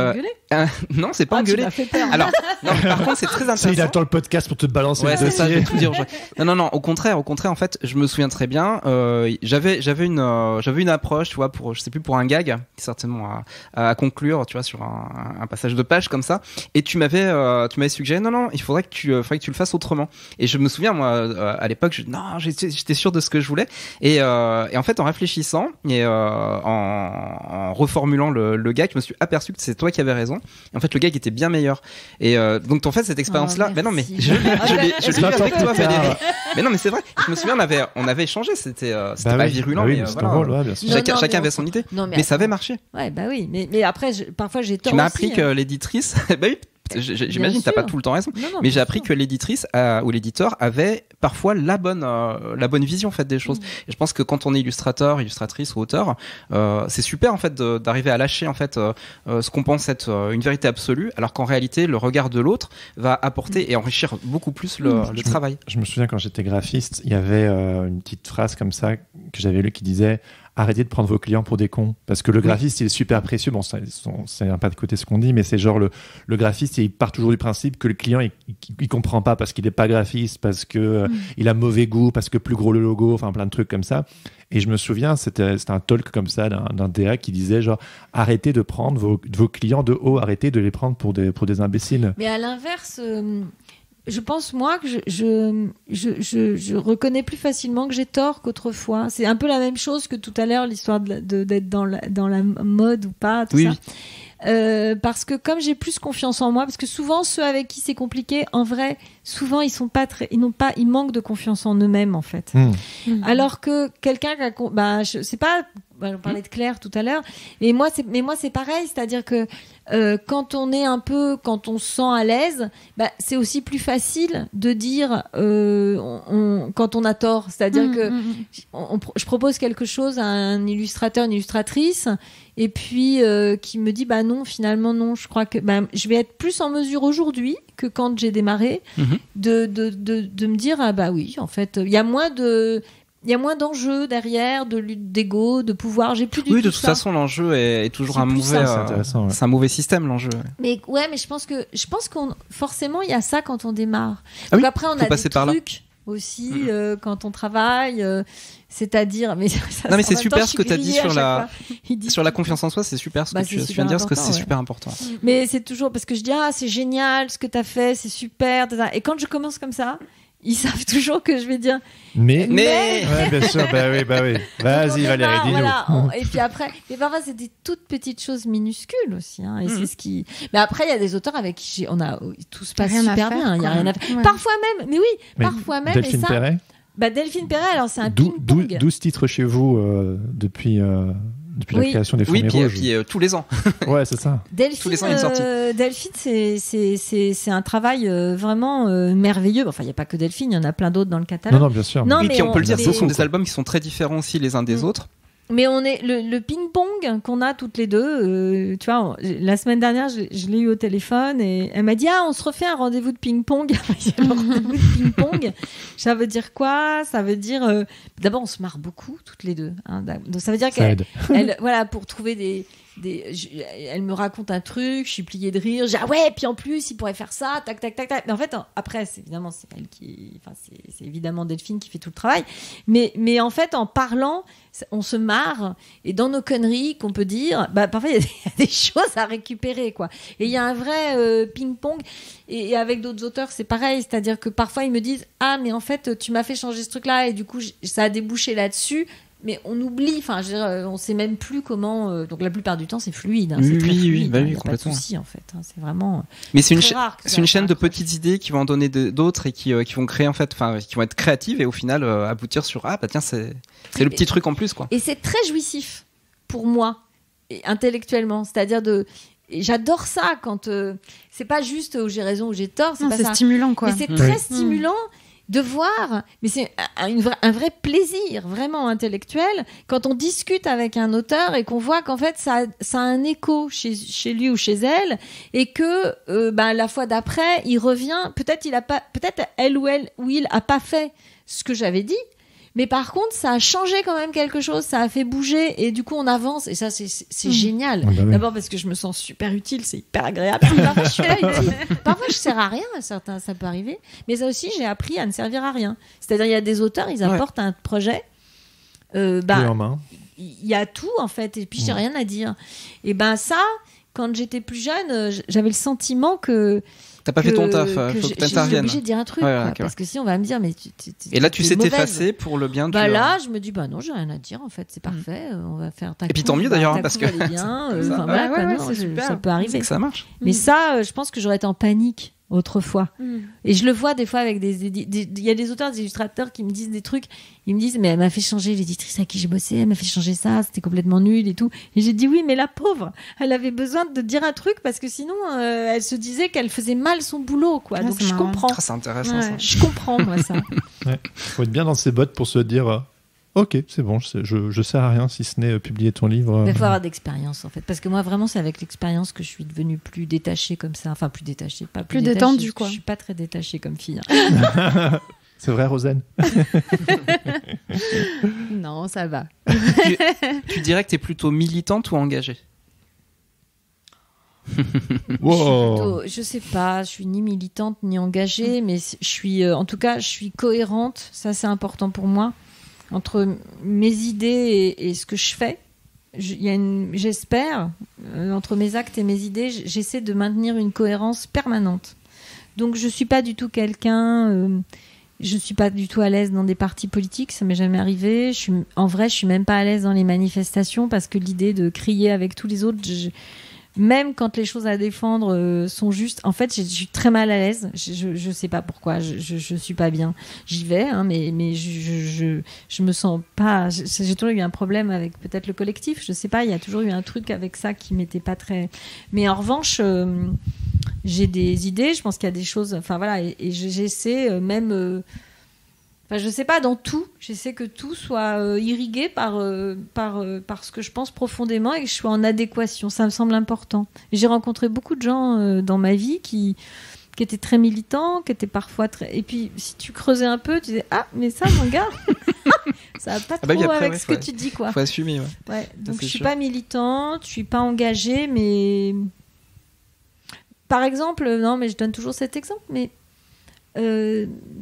Euh, non, c'est pas Ah, tu engueulé. m'as fait peur. Alors, non, mais par contre, c'est très intéressant. C'est, il attend le podcast pour te balancer Ouais, le c'est ça, je dossier. vais tout dire. Non, non, non. Au contraire, au contraire, en fait, je me souviens très bien. Euh, j'avais, j'avais une, euh, j'avais une approche, tu vois, pour, je sais plus, pour un gag, certainement à, à conclure, tu vois, sur un, un passage de page comme ça. Et tu m'avais, euh, tu m'avais suggéré, non, non, il faudrait que tu, euh, faudrait que tu le fasses autrement. Et je me souviens, moi, euh, à l'époque, je, non, j'étais, j'étais sûr de ce que je voulais. Et, euh, et en fait, en réfléchissant et euh, en, en reformulant le, le gag, je me suis aperçu que c'est toi qui avais raison. Et en fait, le gag était bien meilleur. Et euh, donc, en fait, cette expérience-là, Oh, mais non, mais merci. je l'ai, je l'ai, je l'ai eu Attends, avec toi, plus tard. Valérie. Mais non, mais c'est vrai. Je me souviens, on avait, on avait échangé. C'était, euh, c'était Bah pas oui, virulent, bah oui, mais, mais euh, c'est voilà. ton rôle, ouais, bien sûr. Non, Chacun, non, chacun mais avait on- son idée. Non, Mais ça avait attends. marché. Ouais, bah oui. Mais, mais après, je- parfois, j'ai tort Tu m'as aussi, appris hein. que l'éditrice, bah oui, j- j'imagine, t'as sûr. pas tout le temps raison. Non, non, Mais bien j'ai appris sûr. que l'éditrice euh, ou l'éditeur avait parfois la bonne euh, la bonne vision en fait des choses. Mm. Et je pense que quand on est illustrateur, illustratrice ou auteur, euh, c'est super en fait de- d'arriver à lâcher en fait euh, euh, ce qu'on pense être euh, une vérité absolue, alors qu'en réalité le regard de l'autre va apporter et enrichir beaucoup plus le, Mm. le travail. Je me souviens quand j'étais graphiste, il y avait euh, une petite phrase comme ça que j'avais lue qui disait arrêtez de prendre vos clients pour des cons. Parce que le graphiste, il est super précieux. Bon, ça- son- c'est un pas de côté ce qu'on dit, mais c'est genre le, le graphiste, il part toujours du principe que le client, il, il, il comprend pas parce qu'il n'est pas graphiste, parce que euh, il a mauvais goût, parce que plus gros le logo, enfin plein de trucs comme ça. Et je me souviens, c'était, c'était un talk comme ça d'un, d'un D A qui disait genre arrêtez de prendre vos, vos clients de haut, arrêtez de les prendre pour des, pour des imbéciles. Mais à l'inverse, euh, je pense, moi, que je, je, je, je, je reconnais plus facilement que j'ai tort qu'autrefois. C'est un peu la même chose que tout à l'heure, l'histoire de, de- d'être dans la, dans la mode ou pas, tout Oui, ça. oui. Euh, parce que comme j'ai plus confiance en moi, parce que souvent ceux avec qui c'est compliqué, en vrai, souvent ils sont pas très, ils n'ont pas, ils manquent de confiance en eux-mêmes en fait. Hmm. Alors que quelqu'un qui a, con- bah, je sais pas, bah, on parlait de Claire tout à l'heure, et moi c'est, mais moi c'est pareil, c'est-à-dire que euh, quand on est un peu, quand on se sent à l'aise, bah, c'est aussi plus facile de dire euh, on, on- quand on a tort, c'est-à-dire Mm, que mm, mm. on- on- je propose quelque chose à un illustrateur, une illustratrice, et puis euh, qui me dit bah non, finalement non, je crois que bah, je vais être plus en mesure aujourd'hui que quand j'ai démarré Mhm. de, de, de, de me dire ah bah oui, en fait, il y a moins de il y a moins d'enjeux derrière, de lutte d'ego, de pouvoir, j'ai plus du Oui, tout de toute ça. façon, l'enjeu est, est toujours C'est un plus mauvais, ça, c'est euh, intéressant, ouais. c'est un mauvais système, l'enjeu. ouais. Mais ouais, mais je pense que je pense qu'on forcément il y a ça quand on démarre. Ah Donc oui, après on faut a passer des par là. trucs aussi Mhm. euh, quand on travaille, euh, c'est-à-dire mais ça, Non, mais en c'est même super temps, ce je que suis t'as dit grillée à sur chaque la- fois. Il dit- Sur la confiance en soi, c'est super ce Bah, que tu, c'est tu viens de dire, parce que super c'est important, super important. Mais c'est toujours parce que je dis ah c'est génial ce que t'as fait, c'est super. tata. Et quand je commence comme ça, ils savent toujours que je vais dire. Mais, Mais- ouais, bien sûr, bah oui, bah oui. Vas-y, on est Valérie, là, dis-nous. voilà, on- Et puis après, mais parfois c'est des toutes petites choses minuscules aussi. Hein, et Mhm. c'est ce qui. Mais après il y a des auteurs avec qui j'ai- on a tout se passe Rien à super faire, bien. Il y a quoi. rien à faire. Ouais. Parfois même, mais oui, Mais parfois même. Delphine et ça, Perret, bah Delphine Perret, alors c'est un dou- dou- ping-pong. douze titres chez vous euh, depuis, euh, depuis la Oui. création des Oui, Fourmis puis, Rouges. puis euh, tous les ans. Ouais, c'est ça. Delphine, Tous les ans, il y a une sortie. euh, Delphine, c'est c'est c'est c'est un travail euh, vraiment euh, merveilleux. Enfin, il y a pas que Delphine, il y en a plein d'autres dans le Non, catalogue. non, bien sûr. Non, Et mais puis on peut le dire, mais- ce sont des albums qui sont très différents aussi les uns des Mm. autres. Mais on est le, le ping-pong qu'on a toutes les deux. euh, tu vois, on- la semaine dernière, je, je l'ai eu au téléphone et elle m'a dit ah on se refait un rendez-vous de ping-pong. Il y a le rendez-vous de ping-pong. Ça veut dire quoi? Ça veut dire euh, d'abord on se marre beaucoup toutes les deux. Hein, donc ça veut dire Ça qu'elle aide. elle, voilà, pour trouver des, des je- elle me raconte un truc, je suis pliée de rire, j'ai ah ouais, puis en plus, il pourrait faire ça, tac, tac, tac, tac. Mais en fait, en- après, c'est évidemment, c'est elle qui, enfin, c'est, c'est évidemment Delphine qui fait tout le travail. Mais, mais en fait, en parlant, on se marre, et dans nos conneries qu'on peut dire, bah, parfois, il y, a des- il y a des choses à récupérer, quoi. Et il y a un vrai euh, ping-pong. Et, et avec d'autres auteurs, c'est pareil. C'est-à-dire que parfois, ils me disent, ah, mais en fait, tu m'as fait changer ce truc-là, et du coup, j- ça a débouché là-dessus. Mais on oublie, enfin, je veux dire, euh, on sait même plus comment. euh, donc la plupart du temps, c'est fluide. Hein, Oui, c'est très oui, oui, fluide, bah hein, oui, y a pas de complètement. souci en fait. hein, c'est vraiment. Mais c'est une, très cha- rare que c'est ça- une chaîne ça de accroche. petites idées qui vont en donner de- d'autres et qui, euh, qui vont créer en fait, enfin, qui vont être créatives et au final euh, aboutir sur ah bah tiens c'est c'est le petit truc en plus quoi. Et c'est très jouissif pour moi, et intellectuellement. C'est-à-dire de. Et j'adore ça quand euh, c'est pas juste où j'ai raison ou j'ai tort, c'est Non, pas c'est ça. stimulant, quoi. Mais c'est Mm. très Oui. stimulant de voir, mais c'est un, une vra- un vrai plaisir vraiment intellectuel quand on discute avec un auteur et qu'on voit qu'en fait ça, a- ça a un écho chez, chez lui ou chez elle et que euh, ben, la fois d'après il revient, peut-être il a pas, peut-être elle ou elle ou il a pas fait ce que j'avais dit, Mais par contre, ça a changé quand même quelque chose, ça a fait bouger et du coup on avance et ça c'est, c'est, c'est mmh. génial. Ah bah oui. D'abord parce que je me sens super utile, c'est hyper agréable. Parfois je suis là utile. Parfois je sers à rien, certains ça peut arriver. Mais ça aussi j'ai appris à ne servir à rien. C'est-à-dire il y a des auteurs, ils apportent ouais. un projet. Euh, bah, il y a tout en fait et puis j'ai mmh. rien à dire. Et ben ça, quand j'étais plus jeune, j'avais le sentiment que t'as pas que, fait ton taf, faut que t'interviennes. Je suis obligée de dire un truc, ouais, quoi, okay, parce ouais. que si on va me dire, mais tu, tu, tu, et là tu sais mauvaise. t'effacer pour le bien. Bah tu là, je me dis bah non, j'ai rien à dire en fait, c'est parfait, mmh. on va faire ta. Et puis tant mieux d'ailleurs, bah, parce que bien, euh, ça, voilà, ouais, quoi, ouais, non, c'est je, super. ça peut arriver. C'est que ça marche. Mais mmh. ça, euh, je pense que j'aurais été en panique autrefois. Mmh. Et je le vois des fois avec des, il y a des auteurs, des illustrateurs qui me disent des trucs, ils me disent mais elle m'a fait changer l'éditrice à qui j'ai bossé, elle m'a fait changer ça, c'était complètement nul et tout. Et j'ai dit oui, mais la pauvre, elle avait besoin de dire un truc parce que sinon euh, elle se disait qu'elle faisait mal son boulot, quoi. Ah, donc je marrant. comprends. Ah, c'est intéressant ouais. ça. Je comprends moi ça. Ouais. Faut être bien dans ses bottes pour se dire. Euh... Ok, c'est bon, je, sais, je, je sers à rien si ce n'est euh, publier ton livre. Il faut avoir d'expérience en fait, parce que moi vraiment c'est avec l'expérience que je suis devenue plus détachée comme ça, enfin plus détachée, pas plus, plus détachée, détendue quoi. Je suis pas très détachée comme fille. Hein. C'est vrai, Rosanne? Non, ça va. tu, tu dirais que t'es plutôt militante ou engagée? Wow. Je, suis plutôt, je sais pas, je suis ni militante ni engagée, mais je suis, euh, en tout cas, je suis cohérente. Ça c'est important pour moi. Entre mes idées et, et ce que je fais, je, y a une, j'espère, euh, entre mes actes et mes idées, j'essaie de maintenir une cohérence permanente. Donc je suis pas du tout quelqu'un, euh, je suis pas du tout à l'aise dans des partis politiques, ça m'est jamais arrivé. Je suis, en vrai, je suis même pas à l'aise dans les manifestations parce que l'idée de crier avec tous les autres, je, même quand les choses à défendre euh, sont justes, en fait, je suis très mal à l'aise. Je, je, je sais pas pourquoi, je, je, je suis pas bien. J'y vais, hein, mais, mais je, je, je, je me sens pas. Je, j'ai toujours eu un problème avec peut-être le collectif. Je sais pas, il y a toujours eu un truc avec ça qui m'était pas très. Mais en revanche, euh, j'ai des idées. Je pense qu'il y a des choses. Enfin voilà, et, et j'essaie euh, même. Euh, Enfin, je sais pas, dans tout, j'essaie que tout soit euh, irrigué par, euh, par, euh, par ce que je pense profondément et que je sois en adéquation. Ça me semble important. Et j'ai rencontré beaucoup de gens euh, dans ma vie qui, qui étaient très militants, qui étaient parfois très... Et puis, si tu creusais un peu, tu disais « Ah, mais ça, mon gars, ça va pas ah bah trop après, avec ouais, ce que ouais. tu dis, quoi. » Faut assumer, ouais. Ouais, donc, ça, je suis sûr. pas militante, je suis pas engagée, mais... Par exemple, non, mais je donne toujours cet exemple, mais... Euh,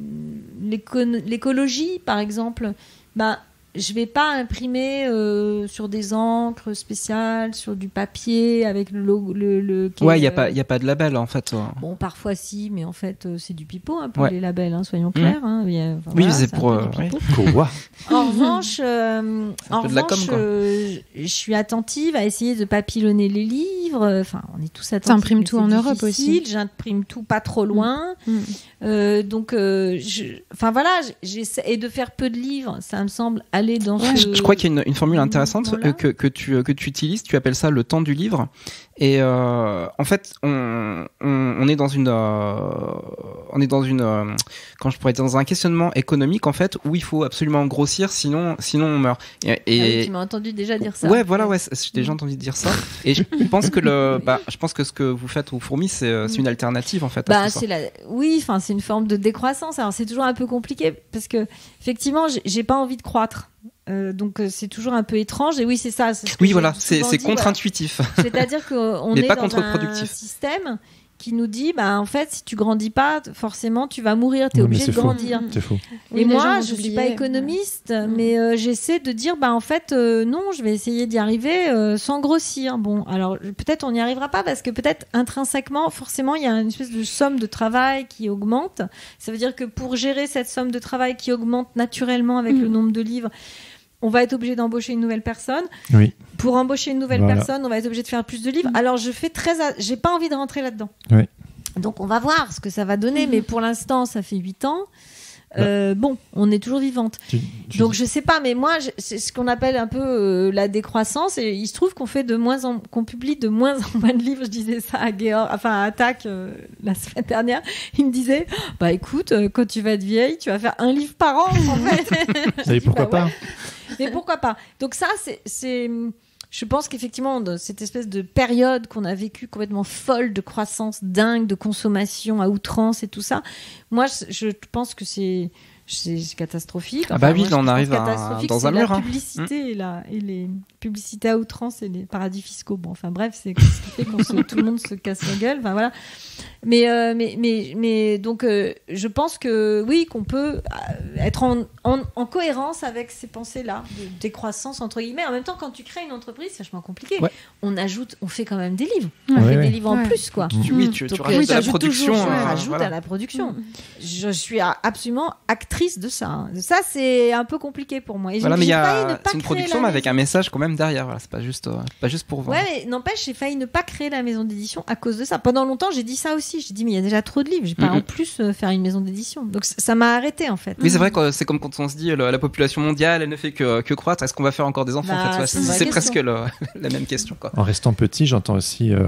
l'éco- l'écologie, par exemple, bah, je vais pas imprimer euh, sur des encres spéciales, sur du papier avec le logo. Le, le, ouais, il n'y a, euh... pas, y a pas de label en fait. Bon, parfois si, mais en fait, euh, c'est du pipeau un peu, ouais. les labels, hein, soyons clairs. Mmh. Hein, y a, enfin, oui, voilà, c'est pour. Euh, oui. Quoi En revanche, euh, en de la revanche com, euh, je, je suis attentive à essayer de papillonner les livres. Enfin, on est tous attentifs. T'imprimes tout en Europe aussi. J'imprime tout pas trop loin. Mmh. Euh, donc, euh, je, enfin voilà, j'essaie et de faire peu de livres. Ça me semble aller dans ouais, ce. Je, je crois qu'il y a une, une formule intéressante euh, que, que tu que tu utilises. Tu appelles ça le temps du livre. Et euh, en fait, on, on, on est dans une, euh, on est dans une, euh, quand je pourrais dire dans un questionnement économique en fait où il faut absolument grossir, sinon, sinon on meurt. Et, et... Ah oui, tu m'as entendu déjà dire ça. Ouais, voilà, ouais, j'ai déjà entendu dire ça. Et je pense que le, bah, je pense que ce que vous faites aux fourmis, c'est, c'est une alternative en fait. Bah, à c'est ça. la, oui, enfin, c'est une forme de décroissance. Alors, c'est toujours un peu compliqué parce que effectivement, j'ai, j'ai pas envie de croître. Euh, donc euh, c'est toujours un peu étrange et oui c'est ça c'est ce que oui j'ai voilà c'est, c'est dit, contre-intuitif voilà. C'est-à-dire qu'on mais est pas dans contre-productif. un système qui nous dit bah en fait si tu grandis pas forcément tu vas mourir, t'es oui, obligé de faux. grandir. C'est faux. Et oui, moi je suis pas économiste ouais. mais euh, j'essaie de dire bah en fait euh, non je vais essayer d'y arriver euh, sans grossir. Bon alors peut-être on n'y arrivera pas parce que peut-être intrinsèquement forcément il y a une espèce de somme de travail qui augmente. Ça veut dire que pour gérer cette somme de travail qui augmente naturellement avec mmh. le nombre de livres, on va être obligé d'embaucher une nouvelle personne. Oui. Pour embaucher une nouvelle voilà. personne, on va être obligé de faire plus de livres. Alors, je fais très... A... J'ai pas envie de rentrer là-dedans. Oui. Donc, on va voir ce que ça va donner. Mmh. Mais pour l'instant, ça fait huit ans. Euh, bon, on est toujours vivante. Tu, tu Donc, dis... je sais pas, mais moi, je, c'est ce qu'on appelle un peu euh, la décroissance. Et il se trouve qu'on fait de moins en... qu'on publie de moins en moins de livres. Je disais ça à Georg, enfin à Attac euh, la semaine dernière. Il me disait, bah écoute, euh, quand tu vas être vieille, tu vas faire un livre par an, en fait. Et pourquoi bah, pas ouais. Mais pourquoi pas? Donc ça, c'est, c'est, je pense qu'effectivement, de cette espèce de période qu'on a vécue complètement folle de croissance dingue, de consommation à outrance et tout ça, moi, je pense que c'est, c'est c'est catastrophique. Ah bah oui, moi, là, on je trouve arrive à- catastrophique, dans c'est un mur, La hein. publicité, et, la, et les publicités à outrance et les paradis fiscaux. Bon, enfin bref, c'est ce qui fait qu'on se, tout le monde se casse la gueule. Enfin voilà. Mais, euh, mais, mais, mais donc, euh, je pense que oui, qu'on peut euh, être en, en, en cohérence avec ces pensées-là, de décroissance entre guillemets. En même temps, quand tu crées une entreprise, c'est vachement compliqué. Ouais. On ajoute, on fait quand même des livres. Ouais. On Ouais, fait ouais. des livres en Ouais. plus, quoi. Tu- oui, tu, tu Donc, rajoutes euh, de la j'ajoute production. toujours, je euh, rajoute voilà. à la production. Mm. Je suis absolument actrice de ça. hein. Ça, c'est un peu compliqué pour moi. Et Voilà, j'ai- mais il y j'ai failli ne a, pas c'est une créer production, la mais avec maison. un message quand même derrière. Voilà, c'est pas juste, euh, pas juste pour vendre. Ouais, mais n'empêche, j'ai failli ne pas créer la maison d'édition à cause de ça. Pendant longtemps, j'ai dit ça aussi. J'ai dit, mais il y a déjà trop de livres. J'ai pas Mhm. en plus euh, faire une maison d'édition. Donc c- ça m'a arrêté en fait. Oui, c'est vrai que c'est comme quand on se dit le- la population mondiale, elle ne fait que, que croître. Est-ce qu'on va faire encore des enfants Bah, en fait, ouais, c'est C'est une vraie c'est question. presque le- la même question. Quoi. En restant petit, j'entends aussi euh,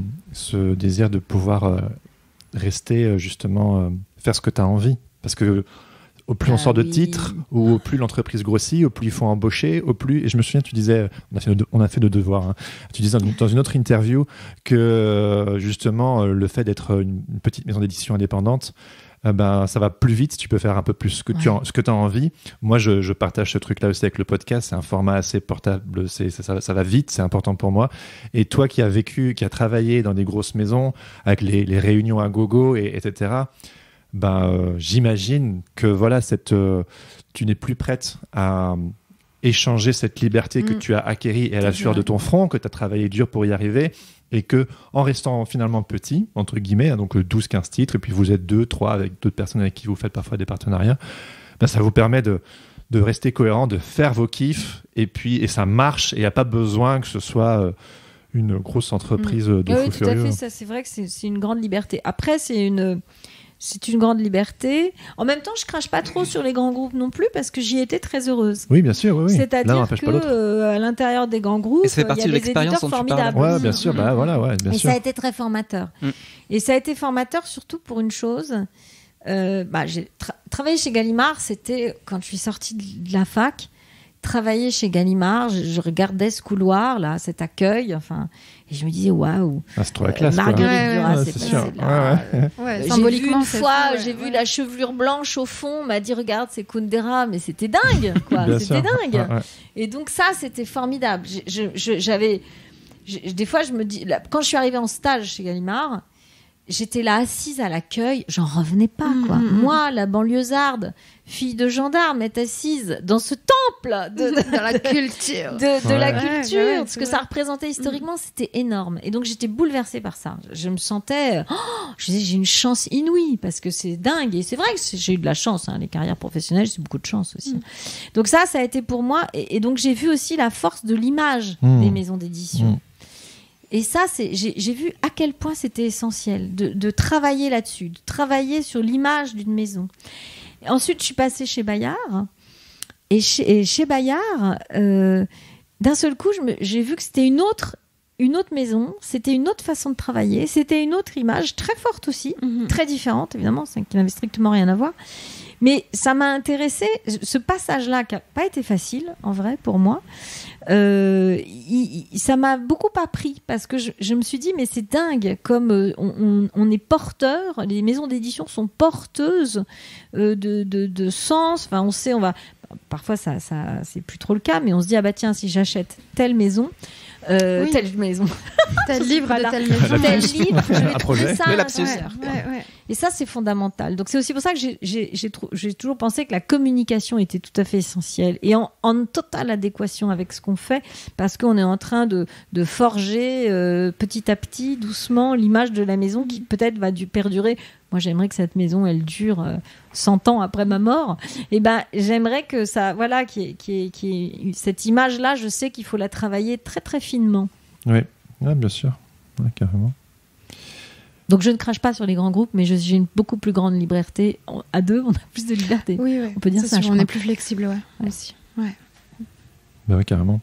ce désir de pouvoir euh, rester euh, justement euh, faire ce que tu as envie. Parce que au plus on Ah sort de oui. titres, ou au plus l'entreprise grossit, au plus il faut embaucher, au plus. Et je me souviens, tu disais, on a fait nos, on a fait nos devoirs. Hein. Tu disais dans, dans une autre interview que euh, justement euh, le fait d'être une, une petite maison d'édition indépendante, euh, ben ça va plus vite si tu peux faire un peu plus ce que tu Ouais. as, ce que tu as envie. Moi, je, je partage ce truc-là aussi avec le podcast. C'est un format assez portable. C'est, ça, ça, ça va vite. C'est important pour moi. Et toi qui as vécu, qui as travaillé dans des grosses maisons avec les, les réunions à gogo, et, etc. Ben, euh, j'imagine que voilà, cette, euh, tu n'es plus prête à euh, échanger cette liberté que Mm. tu as acquérie et à C'est la sueur vrai. de ton front, que tu as travaillé dur pour y arriver, et que en restant finalement petit, entre guillemets, hein, donc douze quinze titres, et puis vous êtes deux, trois avec d'autres personnes avec qui vous faites parfois des partenariats, ben, ça vous permet de, de rester cohérent, de faire vos kiffs, et puis et ça marche, et il n'y a pas besoin que ce soit euh, une grosse entreprise de Oui, fous oui, tout à furieux. fait. Ça, c'est vrai que c'est c'est une grande liberté. Après, c'est une c'est une grande liberté. En même temps, je crache pas trop sur les grands groupes non plus parce que j'y étais très heureuse. Oui, bien sûr, oui, oui. L'un C'est-à-dire n'empêche que pas l'autre. euh, à l'intérieur des grands groupes, Et ça fait il y partie a de des l'expérience éditeurs dont tu parles. formidables. Ouais, bien sûr, bah voilà, ouais, bien Et sûr. ça a été très formateur. Mm. Et ça a été formateur surtout pour une chose. Euh, bah, j'ai tra- travaillé chez Gallimard, c'était quand je suis sortie de la fac. Travailler chez Gallimard, je, je regardais ce couloir là, cet accueil, enfin, et je me disais waouh, Ah, c'est trop la euh, classe, quoi. Marguerite Ouais, Duras ouais, est c'est passée sûr. là. Ouais, ouais. Ouais, J'ai vu symboliquement, une c'est fois, fou, ouais, j'ai vu ouais. la chevelure blanche au fond, on m'a dit regarde c'est Kundera, mais c'était dingue, quoi, Bien c'était sûr. dingue. Ouais, ouais. Et donc ça, c'était formidable. J'ai- je- je- J'avais, j'ai- des fois, je me dis, là, quand je suis arrivée en stage chez Gallimard, j'étais là assise à l'accueil, j'en revenais pas, Mm, quoi. mm, mm. Moi, la banlieusarde, fille de gendarme, est assise dans ce temple de, de- Dans la culture. de, de Ouais. la Ouais, culture, ouais, ouais, ce c'est que vrai. ça représentait historiquement, c'était énorme. Et donc j'étais bouleversée par ça. Je me sentais, oh, je disais, j'ai une chance inouïe parce que c'est dingue. Et c'est vrai que c'est- j'ai eu de la chance. Hein. Les carrières professionnelles, c'est beaucoup de chance aussi. Donc ça, ça a été pour moi. Et, et donc j'ai vu aussi la force de l'image Mmh. des maisons d'édition. Mmh. Et ça, c'est, j'ai, j'ai vu à quel point c'était essentiel de, de travailler là-dessus, de travailler sur l'image d'une maison. Et ensuite, je suis passée chez Bayard. Et chez, et chez Bayard, euh, d'un seul coup, je me- j'ai vu que c'était une autre, une autre maison, c'était une autre façon de travailler, c'était une autre image, très forte aussi, Mhm. très différente, évidemment, c'est qui n'avait strictement rien à voir. Mais ça m'a intéressée, ce passage-là, qui n'a pas été facile, en vrai, pour moi, euh, il- il- ça m'a beaucoup appris, parce que je, je me suis dit, mais c'est dingue, comme euh, on, on- on est porteur, les maisons d'édition sont porteuses euh, de, de, de sens, enfin, on sait, on va... Parfois, ça, ça, c'est plus trop le cas, mais on se dit, ah bah tiens, si j'achète telle maison, euh, Oui. telle maison, Tel livre de Voilà. telle maison. tel ouais. livre, je vais Un projet. trouver ça Le à lapsus. l'intérieur. Ouais, ouais. Et ça, c'est fondamental. Donc, c'est aussi pour ça que j'ai- j'ai j'ai trou- j'ai toujours pensé que la communication était tout à fait essentielle et en, en totale adéquation avec ce qu'on fait, parce qu'on est en train de, de forger euh, petit à petit, doucement, l'image de la maison qui peut-être va du perdurer. Moi, j'aimerais que cette maison, elle dure euh, cent ans après ma mort. Et ben, j'aimerais que ça, voilà, qui est, qui est, qui est cette image-là. Je sais qu'il faut la travailler très très finement. Oui, ouais, bien sûr. Ouais, carrément. Donc, je ne crache pas sur les grands groupes, mais je- j'ai une beaucoup plus grande liberté. En- À deux, on a plus de liberté. Oui, oui. On peut dire C'est ça, sûr, je on crois. est plus flexible, ouais, aussi. Ouais. Bah ouais, carrément.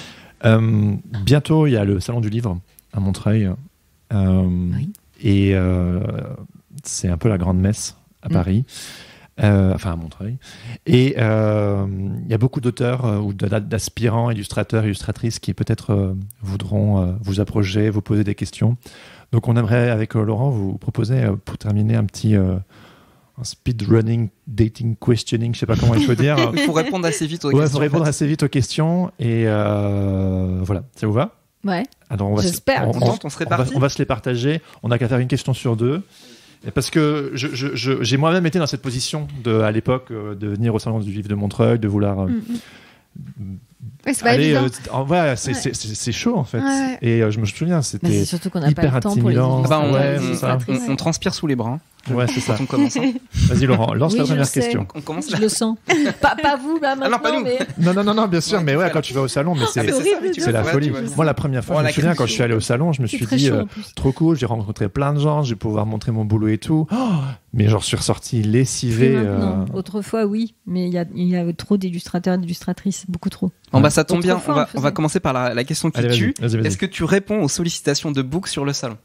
Euh, bientôt, il y a le Salon du Livre à Montreuil. Euh, Oui. Et euh, c'est un peu la grande messe à Mm. Paris. Euh, enfin, à Montreuil. Et euh, il y a beaucoup d'auteurs euh, ou d'a- d'aspirants, illustrateurs, illustratrices qui peut-être euh, voudront euh, vous approcher, vous poser des questions. Donc, on aimerait, avec euh, Laurent, vous proposer, euh, pour terminer, un petit, euh, un speedrunning, dating questioning, je sais pas comment il faut dire. Il faut répondre assez vite aux Ouais, questions. faut répondre assez vite aux questions et euh, voilà, ça vous va? Ouais. Alors on va, se, J'espère. on, On tente, on se on va, répartit. on va se les partager. On n'a qu'à faire une question sur deux. Et parce que je, je, je, j'ai moi-même été dans cette position de, à l'époque euh, de venir au salon du livre de Montreuil, de vouloir euh, Mm-hmm. Ouais, c'est pas aller. évident. euh, en vrai, c'est, Ouais. c'est, c'est, c'est chaud en fait. Ouais. Et euh, je me souviens, Mais c'était c'est surtout qu'on n'a pas hyper le temps pour les intimidant. Ah bah, on, Ouais, on- c'est ça. on- on transpire sous les bras ouais, c'est ça. quand on commence. hein. Vas-y Laurent, lance Oui, la je première le sais. question. On commence Je le sens. pas, pas vous, là, maintenant, non, pas nous. mais... Non, non, non, non, bien sûr, Ouais, mais tu ouais, fais quand la- tu vas au salon, mais c'est, Ah, mais c'est c'est ça, horrible, tu c'est la vois, folie. tu vois, Moi, la première fois, Oh, je me la souviens crise. quand je suis allé au salon, je me C'est suis très dit, chaud, euh, en plus. trop cool, j'ai rencontré plein de gens, je vais pouvoir montrer mon boulot et tout. Oh, mais j'en suis ressorti lessivé. Plus euh, maintenant. Autrefois, oui, mais il y a, il y a trop d'illustrateurs et d'illustratrices, beaucoup trop. Bon bah ça tombe bien, on Autrefois, va, on faisait. on va commencer par la, la question qui Allez, vas-y, tue. vas-y, vas-y. Est-ce que tu réponds aux sollicitations de book sur le salon?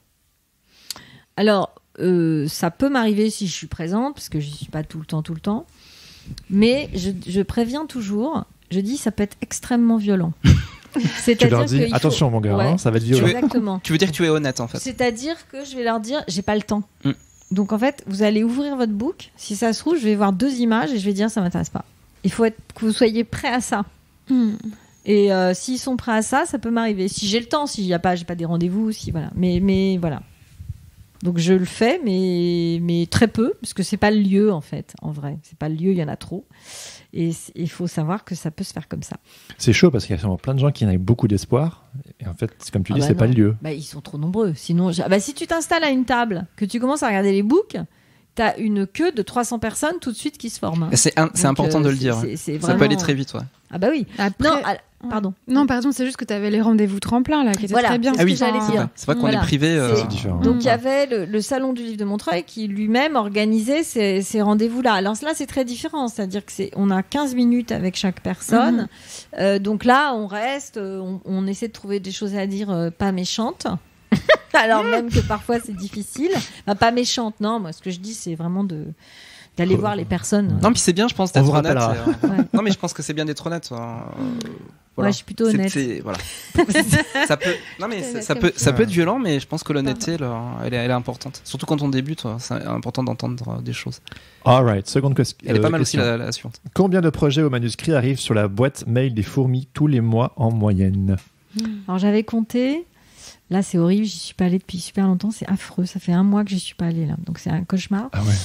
Alors, euh, ça peut m'arriver si je suis présente, parce que je ne suis pas tout le temps, tout le temps. Mais je, je préviens toujours, je dis ça peut être extrêmement violent. Tu C'est-à-dire leur dis, qu'il faut- attention mon gars, Ouais. hein, ça va être Tu violent. veux- Exactement. Tu veux dire que tu es honnête en fait? C'est-à-dire que je vais leur dire, j'ai pas le temps. Mm. Donc en fait, vous allez ouvrir votre book. Si ça se trouve, je vais voir deux images et je vais dire, ça m'intéresse pas. Il faut être, que vous soyez prêts à ça. Mm. Et euh, s'ils sont prêts à ça, ça peut m'arriver. Si j'ai le temps, s'il y a pas, j'ai pas des rendez-vous, si voilà. Mais mais voilà. Donc je le fais, mais mais très peu, parce que c'est pas le lieu en fait. En vrai, c'est pas le lieu, il y en a trop. Et c- il faut savoir que ça peut se faire comme ça. C'est chaud parce qu'il y a sûrement plein de gens qui en avaient beaucoup d'espoir. Et en fait, comme tu Ah dis, bah c'est pas non. le lieu. Bah, ils sont trop nombreux. Sinon, je- ah bah, si tu t'installes à une table, que tu commences à regarder les books, t'as une queue de trois cents personnes tout de suite qui se forme. hein. C'est un- c'est Donc, important euh, de le c'est- dire. c'est- c'est Ça peut vraiment- aller très vite, ouais. Ah bah oui. Après- Non, ah, pardon. Non, par exemple, c'est juste que tu avais les rendez-vous tremplin là, qui étaient Voilà, très bien. c'est ce Ah oui, que j'allais c'est dire. vrai. C'est vrai qu'on Voilà. est privé. euh, C'est C'est différent. Donc il y Ouais. avait le, le salon du livre de Montreuil qui lui-même organisait ces, ces rendez-vous-là. Alors là c'est très différent, c'est-à-dire que c'est on a quinze minutes avec chaque personne. Mhm. Euh, donc là on reste, euh, on, on essaie de trouver des choses à dire euh, pas méchantes. Alors même que parfois c'est difficile. Enfin, pas méchantes, non. Moi ce que je dis c'est vraiment de d'aller voir les personnes. Non, puis c'est bien, je pense, On d'être vous honnête. rappellera. et, euh, Ouais. Non, mais je pense que c'est bien d'être honnête. euh, voilà. Ouais, je suis plutôt C'est- honnête. c'est- voilà. ça peut, non mais C'est ça, ça honnête peut, comme ça ça. peut être violent, mais je pense que l'honnêteté, là, elle est, elle est importante. Surtout quand on débute, ouais, c'est important d'entendre euh, des choses. All right, seconde ques- Elle est euh, pas mal aussi question. la, la suivante. Combien de projets au manuscrit arrivent sur la boîte mail des fourmis tous les mois en moyenne? Alors j'avais compté. Là, c'est horrible, j'y suis pas allée depuis super longtemps, c'est affreux. Ça fait un mois que j'y suis pas allée là, donc c'est un cauchemar. Ah ouais.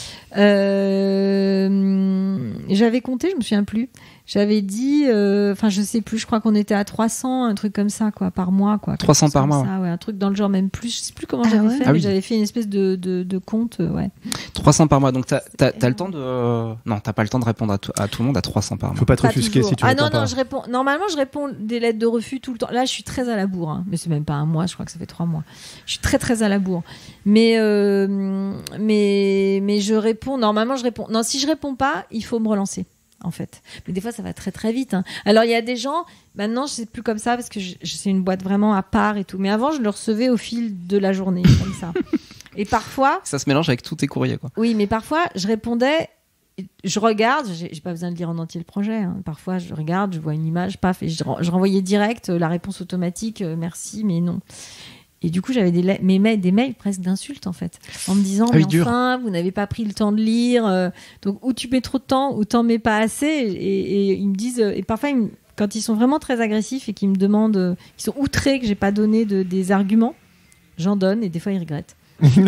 Euh, j'avais compté, je me souviens plus. J'avais dit, euh, enfin, je sais plus, je crois qu'on était à trois cents, un truc comme ça, quoi, par mois, quoi. trois cents Quelque chose par comme mois, ça, ouais, un truc dans le genre, même plus. Je sais plus comment Ah j'avais ouais fait, Ah mais oui. j'avais fait une espèce de, de, de compte, euh, ouais. trois cents par mois, donc t'as, t'as, t'as le temps de. euh, Non, t'as pas le temps de répondre à, tout- à tout le monde à trois cents par mois. Faut pas te Pas offusquer toujours. si tu ah réponds non, pas. non, je réponds. Normalement, je réponds des lettres de refus tout le temps. Là, je suis très à la bourre, hein. Mais c'est même pas un mois, je crois que ça fait trois mois. Je suis très, très à la bourre. Mais, euh, mais, mais je réponds. Normalement, je réponds. Non, si je réponds pas, il faut me relancer, en fait. Mais des fois, ça va très, très vite, hein. Alors, il y a des gens. Maintenant, je sais plus comme ça parce que je, je- c'est une boîte vraiment à part et tout. Mais avant, je le recevais au fil de la journée, comme ça. Et parfois, Ça se mélange avec tous tes courriers, quoi. oui, mais parfois, je répondais, je regarde, j'ai j'ai pas besoin de lire en entier le projet. hein. Parfois, je regarde, je vois une image, paf, et je, ren- je renvoyais direct euh, la réponse automatique, euh, merci, mais non. Et du coup, j'avais des, la- mes mails, des mails presque d'insultes, en fait, en me disant, Ah oui, mais dur. enfin, vous n'avez pas pris le temps de lire. euh, donc, ou tu mets trop de temps, ou t'en mets pas assez. Et, et ils me disent, euh, et parfois, ils me- quand ils sont vraiment très agressifs et qu'ils me demandent, euh, ils sont outrés que j'ai pas donné de, des arguments, j'en donne, et des fois, ils regrettent.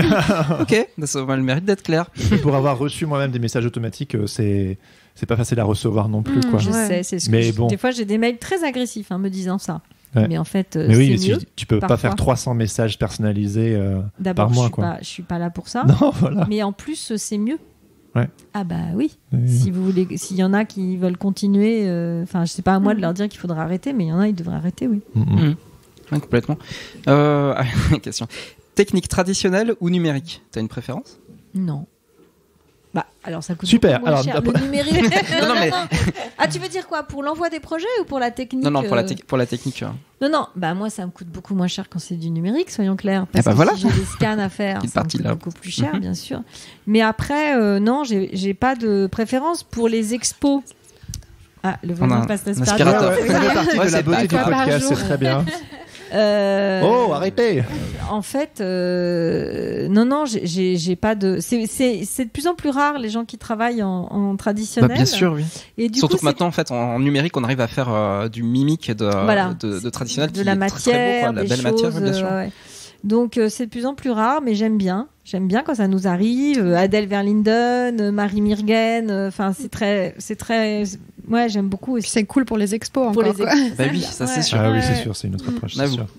Ok, ça a le mérite d'être clair. Mais pour avoir reçu moi-même des messages automatiques, euh, c'est c'est pas facile à recevoir non plus, Mmh, quoi. Je Ouais. sais, c'est ce que Mais je- bon. Des fois, j'ai des mails très agressifs hein, me disant ça. Ouais. Mais en fait, euh, Mais oui, c'est si- mieux. tu peux pas parfois. faire trois cents messages personnalisés euh, D'abord, par je mois, suis quoi. pas, je suis pas là pour ça. Non, voilà. Mais en plus, euh, c'est mieux. Ouais. Ah bah oui. Oui. Si vous voulez, s'il y en a qui veulent continuer, euh, enfin, je sais pas à moi de leur dire qu'il faudra arrêter, mais il y en a, ils devraient arrêter, oui. Mm, mm. Mmh. Ouais, complètement. Euh, question. Technique traditionnelle ou numérique? T'as une préférence? Non. Bah, alors ça coûte Super. beaucoup moins Alors, cher. après- Le numérique. non, Non, non, mais- non. Ah, tu veux dire quoi? Pour l'envoi des projets ou pour la technique? Non, non, pour la, euh, tec- pour la technique. euh. Non, non, bah moi ça me coûte beaucoup moins cher quand c'est du numérique, soyons clairs. Parce bah que voilà. si j'ai des scans à faire, Petite ça me partie coûte là. beaucoup plus cher, Mhm. bien sûr. Mais après, euh, non, j'ai j'ai pas de préférence pour les expos. Ah, le On a voisin un- passe un l'aspirateur. aspirateur. Ouais, ouais, ça fait partie Ouais, de la c'est beauté pas du par podcast, jour. c'est très bien. Euh, Oh, arrêtez. En fait, euh, non, non, j'ai- j'ai j'ai pas de. C'est c'est c'est de plus en plus rare les gens qui travaillent en, en Bah, traditionnel. bien sûr, oui. Et du Surtout coup, que maintenant, en fait, en, en numérique, on arrive à faire euh, du mimique de, Voilà. de, de traditionnel, de qui la est très, très beau, matière, quoi, de la des belle choses. matière, bien sûr. euh, ouais. Donc euh, c'est de plus en plus rare, mais j'aime bien. J'aime bien quand ça nous arrive. Euh, Adèle Verlinden, euh, Marie Mirgen. Enfin, c'est très, c'est très. Ouais, j'aime beaucoup Puis aussi. c'est cool pour les expos Pour encore. les quoi. ex- Bah oui, ça c'est Ouais. sûr. Ah oui, Ouais. c'est sûr, c'est une autre approche, c'est Avoue. sûr.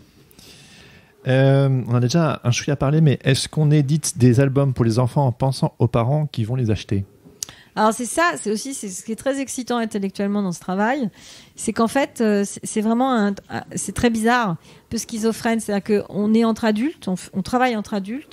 Euh, on a déjà un chouïa à parler, mais est-ce qu'on édite des albums pour les enfants en pensant aux parents qui vont les acheter? Alors c'est ça, c'est aussi c'est ce qui est très excitant intellectuellement dans ce travail, c'est qu'en fait euh, c'est c'est vraiment un, un- c'est très bizarre, un peu schizophrène, c'est-à-dire qu'on est entre adultes, on, f- on travaille entre adultes,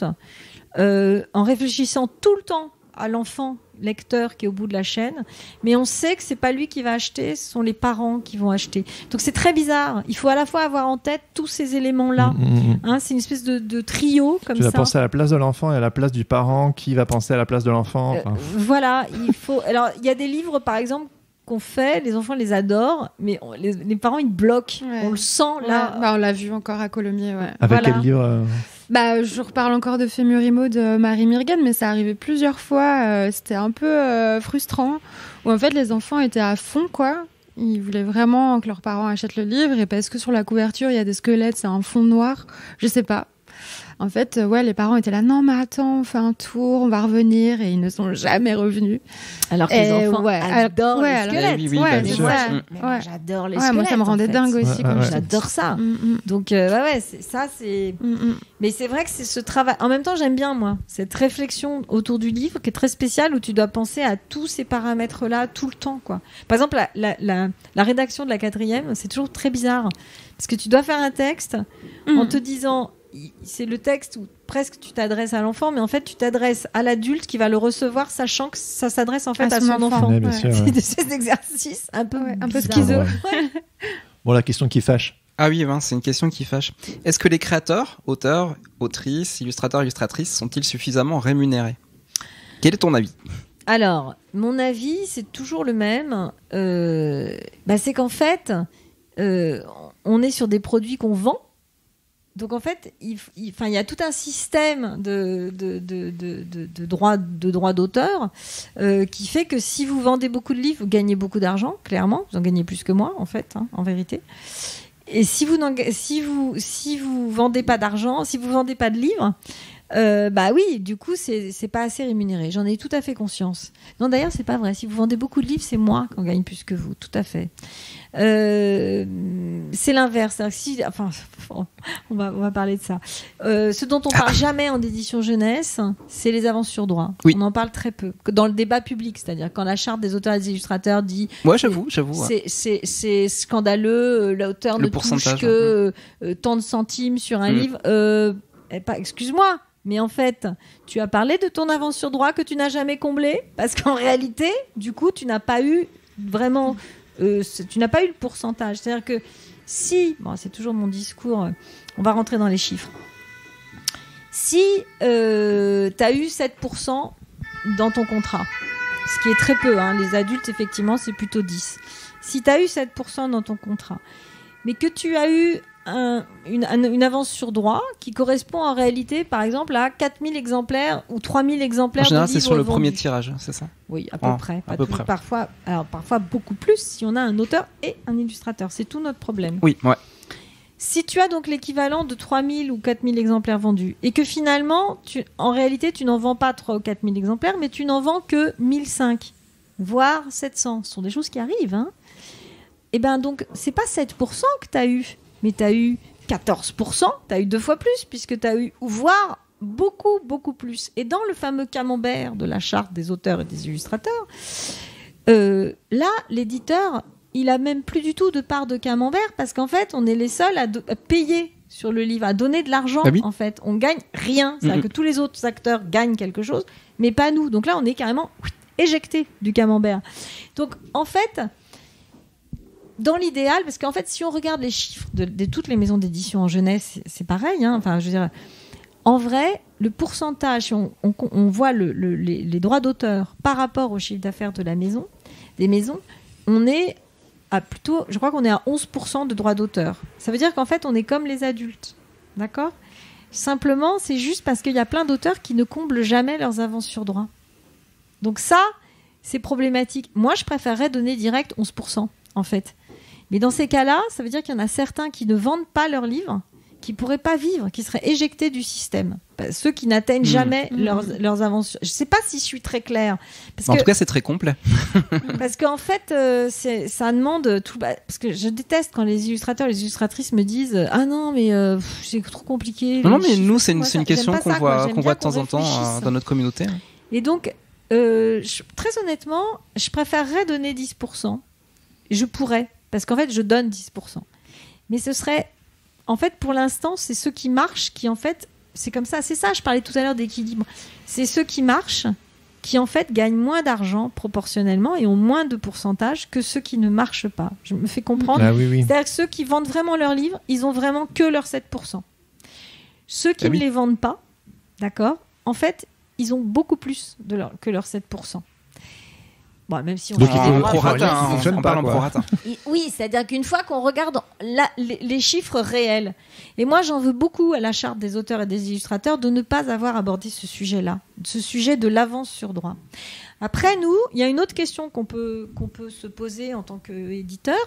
euh, en réfléchissant tout le temps à l'enfant lecteur qui est au bout de la chaîne, mais on sait que c'est pas lui qui va acheter, ce sont les parents qui vont acheter. Donc c'est très bizarre. Il faut à la fois avoir en tête tous ces éléments-là. Mm, mm, mm. Hein, c'est une espèce de, de trio comme Tu vas ça. penser à la place de l'enfant et à la place du parent. Qui va penser à la place de l'enfant? Euh, Enfin, voilà, il faut. Alors, il y a des livres, par exemple, qu'on fait, les enfants les adorent, mais on- les, les parents ils bloquent. Ouais. On le sent Ouais, là. bah, on l'a vu encore à Colomiers, ouais. avec voilà. quel livre euh, Bah, je reparle encore de Fémurimo de Marie Mirgen, mais ça arrivait plusieurs fois. euh, C'était un peu euh, frustrant, où en fait les enfants étaient à fond, quoi. Ils voulaient vraiment que leurs parents achètent le livre, et parce que sur la couverture il y a des squelettes, c'est un fond noir. Je sais pas. En fait, euh, ouais, les parents étaient là. Non, mais attends, on fait un tour, on va revenir, et ils ne sont jamais revenus. Alors que Et les enfants ouais, adorent ouais, les alors- squelettes. Oui, oui, ouais, bah, Mais bien moi, sûr. ça. Mm. mais moi, Ouais. j'adore les Ouais, squelettes. moi ça me en rendait fait. dingue aussi Ouais, quand ouais, j'étais J'adore ça. Mm, mm, Donc, euh, ouais, ouais, c'est- ça, c'est. mm, mm. Mais c'est vrai que c'est ce travail. En même temps, j'aime bien, moi, cette réflexion autour du livre qui est très spéciale où tu dois penser à tous ces paramètres-là tout le temps, quoi. Par exemple, la, la, la, la rédaction de la quatrième, c'est toujours très bizarre. Parce que tu dois faire un texte Mm. en te disant, il- c'est le texte où presque tu t'adresses à l'enfant, mais en fait, tu t'adresses à l'adulte qui va le recevoir, sachant que ça s'adresse en fait À à son son enfant. enfant. Ouais, bien Ouais. sûr, ouais. C'est de ces exercices un peu, Ouais, un peu bizarres. schizo. Ouais. Bon, la question qui fâche. Ah oui, ben, c'est une question qui fâche. Est-ce que les créateurs, auteurs, autrices, illustrateurs, illustratrices sont-ils suffisamment rémunérés? Quel est ton avis? Alors, mon avis, c'est toujours le même. Euh, bah, c'est qu'en fait, euh, on est sur des produits qu'on vend. Donc en fait, il, il, enfin, il y a tout un système de, de, de, de, de, de droits de droit d'auteur euh, qui fait que si vous vendez beaucoup de livres, vous gagnez beaucoup d'argent, clairement. Vous en gagnez plus que moi, en fait, hein, en vérité. Et si vous, n'en ga- si vous, si vous vendez pas d'argent, si vous vendez pas de livres, euh, bah oui, du coup, c'est c'est pas assez rémunéré. J'en ai tout à fait conscience. Non, d'ailleurs, c'est pas vrai. Si vous vendez beaucoup de livres, c'est moi qui en gagne plus que vous, tout à fait. Euh, c'est l'inverse. C'est-à-dire que si, enfin, on va, on va parler de ça. Euh, ce dont on parle jamais en édition jeunesse, c'est les avances sur droit. Oui. On en parle très peu. Que dans le débat public, c'est-à-dire quand la charte des auteurs et des illustrateurs dit Moi, j'avoue, j'avoue. ouais. c'est- c'est c'est scandaleux, euh, l'auteur Le ne touche pourcentage, que euh, tant de centimes sur un Mm. livre. Euh, eh, pas, excuse-moi, mais en fait, tu as parlé de ton avance sur droit que tu n'as jamais comblé, parce qu'en réalité, du coup, tu n'as pas eu vraiment, euh, ce- tu n'as pas eu le pourcentage. C'est-à-dire que si, bon, c'est toujours mon discours, euh, on va rentrer dans les chiffres. Si euh, tu as eu sept pour cent dans ton contrat, ce qui est très peu, hein, les adultes, effectivement, c'est plutôt dix. Si tu as eu sept pour cent dans ton contrat, mais que tu as eu un- une, un- une avance sur droit qui correspond en réalité, par exemple, à quatre mille exemplaires ou trois mille En exemplaires général, de c'est livres sur le vendus. premier tirage, c'est ça? Oui, à peu Ah, près. à Pas peu tout- près. Parfois, alors, parfois beaucoup plus si on a un auteur et un illustrateur. C'est tout notre problème. Oui, ouais. Si tu as donc l'équivalent de trois mille ou quatre mille exemplaires vendus et que finalement, tu, en réalité, tu n'en vends pas trois ou quatre mille exemplaires, mais tu n'en vends que mille cinq, voire sept cents. Ce sont des choses qui arrivent. Hein. Et bien donc, c'est pas sept pour cent que tu as eu, mais tu as eu quatorze pour cent, tu as eu deux fois plus, puisque tu as eu, voire beaucoup, beaucoup plus. Et dans le fameux camembert de la charte des auteurs et des illustrateurs, euh, là, l'éditeur, il a même plus du tout de part de camembert parce qu'en fait, on est les seuls à, do- à payer sur le livre, à donner de l'argent. Ah oui. En fait, on gagne rien. C'est-à-dire Mhm. que tous les autres acteurs gagnent quelque chose, mais pas nous. Donc là, on est carrément éjecté du camembert. Donc en fait, dans l'idéal, parce qu'en fait, si on regarde les chiffres de, de toutes les maisons d'édition en jeunesse, c'est, c'est pareil. Hein. Enfin, je veux dire, en vrai, le pourcentage, si on, on, on voit le, le, les, les droits d'auteur par rapport au chiffre d'affaires de la maison, des maisons, on est à plutôt, je crois qu'on est à onze pour cent de droits d'auteur. Ça veut dire qu'en fait, on est comme les adultes. D'accord ? Simplement, c'est juste parce qu'il y a plein d'auteurs qui ne comblent jamais leurs avances sur droit. Donc ça, c'est problématique. Moi, je préférerais donner direct onze pour cent, en fait. Mais dans ces cas-là, ça veut dire qu'il y en a certains qui ne vendent pas leurs livres, qui ne pourraient pas vivre, qui seraient éjectés du système. Ceux qui n'atteignent Mmh. jamais Mmh. leurs, leurs avances. Je ne sais pas si je suis très claire. Parce En que, tout cas, c'est très complet. parce qu'en fait, euh, c'est, ça demande tout. Bah, parce que je déteste quand les illustrateurs, les illustratrices me disent ah non mais euh, pff, c'est trop compliqué. Non, non, les mais chiffres, nous, c'est une, moi, c'est une ça- j'aime question pas qu'on ça, quoi. voit, J'aime qu'on bien voit de qu'on temps en temps réfléchisse. euh, dans notre communauté. Et donc, euh, je- très honnêtement, je préférerais donner dix pour cent. Je pourrais, parce qu'en fait, je donne dix pour cent. Mais ce serait, en fait, pour l'instant, c'est ceux qui marchent qui, en fait, c'est comme ça. C'est ça, je parlais tout à l'heure d'équilibre. C'est ceux qui marchent qui, en fait, gagnent moins d'argent proportionnellement et ont moins de pourcentage que ceux qui ne marchent pas. Je me fais comprendre. Ah oui, oui. C'est-à-dire que ceux qui vendent vraiment leurs livres, ils ont vraiment que leurs sept pour cent. Ceux qui Ah ne oui. les vendent pas, d'accord, en fait, ils ont beaucoup plus de leur, que leurs sept pour cent. Bon, même si on Donc, fait il des faut- En droits- il faut- prorata, il hein, fonctionne on pas, parle en quoi. prorata. I- Oui, c'est-à-dire qu'une fois qu'on regarde la- les, les chiffres réels, et moi j'en veux beaucoup à la charte des auteurs et des illustrateurs de ne pas avoir abordé ce sujet-là, ce sujet de l'avance sur droit. Après, nous, il y a une autre question qu'on peut, qu'on peut se poser en tant qu'éditeur.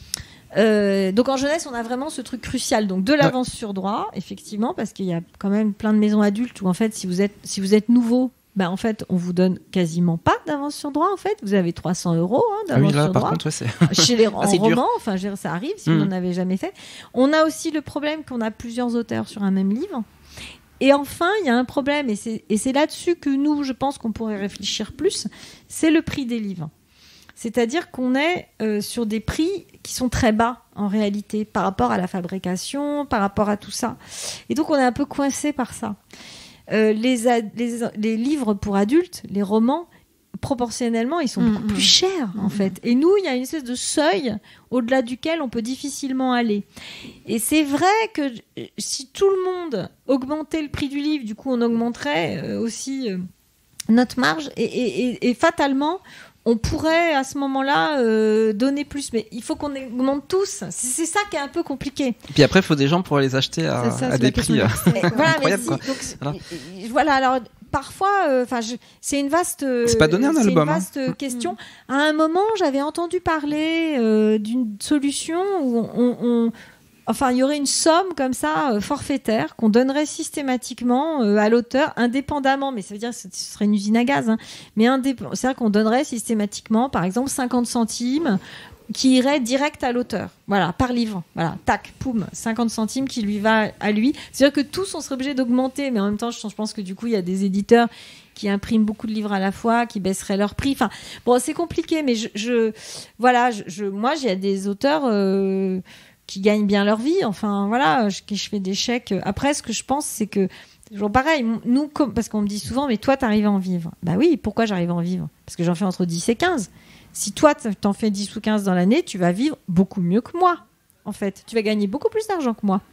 Euh, donc en jeunesse, on a vraiment ce truc crucial, donc de l'avance sur droit, effectivement, parce qu'il y a quand même plein de maisons adultes où en fait, si vous êtes, si vous êtes nouveau, ben en fait, on vous donne quasiment pas d'avance sur droit. En fait, vous avez trois cents euros hein, Ah d'avance oui, là, sur par droit contre, ouais, c'est. chez les en Ah, c'est dur. romans. Enfin, je veux dire, ça arrive si Mm. vous n'en avez jamais fait. On a aussi le problème qu'on a plusieurs auteurs sur un même livre. Et enfin, il y a un problème, et c'est, et c'est là-dessus que nous, je pense qu'on pourrait réfléchir plus, c'est le prix des livres. C'est-à-dire qu'on est euh, sur des prix qui sont très bas, en réalité, par rapport à la fabrication, par rapport à tout ça. Et donc, on est un peu coincé par ça. Euh, les, ad- les, les livres pour adultes, les romans, proportionnellement, ils sont Mm, beaucoup mm. plus chers, en Mm, fait. Et nous, il y a une espèce de seuil au-delà duquel on peut difficilement aller. Et c'est vrai que euh, si tout le monde augmentait le prix du livre, du coup, on augmenterait euh, aussi euh, notre marge. Et, et- et- et fatalement, on pourrait à ce moment-là euh, donner plus. Mais il faut qu'on augmente tous. C'est, c'est ça qui est un peu compliqué. Puis après, il faut des gens pour les acheter à, C'est ça, à c'est des la question prix. de euh, Mais voilà, mais Incroyable, si- quoi. donc, Voilà. euh, voilà, alors parfois, enfin, je c'est une vaste, euh, C'est pas donné un c'est album, une hein. vaste euh, question. À un moment, j'avais entendu parler euh, d'une solution où on, on- on- enfin, il y aurait une somme comme ça euh, forfaitaire qu'on donnerait systématiquement euh, à l'auteur, indépendamment. Mais ça veut dire que ce ce serait une usine à gaz, hein, mais indép- c'est-à-dire qu'on donnerait systématiquement, par exemple, cinquante centimes qui irait direct à l'auteur, voilà, par livre, voilà, tac, poum, cinquante centimes qui lui va à lui. C'est-à-dire que tous, on serait obligé d'augmenter, mais en même temps, je, je pense que du coup, il y a des éditeurs qui impriment beaucoup de livres à la fois, qui baisseraient leur prix. Enfin, bon, c'est compliqué, mais je, je voilà, je, je- moi, j'ai des auteurs euh, qui gagnent bien leur vie. Enfin, voilà, je, je fais des chèques. Après, ce que je pense, c'est que toujours pareil, nous, comme, parce qu'on me dit souvent, mais toi, t'arrives à en vivre. Bah oui, pourquoi j'arrive à en vivre ? Parce que j'en fais entre dix et quinze. Si toi, t'en fais dix ou quinze dans l'année, tu vas vivre beaucoup mieux que moi, en fait. Tu vas gagner beaucoup plus d'argent que moi.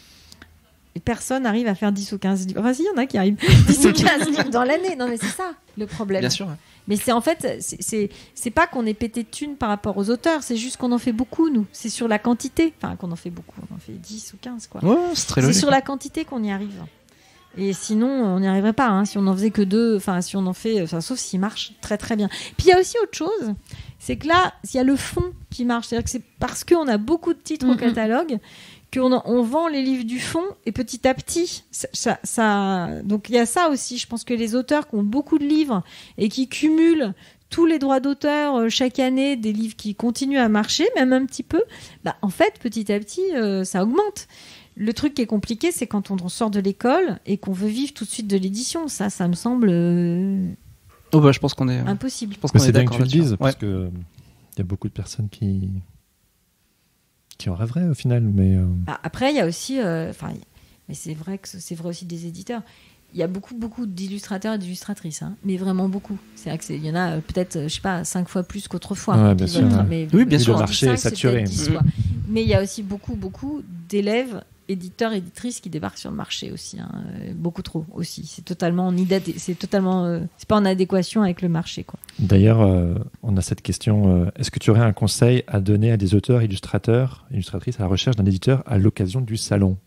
Et personne n'arrive à faire dix ou quinze livres. Enfin, si, il y en a qui arrivent dix ou quinze livres dans l'année. Non, mais c'est ça, le problème. Bien sûr. ouais. Mais c'est en fait, c'est, c'est, c'est pas qu'on est pété de thunes par rapport aux auteurs, c'est juste qu'on en fait beaucoup, nous. C'est sur la quantité. Enfin, qu'on en fait beaucoup. On en fait dix ou quinze, quoi. Ouais, c'est très C'est logique. sur la quantité qu'on y arrive. Et sinon, on n'y arriverait pas. Hein. Si on en faisait que deux, enfin, si on en fait, enfin, sauf s'il marche très très bien. Puis il y a aussi autre chose, c'est que là, il y a le fond qui marche. C'est-à-dire que c'est parce qu'on a beaucoup de titres au Mm-mm. catalogue qu'on en- on vend les livres du fond et petit à petit, ça, ça, ça- donc il y a ça aussi. Je pense que les auteurs qui ont beaucoup de livres et qui cumulent tous les droits d'auteur euh, chaque année, des livres qui continuent à marcher, même un petit peu, bah, en fait, petit à petit, euh, ça augmente. Le truc qui est compliqué, c'est quand on sort de l'école et qu'on veut vivre tout de suite de l'édition. Ça, ça me semble euh, Oh, bah, je pense qu'on est. impossible. Je pense Mais qu'on est c'est bien que d'accord tu le là-dessus. dises, parce Ouais. que il y a beaucoup de personnes qui qui en rêveraient au final, mais euh, Bah, après, il y a aussi, euh, enfin, mais c'est vrai que c'est vrai aussi des éditeurs. Il y a beaucoup, beaucoup d'illustrateurs et d'illustratrices, hein, mais vraiment beaucoup. C'est vrai que c'est- il y en a euh, peut-être, euh, je sais pas, cinq fois plus qu'autrefois. Ouais, bien Qui sûr, veulent- ouais. mais- Oui, bien mais sûr. quand Le on dit marché est cinq, c'est saturé. peut-être dix, quoi. Mais il y a aussi beaucoup, beaucoup d'élèves éditeurs, éditrices qui débarquent sur le marché aussi, hein, euh, beaucoup trop aussi. C'est totalement en idée, c'est totalement, euh, c'est pas en adéquation avec le marché, quoi. D'ailleurs, euh, on a cette question euh, est-ce que tu aurais un conseil à donner à des auteurs, illustrateurs, illustratrices à la recherche d'un éditeur à l'occasion du salon?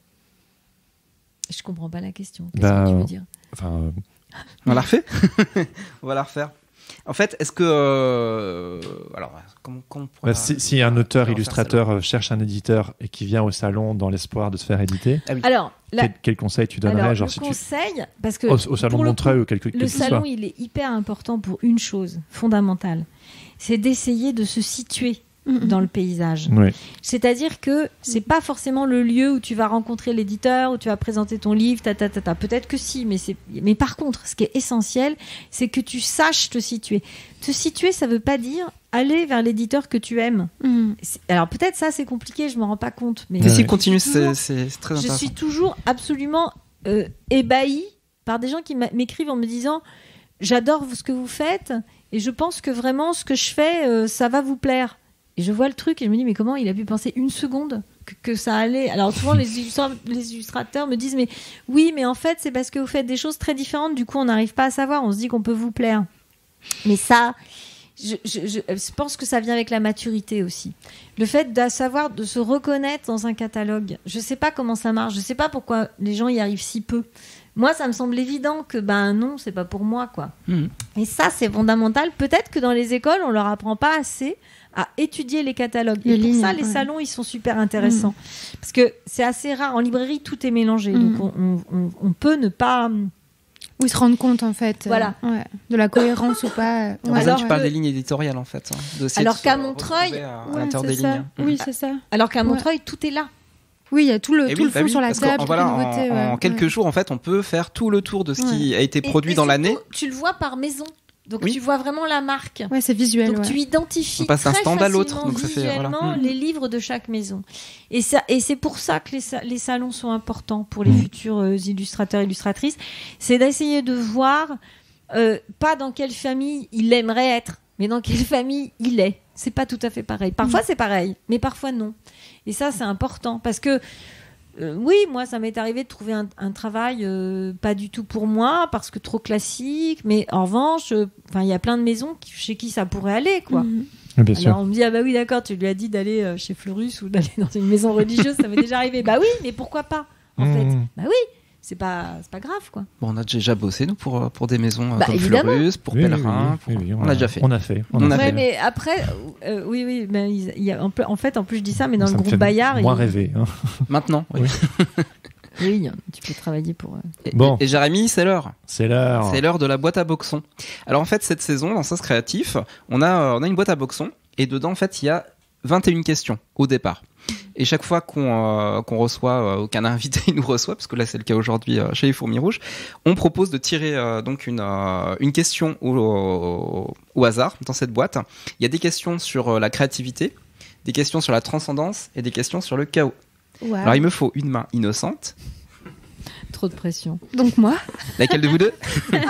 Je comprends pas la question. Qu'est-ce Bah, que tu veux dire? Enfin, euh, On la refait. On va la refaire. En fait, est-ce que euh, alors comment, comment on pourra- bah, si, si un auteur, faire illustrateur ça, euh, cherche un éditeur et qui vient au salon dans l'espoir de se faire éditer, Ah oui. Alors, la- quel, quel conseil tu donnerais alors, genre, le si tu... conseil, parce que au, au salon pour de le Montreuil coup, ou quelque le quel que ce salon, soit. il est hyper important pour une chose fondamentale, c'est d'essayer de se situer dans le paysage. Oui. C'est-à-dire que c'est pas forcément le lieu où tu vas rencontrer l'éditeur, où tu vas présenter ton livre, ta, ta, ta, ta. Peut-être que si, mais c'est, mais par contre, ce qui est essentiel, c'est que tu saches te situer. Te situer, ça veut pas dire aller vers l'éditeur que tu aimes. Mhm. C'est- Alors peut-être ça, c'est compliqué, je m'en rends pas compte, mais Mais si, Ouais. continue, Je suis toujours- c'est c'est- c'est très je intéressant. suis toujours absolument euh, ébahie par des gens qui m'a- m'écrivent en me disant j'adore ce que vous faites et je pense que vraiment ce que je fais, euh, ça va vous plaire. Et je vois le truc et je me dis mais comment il a pu penser une seconde que, que ça allait. Alors souvent les illustrateurs, les illustrateurs me disent mais oui mais en fait c'est parce que vous faites des choses très différentes, du coup on n'arrive pas à savoir, on se dit qu'on peut vous plaire. Mais ça, je, je, je, je pense que ça vient avec la maturité aussi. Le fait de savoir, de se reconnaître dans un catalogue. Je sais pas comment ça marche, je sais pas pourquoi les gens y arrivent si peu. Moi, ça me semble évident que ben non, c'est pas pour moi, quoi. Mhm. Et ça, c'est fondamental. Peut-être que dans les écoles, on leur apprend pas assez à étudier les catalogues. Les Et pour lignes, ça, les ouais. salons, ils sont super intéressants. Parce que c'est assez rare. En librairie, tout est mélangé. Mhm. Donc, on, on- on- on peut ne pas... Où ils se rendent compte, en fait. euh, Voilà. ouais, de la cohérence ou pas. euh, En ouais. fait, alors tu parles que- des lignes éditoriales en fait. hein, d'essayer Alors de se qu'à Montreuil- retrouver à, à Ouais, l'intérieur c'est des ça. lignes. Oui, c'est ça. Alors qu'à Ouais. Montreuil, tout est là. Oui, il y a tout le, Et tout oui, le bah fond oui, sur la parce qu'en- table, toutes voilà, les nouveautés. en, ouais. en quelques Ouais. jours, en fait, on peut faire tout le tour de ce qui a été Et- produit et dans surtout, l'année. Tu le vois par maison. Donc Oui. tu vois vraiment la marque. Ouais, c'est visuel. Donc ouais. tu identifies On passe d'un très stand à l'autre, facilement donc ça fait- voilà. visuellement Mm. les livres de chaque maison. Et, ça, et c'est pour ça que les, sa- les salons sont importants pour les Mm. futurs euh, illustrateurs, illustratrices. C'est d'essayer de voir, euh, pas dans quelle famille il aimerait être, mais dans quelle famille il est. C'est pas tout à fait pareil. Parfois c'est pareil, mais parfois non. Et ça c'est important parce que Euh, oui, moi, ça m'est arrivé de trouver un, un travail euh, pas du tout pour moi, parce que trop classique. Mais en revanche, euh, enfin, il y a plein de maisons qui- chez qui ça pourrait aller, quoi. Mhm. Bien sûr. Alors on me dit ah bah oui d'accord, tu lui as dit d'aller euh, chez Fleurus ou d'aller dans une maison religieuse, ça m'est déjà arrivé. Bah oui, mais pourquoi pas en Mmh. fait. Bah oui, c'est pas c'est pas grave quoi. Bon, on a déjà bossé nous pour pour des maisons euh, Bah, comme évidemment. Fleurus, pour Oui, oui, Pèlerin. oui, pour- oui, oui, on a déjà fait. On a fait. On a Ouais, fait. mais après euh, oui oui, mais il il y a en pl- en fait en plus je dis ça, mais dans Ça le me groupe fait Bayard, moins il- rêver. hein. Maintenant. oui. Oui. oui, tu peux travailler pour. euh, Et, Bon. et Jérémy, c'est l'heure. C'est l'heure. C'est l'heure de la boîte à boxons. Alors en fait, cette saison, dans Sens Créatif, on a, euh, on a une boîte à boxons et dedans, en fait, il y a vingt et une questions au départ. Et chaque fois qu'on euh, qu'on reçoit, euh, qu'un invité nous reçoit, parce que là c'est le cas aujourd'hui euh, chez les Fourmis Rouges, on propose de tirer euh, donc une, euh, une question au, au, au hasard dans cette boîte. Il y a des questions sur euh, la créativité, des questions sur la transcendance et des questions sur le chaos. Wow. Alors il me faut une main innocente. Trop de pression. Donc moi, Laquelle de vous deux?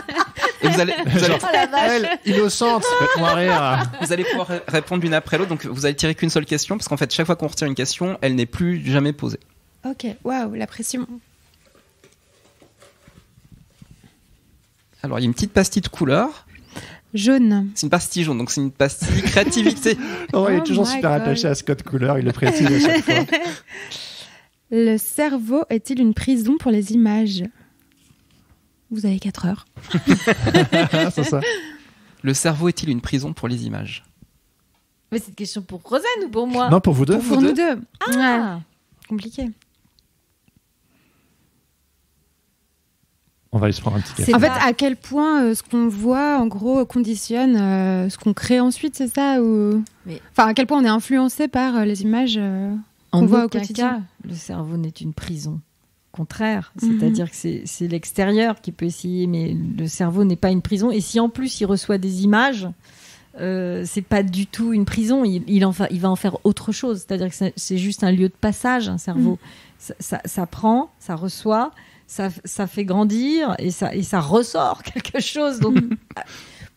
Et vous allez, vous allez, Oh la vache. Elle, innocente, faites-moi rire. vous allez pouvoir ré- répondre l'une après l'autre. Donc vous allez tirer qu'une seule question, parce qu'en fait chaque fois qu'on retire une question, elle n'est plus jamais posée. ok, waouh, la pression. Alors il y a une petite pastille de couleur. Jaune. C'est une pastille jaune, donc c'est une pastille créativité. Non, il est Oh toujours my super God. attaché à Scott Couleur, il le précise à chaque fois. Le cerveau est-il une prison pour les images? Vous avez quatre heures. C'est ça. Le cerveau est-il une prison pour les images? Mais c'est une question pour Rosanne ou pour moi? Non, pour vous deux. Pour vous Pour deux. nous deux. Ah. Ouais, compliqué. On va aller se prendre un petit café. C'est En fait, pas- à quel point euh, ce qu'on voit, en gros, conditionne euh, ce qu'on crée ensuite, c'est ça ou... Mais- Enfin, à quel point on est influencé par euh, les images euh, En qu'on voit au aucun quotidien. cas, le cerveau n'est une prison. Au contraire, Mhm. c'est-à-dire que c'est, c'est l'extérieur qui peut essayer, mais le cerveau n'est pas une prison. Et si en plus il reçoit des images, euh, c'est pas du tout une prison. Il, il, en fa- il va en faire autre chose. C'est-à-dire que c'est, c'est juste un lieu de passage, un cerveau. Ça, ça, ça prend, ça reçoit, ça, ça fait grandir et ça, et ça ressort quelque chose. Donc,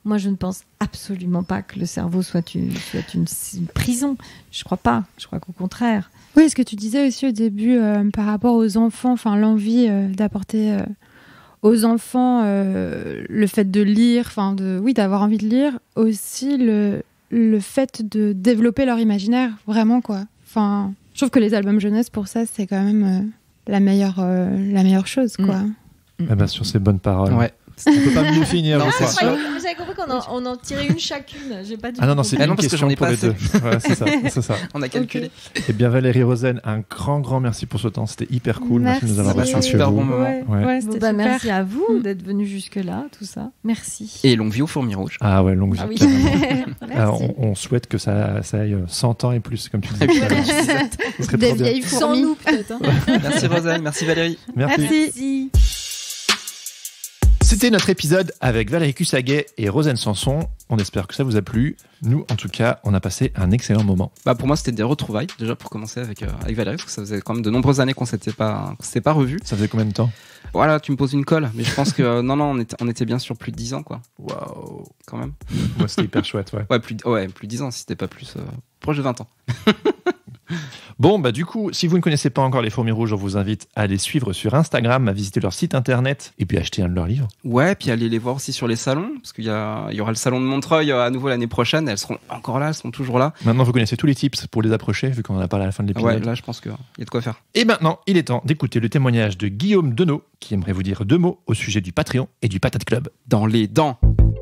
Moi, je ne pense absolument pas que le cerveau soit une, soit une, une prison. Je crois pas. Je crois qu'au contraire. Oui, ce que tu disais aussi au début euh, par rapport aux enfants, enfin l'envie euh, d'apporter euh, aux enfants euh, le fait de lire, enfin de, oui, d'avoir envie de lire, aussi le, le fait de développer leur imaginaire, vraiment quoi. Enfin, je trouve que les albums jeunesse pour ça, c'est quand même euh, la meilleure, euh, la meilleure chose quoi. Mm. Eh ben, sur ces bonnes paroles. Ouais. On peut pas mieux finir. Non, je c'est crois. sûr. J'avais compris qu'on en, on en tirait une chacune. J'ai pas du Ah non, tout non, c'est Ah une non, parce que question j'en ai pour pas les deux. Voilà, c'est ça, c'est ça. On a calculé. Eh bien, Valérie Rosen, un grand, grand merci pour ce temps. C'était hyper cool. Merci, de nous avoir Merci. reçus chez Super vous. bon moment. Ouais, Ouais. ouais, Bon, c'était bah, super. merci à vous d'être venus jusque-là, tout ça. Merci. Et longue vie aux fourmis rouges. Ah ouais, longue vie. Ah oui. Ah, on, on souhaite que ça, ça aille cent ans et plus, comme tu disais. Et puis, tout à l'heure. Ce serait Des trop bien. vieilles Sans fourmis. nous, peut-être. hein. Merci Rosanne, merci Valérie. Merci. Merci. C'était notre épisode avec Valérie Cussaguet et Rosen Sanson. On espère que ça vous a plu. Nous, en tout cas, on a passé un excellent moment. Bah pour moi c'était des retrouvailles déjà pour commencer avec, euh, avec Valérie parce que ça faisait quand même de nombreuses années qu'on s'était pas qu'on s'était pas revus. Ça faisait combien de temps? Voilà, tu me poses une colle, mais je pense que euh, non non on était on était bien sur plus de dix ans quoi. Waouh. Quand même. Moi, c'était hyper chouette, ouais. Ouais plus de, ouais plus de dix ans si c'était pas plus euh, proche de vingt ans. Bon, bah du coup, si vous ne connaissez pas encore les Fourmis Rouges, on vous invite à les suivre sur Instagram, à visiter leur site internet et puis à acheter un de leurs livres. Ouais, puis allez les voir aussi sur les salons parce qu'il y a il y aura le salon de Montreuil euh, à nouveau l'année prochaine. Elles seront encore là, elles seront toujours là. Maintenant, vous connaissez tous les tips pour les approcher, vu qu'on en a parlé à la fin de l'épisode. Ouais, là je pense qu'il y a de quoi faire. Et maintenant, il est temps d'écouter le témoignage de Guillaume Denot, qui aimerait vous dire deux mots au sujet du Patreon et du Patate Club. Dans les dents.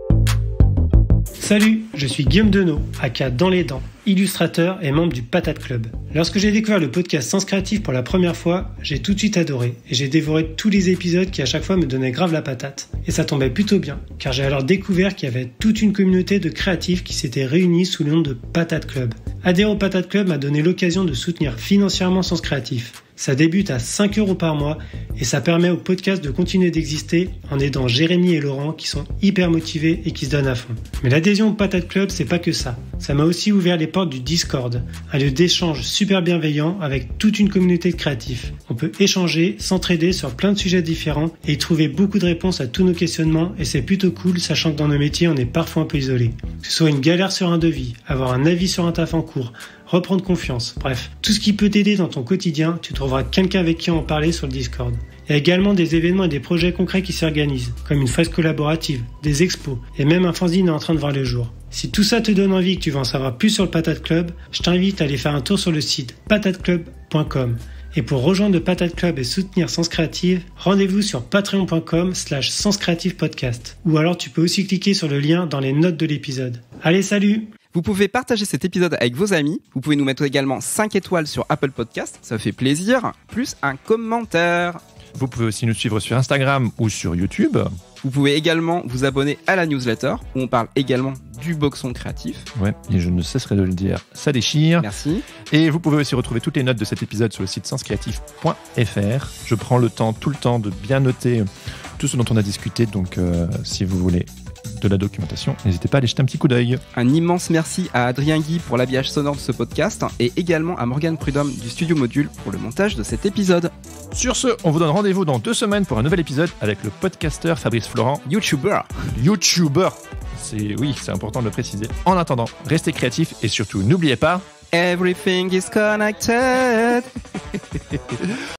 Salut, je suis Guillaume Denot, aka Dans les Dents, illustrateur et membre du Patate Club. Lorsque j'ai découvert le podcast Sens Créatif pour la première fois, j'ai tout de suite adoré et j'ai dévoré tous les épisodes qui à chaque fois me donnaient grave la patate. Et ça tombait plutôt bien, car j'ai alors découvert qu'il y avait toute une communauté de créatifs qui s'étaient réunis sous le nom de Patate Club. Adhérer au Patate Club m'a donné l'occasion de soutenir financièrement Sens Créatif. Ça débute à cinq euros par mois et ça permet au podcast de continuer d'exister en aidant Jérémy et Laurent qui sont hyper motivés et qui se donnent à fond. Mais l'adhésion au Patate Club, c'est pas que ça. Ça m'a aussi ouvert les portes du Discord, un lieu d'échange super bienveillant avec toute une communauté de créatifs. On peut échanger, s'entraider sur plein de sujets différents et y trouver beaucoup de réponses à tous nos questionnements et c'est plutôt cool sachant que dans nos métiers on est parfois un peu isolé. Que ce soit une galère sur un devis, avoir un avis sur un taf en cours, reprendre confiance, bref, tout ce qui peut t'aider dans ton quotidien, tu trouveras quelqu'un avec qui en parler sur le Discord. Il y a également des événements et des projets concrets qui s'organisent, comme une phase collaborative, des expos, et même un fanzine est en train de voir le jour. Si tout ça te donne envie et que tu veux en savoir plus sur le Patate Club, je t'invite à aller faire un tour sur le site patate club point com. Et pour rejoindre le Patate Club et soutenir Sens Créative, rendez-vous sur patreon point com slash sens créative podcast. Ou alors tu peux aussi cliquer sur le lien dans les notes de l'épisode. Allez, salut! Vous pouvez partager cet épisode avec vos amis. Vous pouvez nous mettre également cinq étoiles sur Apple Podcast, ça fait plaisir, plus un commentaire. Vous pouvez aussi nous suivre sur Instagram ou sur YouTube. Vous pouvez également vous abonner à la newsletter où on parle également du boxon créatif. Ouais, et je ne cesserai de le dire, ça déchire. Merci. Et vous pouvez aussi retrouver toutes les notes de cet épisode sur le site sens créatif point f r. Je prends le temps, tout le temps, de bien noter tout ce dont on a discuté. Donc, euh, si vous voulez de la documentation, n'hésitez pas à aller jeter un petit coup d'œil. Un immense merci à Adrien Guy pour l'habillage sonore de ce podcast et également à Morgane Prudhomme du Studio Module pour le montage de cet épisode. Sur ce, on vous donne rendez-vous dans deux semaines pour un nouvel épisode avec le podcasteur Fabrice Florent, YouTuber. YouTuber. C'est, oui, c'est important de le préciser. En attendant, restez créatifs et surtout, n'oubliez pas... Everything is connected.